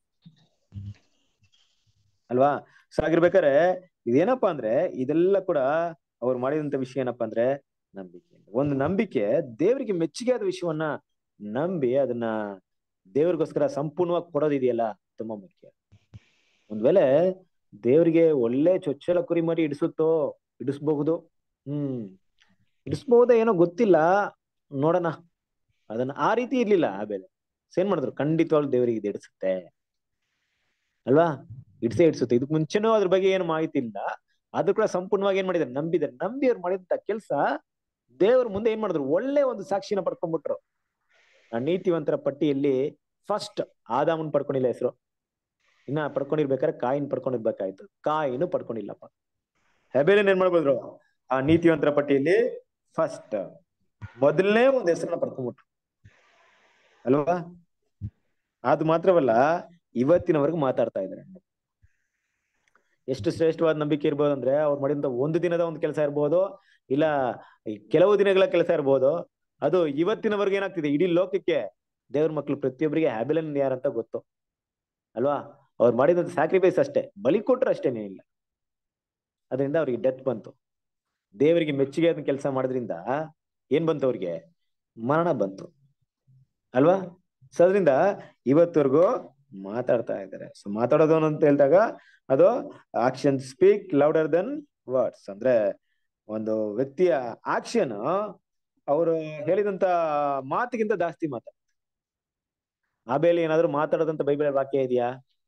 Speaker 1: ಅಲ್ವಾ. ಸೊ ಆಗಿರ್ಬೇಕಾರೆ ಇದೇನಪ್ಪಾ ಅಂದ್ರೆ, ಇದೆಲ್ಲ ಕೂಡ ಅವ್ರು ಮಾಡಿದಂತ ವಿಷಯ ಏನಪ್ಪಾ ಅಂದ್ರೆ ನಂಬಿಕೆ. ಒಂದು ನಂಬಿಕೆ ದೇವರಿಗೆ ಮೆಚ್ಚುಗೆ ಆದ ವಿಷಯವನ್ನ ನಂಬಿ ಅದನ್ನ ದೇವ್ರಿಗೋಸ್ಕರ ಸಂಪೂರ್ಣವಾಗಿ ಕೊಡೋದಿದೆಯಲ್ಲ, ತುಂಬಾ ಮುಖ್ಯ. ಒಂದ್ ವೇಳೆ ದೇವ್ರಿಗೆ ಒಳ್ಳೆ ಚೊಚ್ಚಲ ಕುರಿ ಮರಿ ಇಡಿಸ್ಬಹುದು, ಇಡಿಸ್ಬಹುದ ಏನೋ ಗೊತ್ತಿಲ್ಲ, ನೋಡೋಣ. ಅದನ್ನ ಆ ರೀತಿ ಇರ್ಲಿಲ್ಲ ಹೇಬೆಲ. ಏನ್ ಮಾಡಿದ್ರು, ಖಂಡಿತವಾಗ್ಲೂ ದೇವರಿಗೆ ಇದು ಇಡಿಸುತ್ತೆ ಅಲ್ವಾ, ಇಡಿಸುತ್ತೆ. ಇದಕ್ ಮುಂಚೆನೂ ಅದ್ರ ಬಗ್ಗೆ ಏನು ಮಾಹಿತಿ ಇಲ್ಲ, ಆದ್ರೂ ಕೂಡ ಸಂಪೂರ್ಣವಾಗಿ ಏನ್ ಮಾಡಿದಾರೆ, ನಂಬಿ ಅವ್ರು ಮಾಡಿದಂತ ಕೆಲ್ಸ ದೇವ್ರ ಮುಂದೆ ಏನ್ ಮಾಡಿದ್ರು, ಒಳ್ಳೆ ಒಂದು ಸಾಕ್ಷಿನ ಪಡ್ಕೊಂಡ್ಬಿಟ್ರು. ಆ ನೀತಿವಂತರ ಪಟ್ಟಿಯಲ್ಲಿ ಫಸ್ಟ್ ಆದಾಮನ್ ಪಡ್ಕೊಂಡಿಲ್ಲ ಹೆಸರು, ಇನ್ನ ಪಡ್ಕೊಂಡಿರ್ಬೇಕಾದ್ರೆ ಕಾಯಿನ್ ಪಡ್ಕೊಂಡಿರ್ಬೇಕಾಯ್ತು. ಕಾಯಿನು ಪಡ್ಕೊಂಡಿಲ್ಲಪ್ಪ. ಹೇಬೆಲನ್ ಏನ್ ಮಾಡ್ಬೋದ್ರು, ಆ ನೀತಿವಂತರ ಪಟ್ಟಿಯಲ್ಲಿ ಫಸ್ಟ್ ಮೊದಲನೇ ಒಂದು ಹೆಸರನ್ನ ಪಡ್ಕೊಂಡ್ಬಿಟ್ರು ಅಲ್ವಾ. ಅದು ಮಾತ್ರವಲ್ಲ, ಇವತ್ತಿನವರೆಗೂ ಮಾತಾಡ್ತಾ ಇದ್ದಾರೆ. ಎಷ್ಟು ಶ್ರೇಷ್ಠವಾದ ನಂಬಿಕೆ ಇರ್ಬೋದು ಅಂದ್ರೆ, ಅವ್ರು ಮಾಡಿದಂತ ಒಂದು ದಿನದ ಒಂದು ಕೆಲಸ ಇರ್ಬೋದು, ಇಲ್ಲ ಕೆಲವು ದಿನಗಳ ಕೆಲಸ ಇರ್ಬೋದು. ಅದು ಇವತ್ತಿನವರೆಗೂ ಏನಾಗ್ತಿದೆ, ಇಡೀ ಲೋಕಕ್ಕೆ ದೇವ್ರ ಮಕ್ಳು ಪ್ರತಿಯೊಬ್ಬರಿಗೆ ಹೇಬೆಲನ್ ಯಾರಂತ ಗೊತ್ತು ಅಲ್ವಾ. ಅವ್ರು ಮಾಡಿದಂತ ಸ್ಯಾಕ್ರಿಫೈಸ್ ಅಷ್ಟೇ, ಬಲಿ ಕೊಟ್ರು ಅಷ್ಟೇನೇ ಇಲ್ಲ. ಅದರಿಂದ ಅವ್ರಿಗೆ ಡೆತ್ ಬಂತು. ದೇವರಿಗೆ ಮೆಚ್ಚುಗೆ ಆದ ಕೆಲಸ ಮಾಡೋದ್ರಿಂದ ಏನ್ ಬಂತು, ಅವ್ರಿಗೆ ಮರಣ ಬಂತು ಅಲ್ವಾ. ಸೊ ಅದರಿಂದ ಇವತ್ತವರೆಗೂ ಮಾತಾಡ್ತಾ ಇದ್ದಾರೆ. ಸೊ ಮಾತಾಡೋದು ಅಂತ ಹೇಳಿದಾಗ ಅದು action speak louder than words. ಅಂದ್ರೆ ಒಂದು ವ್ಯಕ್ತಿಯ ಆಕ್ಷನ್ ಅವರು ಹೇಳಿದಂತ ಮಾತಿಗಿಂತ ಜಾಸ್ತಿ ಮಾತಾಡ. ಹೇಬೆಲ್ ಏನಾದ್ರು ಮಾತಾಡೋದಂತ ಬೈಬಲ್ ವಾಕ್ಯ ಇದೆಯಾ?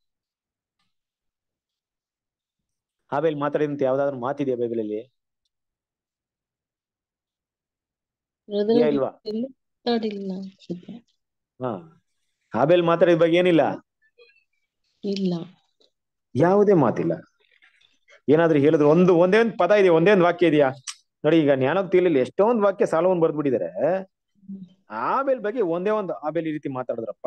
Speaker 1: ಹೇಬೆಲ್ ಮಾತಾಡಿದಂತ ಯಾವ್ದಾದ್ರು ಮಾತಿದೆಯಾ ಬೈಬಲಲ್ಲಿ? ಇಲ್ವಾ? ಹಾ, ಆಬೇಲ್ ಮಾತಾಡಿದ ಬಗ್ಗೆ ಏನಿಲ್ಲ,
Speaker 3: ಇಲ್ಲ.
Speaker 1: ಯಾವುದೇ ಮಾತಿಲ್ಲ. ಏನಾದ್ರೂ ಹೇಳಿದ್ರು ಒಂದೇ ಒಂದು ಪದ ಇದೆಯಾ, ಒಂದೇ ಒಂದು ವಾಕ್ಯ ಇದೆಯಾ? ನೋಡಿ, ಈಗ ಜ್ಞಾನೋಕ್ತಿಯಲ್ಲಿ ಎಷ್ಟೊಂದು ವಾಕ್ಯ ಸಾಲವನ್ನು ಬರ್ದ್ಬಿಟ್ಟಿದ್ದಾರೆ. ಆಬೇಲ್ ಬಗ್ಗೆ ಒಂದೇ ಒಂದು ಆಬೇಲ್ ಈ ರೀತಿ ಮಾತಾಡಿದ್ರಪ್ಪ.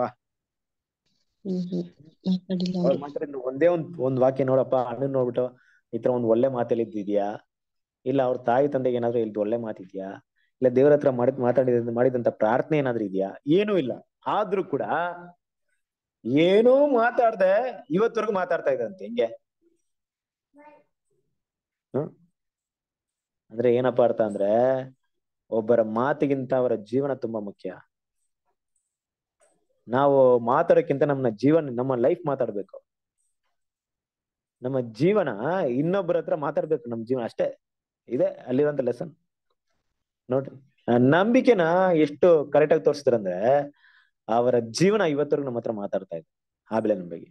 Speaker 3: ಮಾತಾಡಿಲ್ಲ
Speaker 1: ಅವ್ರು
Speaker 3: ಅವ್ರು.
Speaker 1: ಮಾತಾಡಿದ್ರು ಒಂದೇ ಒಂದ್ ವಾಕ್ಯ, ನೋಡಪ್ಪ ಅಣ್ಣನ್ ನೋಡ್ಬಿಟ್ಟು ಈ ತರ ಒಂದ್ ಒಳ್ಳೆ ಮಾತೇಳಿದ್ದಿದ್ಯಾ, ಇಲ್ಲ ಅವ್ರ ತಾಯಿ ತಂದೆಗೆ ಏನಾದ್ರು ಇಲ್ದು ಒಳ್ಳೆ ಮಾತಿದ್ಯಾ, ಇಲ್ಲ ದೇವ್ರ ಹತ್ರ ಮಾಡಿದಂತ ಪ್ರಾರ್ಥನೆ ಏನಾದ್ರು ಇದೆಯಾ? ಏನೂ ಇಲ್ಲ. ಆದ್ರೂ ಕೂಡ ಏನೂ ಮಾತಾಡ್ದೆ ಇವತ್ತವರೆಗೂ ಮಾತಾಡ್ತಾ ಇದ್ದಂತೆ. ಹೆಂಗೆ? ಅಂದ್ರೆ ಏನಪ್ಪಾ ಅರ್ಥ ಅಂದ್ರೆ, ಒಬ್ಬರ ಮಾತಿಗಿಂತ ಅವರ ಜೀವನ ತುಂಬಾ ಮುಖ್ಯ. ನಾವು ಮಾತಾಡೋಕ್ಕಿಂತ ನಮ್ಮ ಲೈಫ್ ಮಾತಾಡ್ಬೇಕು. ನಮ್ಮ ಜೀವನ ಇನ್ನೊಬ್ಬರ ಹತ್ರ ಮಾತಾಡ್ಬೇಕು. ನಮ್ಮ ಜೀವನ ಅಷ್ಟೇ ಇದೆ ಅಲ್ಲಿರುವಂತ ಲೆಸನ್. ನೋಡ್ರಿ, ನಂಬಿಕೆನ ಎಷ್ಟು ಕರೆಕ್ಟ್ ಆಗಿ ತೋರಿಸ್ತಾರಂದ್ರೆ, ಅವರ ಜೀವನ ಇವತ್ತವರೆಗೂ ನಮ್ಮ ಹತ್ರ ಮಾತಾಡ್ತಾ ಇದೆ ಆಬೇಲನ ಬಗ್ಗೆ.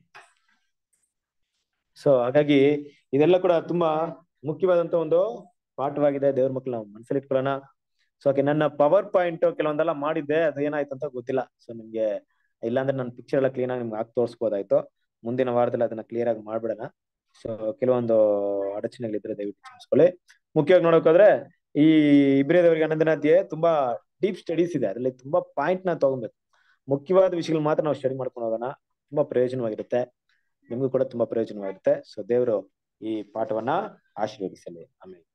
Speaker 1: ಸೊ ಹಾಗಾಗಿ ಇದೆಲ್ಲ ಕೂಡ ತುಂಬಾ ಮುಖ್ಯವಾದಂತ ಒಂದು ಪಾಠವಾಗಿದೆ. ದೇವ್ರ ಮಕ್ಳು ನಾವು ಮನಸ್ಸಲ್ಲಿ ಇಟ್ಕೊಳ್ಳೋಣ. ಸೊ ನನ್ನ ಪವರ್ ಪಾಯಿಂಟ್ ಕೆಲವೊಂದೆಲ್ಲ ಮಾಡಿದ್ದೆ, ಅದು ಏನಾಯ್ತು ಅಂತ ಗೊತ್ತಿಲ್ಲ. ಸೊ ನಿಮ್ಗೆ ಇಲ್ಲಾಂದ್ರೆ ನನ್ನ ಪಿಕ್ಚರ್ ಎಲ್ಲ ಕ್ಲೀನ್ ಆಗಿ ನಿಮ್ಗೆ ಹಾಕಿ ತೋರಿಸ್ಬೋದಾಯ್ತು. ಮುಂದಿನ ವಾರದಲ್ಲಿ ಅದನ್ನ ಕ್ಲಿಯರ್ ಆಗಿ ಮಾಡ್ಬಿಡೋಣ. ಸೊ ಕೆಲವೊಂದು ಅಡಚಣೆಗಳಿದ್ರೆ ದಯವಿಟ್ಟು ಕ್ಷಮಿಸ್ಕೊಳ್ಳಿ. ಮುಖ್ಯವಾಗಿ ನೋಡೋಕೋದ್ರೆ ಈ ಇಬ್ರಿಯದವರಿಗೆ 11ನೇ ಅಧ್ಯಾಯ ತುಂಬಾ ಡೀಪ್ ಸ್ಟಡೀಸ್ ಇದೆ. ಅದರಲ್ಲಿ ತುಂಬಾ ಪಾಯಿಂಟ್ ನ ತಗೊಬೇಕು. ಮುಖ್ಯವಾದ ವಿಷಯಗಳು ಮಾತ್ರ ನಾವು ಸ್ಟಡಿ ಮಾಡ್ಕೊಂಡು ಹೋಗೋಣ. ತುಂಬಾ ಪ್ರಯೋಜನವಾಗಿರುತ್ತೆ, ನಿಮ್ಗೂ ಕೂಡ ತುಂಬಾ ಪ್ರಯೋಜನವಾಗಿರುತ್ತೆ. ಸೊ ದೇವರು ಈ ಪಾಠವನ್ನ ಆಶೀರ್ವದಿಸಲಿ. ಆಮೇಲೆ